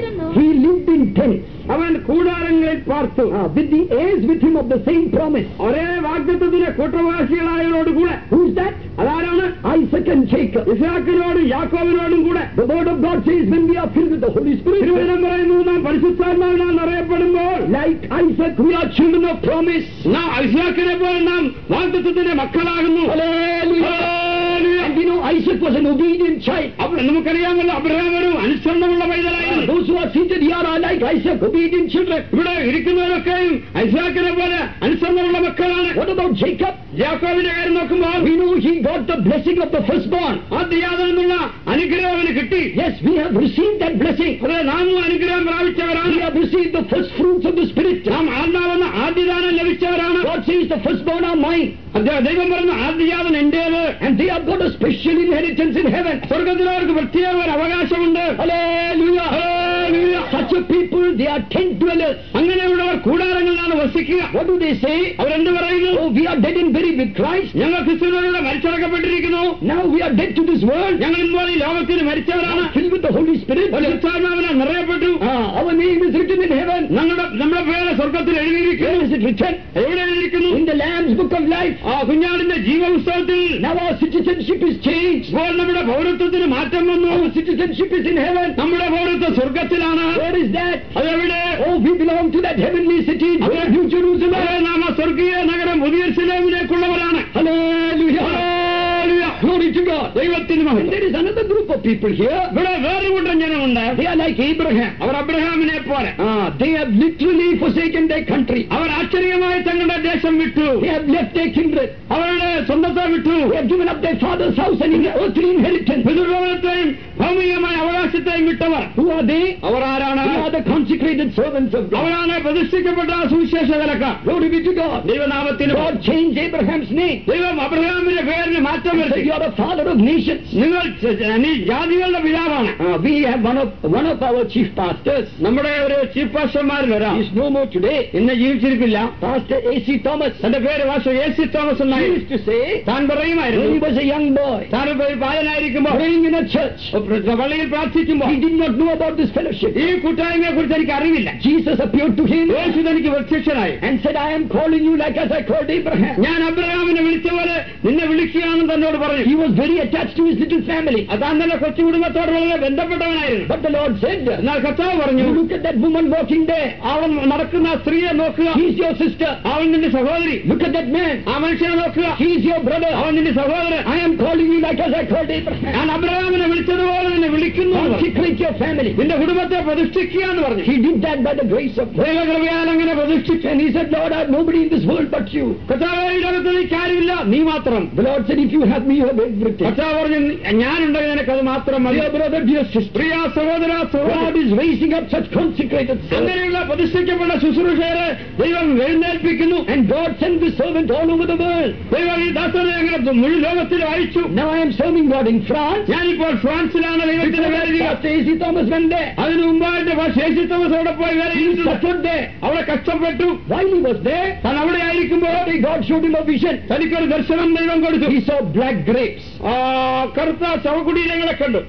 lived in tents. അവൻ കൂടാരങ്ങളിൽ പാർത്തു. Ah, with the heirs with him of the same promise. ഒരേ വാഗ്ദത്തത്തിന്റെ കൂട്ടവാസികളായവരോടുകൂടെ. Who is that? അതാരാണ്? Isaac and Jacob. ഇസ്ഹാക്കിനോടും യാക്കോബിനോടും കൂടെ. The word of God says when we are filled with the Holy Spirit. തിരുവചനം പറയുന്നു നാം പരിശുദ്ധാത്മാവിനാൽ നിറയപ്പെടുമ്പോൾ like Isaac we are children of promise. നാം ഇസ്ഹാക്കിനെ പോലെ നാം വാഗ്ദത്തത്തിന്റെ മക്കളാകുന്നു. Hallelujah. And you know Isaac was an obedient child. അപ്പോൾ നമുക്കറിയാമല്ലോ അബ്രഹാം ഒരു അനുസരണമുള്ള പൈതലായിരുന്നു. Those who are seated here are like Isaac, obedient children. ഇവിടെ ഇരിക്കുന്നവരൊക്കെയും ഐസാക്കിനെ പോലെ അനുസരണമുള്ള മക്കളാണ്. What about Jacob? യാക്കോബിന്റെ കാര്യം നോക്കുമ്പോൾ we know he got the blessing of the firstborn. ആദ്യജാതനെന്നുള്ള അനുഗ്രഹം അവന് കിട്ടി. Yes, we have received that blessing. അതെ, നാം അനുഗ്രഹം പ്രാപിച്ചവരാണ്. We have received the first fruits of the Spirit. നാം ആത്മാവെന്ന ആദ്യദാനം ലഭിച്ചവരാണ്. God says the firstborn are mine. ദൈവം പറഞ്ഞു ആദ്യജാതൻ എന്റേത്. And they have got a special inheritance in heaven. സ്വർഗ്ഗത്തിൽ അവർക്ക് പ്രത്യേക ഒരു അവകാശമുണ്ട്. Hallelujah. Hallelujah. Such a people, they are tent dwellers. അങ്ങനെയുള്ളവർ കൂടാരങ്ങളിലാണ് വസിക്കുക. What do they say? അവരെന്ത് പറയുന്നു? Oh, we are dead and buried with Christ. ഞങ്ങൾ ക്രിസ്തുവിനോട് മരിച്ചടക്കപ്പെട്ടിരിക്കുന്നു. Now we are dead to this world. ഞങ്ങൾ ഇപ്പോൾ ഈ ലോകത്തിന് മരിച്ചവരാണ്. Filled with the Holy Spirit. പരിശുദ്ധാത്മാവിനാൽ നിറയപ്പെട്ടു. Our name is written in heaven. നമ്മുടെ നമ്മുടെ പേര് സ്വർഗ്ഗത്തിൽ എഴുതിയിരിക്കുന്നു. Where is it written? എവിടെ എഴുതിയിരിക്കുന്നു? In the Lamb's book of life. ആ കുഞ്ഞാടിന്റെ ജീവപുസ്തകത്തിൽ. Now our citizenship is changed. ഇപ്പോൾ നമ്മുടെ പൗരത്വത്തിന് മാറ്റം വന്നു. Our citizenship is in heaven. നമ്മുടെ പൗരത്വം സ്വർഗ്ഗത്തിലാണ്. Where is that? അതെവിടെ? Oh, we belong to that heavenly city, New Jerusalem. നാം സ്വർഗീയ നഗരം പുതിയ യെരൂശലേമിലേക്കുള്ളവരാണ്. Hallelujah. Hallelujah. Glory to God. ദൈവത്തിന് മഹത്വം. There is another group of people here. ഇവിടെ വേറെ കൂട്ടം ജനമുണ്ട്. They are like Abraham. അവർ അബ്രഹാമിനെ പോലെ. Ah, they have literally forsaken their country. അവർ ആശ്ചര്യമായി തങ്ങളുടെ ദേശം വിട്ടു. They have left their kindred. അവരുടെ സ്വന്തത്തെ വിട്ടു. They have given up their father's house and their earthly inheritance. പിതൃഭവനത്തെയും ഭൗമികമായ അവകാശത്തെയും വിട്ടവർ. Who are they? അവർ ആരാണ്? They are the consecrated servants of God. അവരാണ് പ്രതിഷ്ഠിക്കപ്പെട്ട സുവിശേഷകരക്കാർ. Glory be to God. ദൈവനാമത്തിന്. God changed Abraham's name. ദൈവം അബ്രഹാമിന്റെ പേരിന് മാറ്റം വരുത്തി. You are the father of nations. നിങ്ങൾ നീ ജാതികളുടെ പിതാവാണ്. We have one of one of our chief pastors. നമ്മുടെ ഒരു ചീഫ് പാസ്റ്റർമാരിൽ ഒരാൾ. He is no more today. ഇന്ന് ജീവിച്ചിരിക്കില്ല. Pastor A C Thomas. തന്റെ പേര് പാസ്റ്റർ A C തോമസ് എന്നാണ്. He used to say. താൻ പറയുമായിരുന്നു. When he was a young boy. താൻ ഒരു ബാലനായിരിക്കുമ്പോൾ. Praying in a church. പള്ളിയിൽ പ്രാർത്ഥിക്കുമ്പോൾ. He did not know about this fellowship. ഈ കൂട്ടായ്മയെ കുറിച്ച് എനിക്ക് അറിവില്ല. Jesus appeared to him. യേശു തനിക്ക് പ്രത്യക്ഷനായി. And said, I am calling you like as I called Abraham. ഞാൻ അബ്രഹാമിനെ വിളിച്ച പോലെ നിന്നെ വിളിക്കുകയാണെന്ന് തന്നോട് പറഞ്ഞു. He was very attached to his little family. അതാൻ തന്നെ കൊച്ചു കുടുംബത്തോട് വളരെ ബന്ധപ്പെട്ടവനായിരുന്നു. But the Lord said, എന്നാൽ കർത്താവ് പറഞ്ഞു, look at that woman walking there. അവൻ നടക്കുന്ന സ്ത്രീയെ നോക്കുക. He is your sister. അവൻ നിന്റെ സഹോദരി. Look at that man. ആ മനുഷ്യനെ നോക്കുക. He is your brother. അവൻ നിന്റെ സഹോദരൻ. I am calling you like as I called Abraham. ഞാൻ അബ്രഹാമിനെ വിളിച്ചതുപോലെ നിന്നെ വിളിക്കുന്നു. Consecrate your family. നിന്റെ കുടുംബത്തെ പ്രതിഷ്ഠിക്കുക എന്ന് പറഞ്ഞു. He did that by the grace of God. ദൈവകൃപയാൽ അങ്ങനെ പ്രതിഷ്ഠിച്ചു. And he said, Lord, I have nobody in this world but you. കർത്താവേ, ഈ ലോകത്തിൽ എനിക്ക് ആരുമില്ല, നീ മാത്രം. The Lord said, if you have me, you have everything. കർത്താവ് പറഞ്ഞു, ഞാനുണ്ടെങ്കിൽ നിനക്ക് അത് മാത്രം മതി. Dear brother, dear sister, പ്രിയ സഹോദര, God is raising up such consecrated servants. അങ്ങനെയുള്ള പ്രതിഷ്ഠിക്കപ്പെട്ട ശുശ്രൂഷകരെ ദൈവം എഴുന്നേൽപ്പിക്കുന്നു. And God sent this servant all over the world. ദൈവം ഈ ദാസനെ അങ്ങനെ മുഴു ലോകത്തിൽ അയച്ചു. Now I am serving God in France. ഞാനിപ്പോൾ ഫ്രാൻസിലാണ് ദൈവത്തിന്റെ വേലയിൽ. A C Thomas went there. അതിനു മുമ്പായിട്ട് A C Thomas അവിടെ പോയി വേലയിൽ suffered there. അവിടെ കഷ്ടപ്പെട്ടു. While he was there, താൻ അവിടെ ആയിരിക്കുമ്പോൾ God showed him a vision. തനിക്കൊരു ദർശനം ദൈവം കൊടുത്തു. He saw black grapes. ആ കറുത്ത ചവക്കുടീരങ്ങളെ കണ്ടു.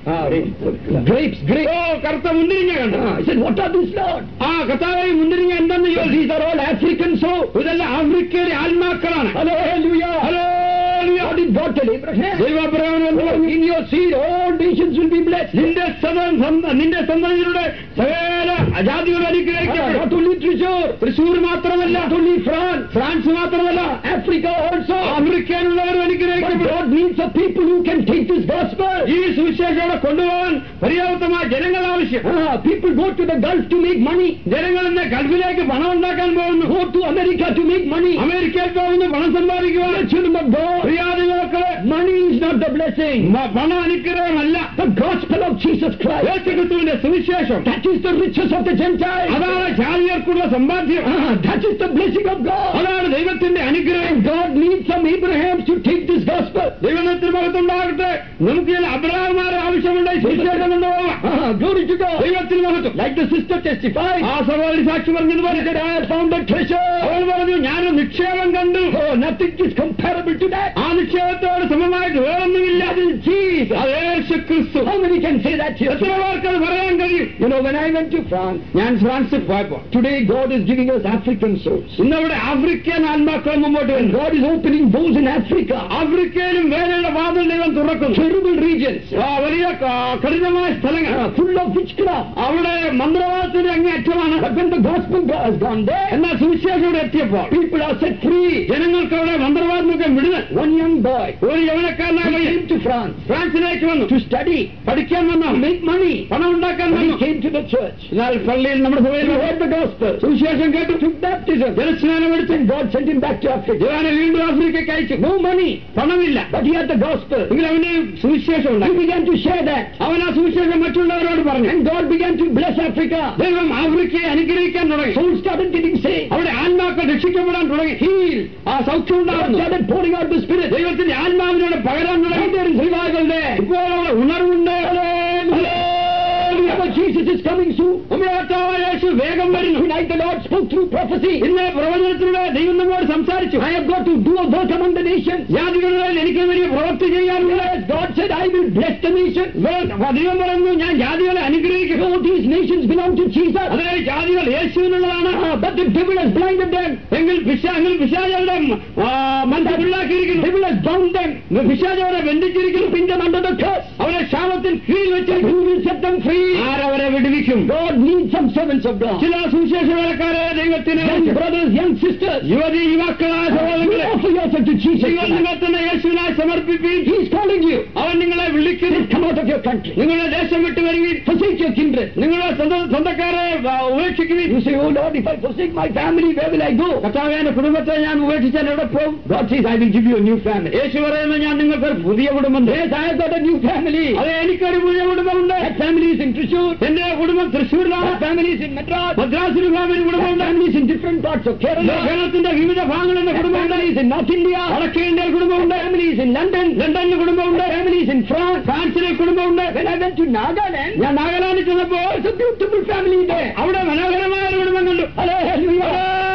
Grapes, grapes. ഓ കറുത്ത മുന്തിരിങ്ങ കണ്ടു. He said, what are these, Lord? ആ കർത്താവേ, മുന്തിരിങ്ങ എന്താന്ന് ചോദിച്ചു. These are all African souls. ഇതെല്ലാം ആഫ്രിക്കയിലെ ആത്മാക്കളാണ്. Hallelujah. Hallelujah. What did God tell Abraham? ദൈവം അബ്രഹാമിനോട് പറഞ്ഞു, in your seed all nations will be blessed. നിന്റെ നിന്റെ സന്തതിയുടെ സകല ജാതികൾ അനുഗ്രഹിക്കപ്പെടും. Not only Thrissur, തൃശ്ശൂർ മാത്രമല്ല, not only France, ഫ്രാൻസ് മാത്രമല്ല, Africa also, ആഫ്രിക്കയിലുള്ളവരും അനുഗ്രഹിക്കപ്പെടും. God needs a people who can take this gospel. ഈ സുവിശേഷം കൊണ്ടുപോകാൻ പര്യാപ്തമായ ജനങ്ങൾ ആവശ്യം. People go to the Gulf to make money. ജനങ്ങൾ ഇന്ന് ഗൾഫിലേക്ക് പണം ഉണ്ടാക്കാൻ പോകുന്നു. Go to America to make money. അമേരിക്കയിൽ പോകുന്നു പണം സമ്പാദിക്കുവാൻ. Children of God, പ്രിയാദികളൊക്കെ, money is not the blessing. പണം അനുഗ്രഹമല്ല. The gospel of Jesus Christ. യേശുക്രിസ്തുവിന്റെ സുവിശേഷം. That is the riches of the Gentiles. അതാണ് ജാതികൾക്കുള്ള സമ്പാദ്യം. That is the blessing of God. അതാണ് ദൈവത്തിന്റെ അനുഗ്രഹം. God needs some Abrahams to take this gospel. ദൈവത്തിന്റെ മഹത്വമുണ്ടാകട്ടെ. നമുക്ക് ചില അബ്രഹാമുമാരെ ആവശ്യമുണ്ട്. സുവിശേഷം കൊണ്ടുപോകാം. Glory to God. ദൈവത്തിന് മഹത്വം. Like the sister testified. ആ സഹോദരി സാക്ഷി പറഞ്ഞതുപോലെ, I have found a treasure. അവൾ പറഞ്ഞു, ഞാൻ നിക്ഷേപം കണ്ടു. Oh, nothing is comparable to that. ആ നിക്ഷേപത്തെ ദൈവത്തോട് സമമായിട്ട് വേറൊന്നുമില്ല. അത് യേശു ക്രിസ്തു. എത്ര പേർക്ക് അത് പറയാൻ കഴിയും? You know, when I went to France, ഞാൻ ഫ്രാൻസിൽ പോയപ്പോൾ, today God is giving us African souls. ഇന്നവിടെ ആഫ്രിക്കൻ ആത്മാക്കൾ മുമ്പോട്ട് വരുന്നു. God is opening doors in Africa. ആഫ്രിക്കയിലും വേലയുടെ വാതിൽ ദൈവം തുറക്കുന്നു. Terrible regions, വലിയ കഠിനമായ സ്ഥലങ്ങൾ, full of witchcraft. അവിടെ മന്ത്രവാദത്തിന്റെ അങ്ങേയറ്റമാണ്. When the gospel has gone there, എന്നാൽ സുവിശേഷം എത്തിയപ്പോൾ people are set free. ജനങ്ങൾക്ക് അവിടെ മന്ത്രവാദമൊക്കെ വിടുന്നു. One young boy, ഒരു യൗവനക്കാരനായി came to France. ഫ്രാൻസിലേക്ക് വന്നു. To study, പഠിക്കാൻ വന്നു. Make money, പണം ഉണ്ടാക്കാൻ വന്നു. He came to the church. എന്നാൽ പള്ളിയിൽ നമ്മുടെ സഭയിൽ heard the gospel. സുവിശേഷം കേട്ടു. Took baptism. ജലസ്നാനം എടുത്തു. God sent him back to Africa. അവനെ വീണ്ടും ആഫ്രിക്കയ്ക്ക് അയച്ചു. No money, പണമില്ല. But he had the gospel. എങ്കിൽ അവന് സുവിശേഷം ഉണ്ടായി. He began to share that. അവൻ ആ സുവിശേഷം മറ്റുള്ളവരോട് പറഞ്ഞു. And God began to bless Africa. ദൈവം ആഫ്രിക്കയെ അനുഗ്രഹിക്കാൻ തുടങ്ങി. Souls started getting saved. അവിടെ ആത്മാക്കൾ രക്ഷിക്കപ്പെടാൻ തുടങ്ങി. Healed, ആ സൗഖ്യം ഉണ്ടാകുന്നു. God started pouring out the Spirit. ദൈവത്തിന്റെ ആത്മാവിനോട് പകരാൻ തുടങ്ങി. There is revival there. ഇപ്പോൾ അവിടെ ഉണർവുണ്ട്. Jesus is coming soon. നമ്മുടെ കർത്താവായ യേശു വേഗം വരുന്നു. Tonight the Lord spoke through prophecy. ഇന്ന് പ്രവചനത്തിലൂടെ ദൈവം നമ്മോട് സംസാരിച്ചു. I have got to do a work among the nations. ജാതികളിൽ എനിക്ക് വലിയ പ്രവൃത്തി ചെയ്യാനുണ്ട്. God said, I will bless the nations. ദൈവം പറഞ്ഞു, ഞാൻ ജാതികളെ അനുഗ്രഹിക്കും. All these nations belong to Jesus. അതിലെ ജാതികൾ യേശുവിനുള്ളതാണ്. But the devil has blinded them. എങ്കിൽ പിശാച് പിശാചുടെ മനസ്സിലാക്കിയിരിക്കുന്നു. Devil has bound them. പിശാച് അവരെ ബന്ധിച്ചിരിക്കുന്നു. Pin them under the curse. അവരെ ശാപത്തിൽ കീഴിൽ വെച്ചിരിക്കുന്നു. Who will set them free? ആരവരെ വിടുവിക്കും? God needs some servants of God. ചില സുവിശേഷ വേലക്കാരെ ദൈവത്തിന്, young brothers, young sisters, യുവതി യുവാക്കളായ സഹോദരങ്ങളെ, offer yourself to Jesus. നിങ്ങൾ നിങ്ങളെ തന്നെ യേശുവിനായി സമർപ്പിപ്പീൻ. He is calling you. അവൻ നിങ്ങളെ വിളിക്കുന്നു. Come out of your country. നിങ്ങളുടെ ദേശം വിട്ടു വരികയും, forsake your kindred. നിങ്ങളുടെ സ്വന്തക്കാരെ ഉപേക്ഷിക്കുകയും. You say, oh Lord, if I forsake my family, where will I go? കർത്താവേ, എന്റെ കുടുംബത്തെ ഞാൻ ഉപേക്ഷിച്ചാൽ എവിടെ പോകും? God says, I will give you a new family. യേശു പറയുന്നു, ഞാൻ നിങ്ങൾക്ക് ഒരു പുതിയ കുടുംബം. Yes, I have got a new family. അതെ, എനിക്കൊരു പുതിയ കുടുംബമുണ്ട്. That family is in Thrissur. എന്റെ കുടുംബം തൃശ്ശൂരിലാണ്. Families in Madras. മദ്രാസിൽ ഫാമിലി കുടുംബമുണ്ട്. Families in different parts of Kerala. കേരളത്തിന്റെ വിവിധ ഭാഗങ്ങളുടെ കുടുംബമുണ്ട്. Families in North India. വടക്കേ ഇന്ത്യയിൽ കുടുംബമുണ്ട്. Families in London. ലണ്ടനിൽ കുടുംബമുണ്ട്. Families in France. ഫ്രാൻസിലെ കുടുംബമുണ്ട്. When I went to Nagaland, ഞാൻ നാഗാലാൻഡിൽ ചെന്നപ്പോൾ it's a beautiful family there. അവിടെ മനോഹരമായ ഒരു കുടുംബം കണ്ടു. Hallelujah.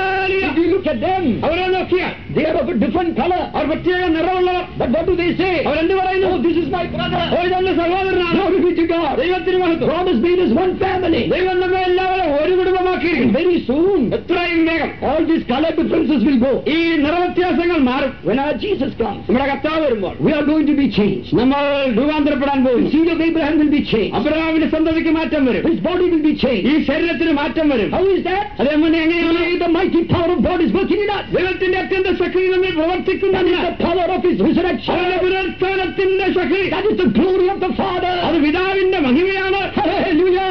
If you look at them, അവരെ നോക്കിയാൽ they are of a different color. അവർ പ്രത്യേക നിറമുള്ളവർ. But what do they say? അവർ എന്ത് പറയുന്നു? Oh, this is my brother. ഓ, ഇതെന്റെ സഹോദരനാണ്. Glory be to God. ദൈവത്തിന് മഹത്വം. God has made us one family. ദൈവം നമ്മെ എല്ലാവരും ഒരു കുടുംബമാക്കിയിരിക്കുന്നു. Very soon, എത്രയും വേഗം all these color differences will go. ഈ നിറവ്യത്യാസങ്ങൾ മാറും. When our Jesus comes, നമ്മുടെ കർത്താവ് വരുമ്പോൾ, we are going to be changed. നമ്മൾ രൂപാന്തരപ്പെടാൻ പോകും. The seed of Abraham will be changed. അബ്രഹാമിന്റെ സന്തതിക്ക് മാറ്റം വരും. His body will be changed. ഈ ശരീരത്തിന് മാറ്റം വരും. How is that? അതെങ്ങനെ എങ്ങനെയാണ്? The mighty power of God is working in us. ദൈവത്തിന്റെ അത്യന്ത ശക്തി നമ്മിൽ പ്രവർത്തിക്കുന്നുണ്ട്. The power of His resurrection. അവന്റെ പുനരുത്ഥാനത്തിന്റെ ശക്തി. That is the glory of the Father. അത് പിതാവിന്റെ മഹിമയാണ്. Hallelujah.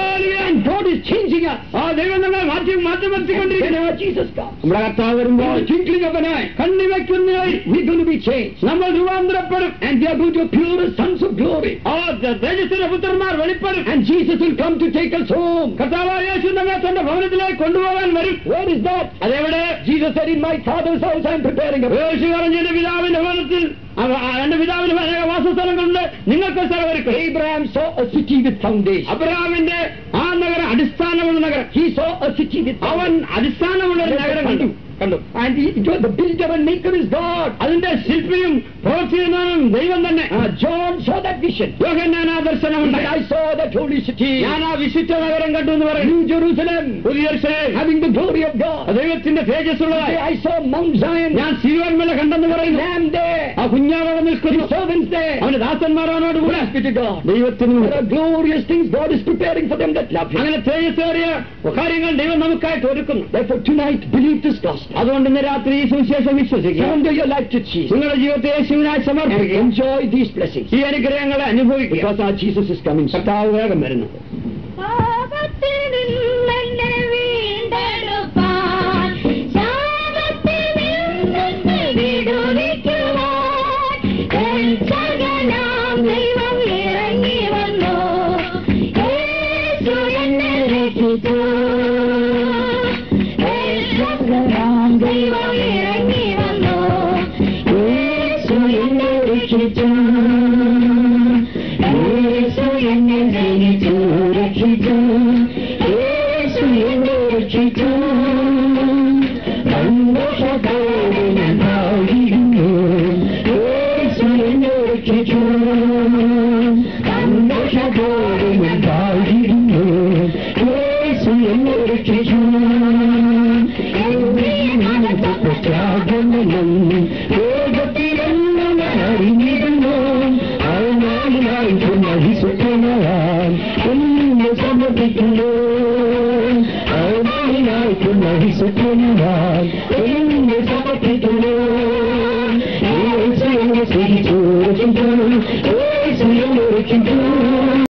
And God is changing us. ആ ദൈവം നമ്മളെ മാറ്റി മാറ്റം വരുത്തിക്കൊണ്ടിരിക്കുന്നു. Jesus comes. നമ്മുടെ കർത്താവ് വരുമ്പോൾ, twinkling of an eye, കണ്ണി വയ്ക്കുന്നതിനായി we going to be changed. നമ്മൾ രൂപാന്തരപ്പെടും. And we are going to appear as sons of glory. ആ തേജസ്സിന്റെ പുത്രന്മാർ വെളിപ്പെടും. And Jesus will come to take us home. കർത്താവായ യേശു നമ്മെ തന്റെ ഭവനത്തിലേക്ക് കൊണ്ടുപോകാൻ വരും. Where is that? അതെവിടെ? Jesus said, in my Father's house I am preparing a place. യേശു പറഞ്ഞു, എന്റെ പിതാവിന്റെ ഭവനത്തിൽ, എന്റെ പിതാവിന് അനേക വാസസ്ഥലങ്ങളുണ്ട്, നിങ്ങൾക്ക് സ്ഥലമൊരുക്കും. Abraham saw a city with foundation. അബ്രഹാമിന്റെ ആ നഗരം അടിസ്ഥാനമുള്ള നഗരം. He saw a city with foundation. അവൻ അടിസ്ഥാനമുള്ള ഒരു നഗരം കണ്ടു കണ്ടു And he, it was the builder and maker is God. അതിന്റെ ശില്പിയും പ്രവർത്തിക്കുന്നവനും ദൈവം തന്നെ. John saw that vision. യോഹന്നാൻ ആ ദർശനമുണ്ട്. I saw that holy city. ഞാൻ ആ വിശുദ്ധ നഗരം കണ്ടു എന്ന് പറയും. New Jerusalem, പുതിയ യെരൂശലേം, having the glory of God. ദൈവത്തിന്റെ തേജസ്സുള്ളതായി. I saw Mount Zion. ഞാൻ സീയോൻ മല കണ്ടെന്ന് പറയുന്നു. Lamb there. ആ കുഞ്ഞാവ് നിൽക്കുന്നു. Servants there. അവന്റെ ദാസന്മാരോട് കൂടെ. Praise be to God. ദൈവത്തിന് there are glorious things God is preparing for them that love Him. അങ്ങനെ തേജസ്സേറിയ കാര്യങ്ങൾ ദൈവം നമുക്കായിട്ട് ഒരുക്കുന്നു. Therefore tonight believe this gospel. അതുകൊണ്ട് ഇന്ന് രാത്രി ഈ സുവിശേഷം വിശ്വസിക്കുക. Surrender your life to Jesus. നിങ്ങളുടെ ജീവിതത്തെ യേശുവിനായി സമർപ്പിക്കുക. Enjoy these blessings. ഈ അനുഗ്രഹങ്ങളെ അനുഭവിക്കുക. Because our Jesus is coming. കർത്താവ് വേഗം വരുന്നു. സമർപ്പിക്കണം. ലോകത്തിലെല്ലാം അറിഞ്ഞിരുന്നു ആയി പുനഃസുഖമാൻ ഒന്ന് സമർപ്പിക്കുന്നു ആയി പുനഃസുഖമാൻ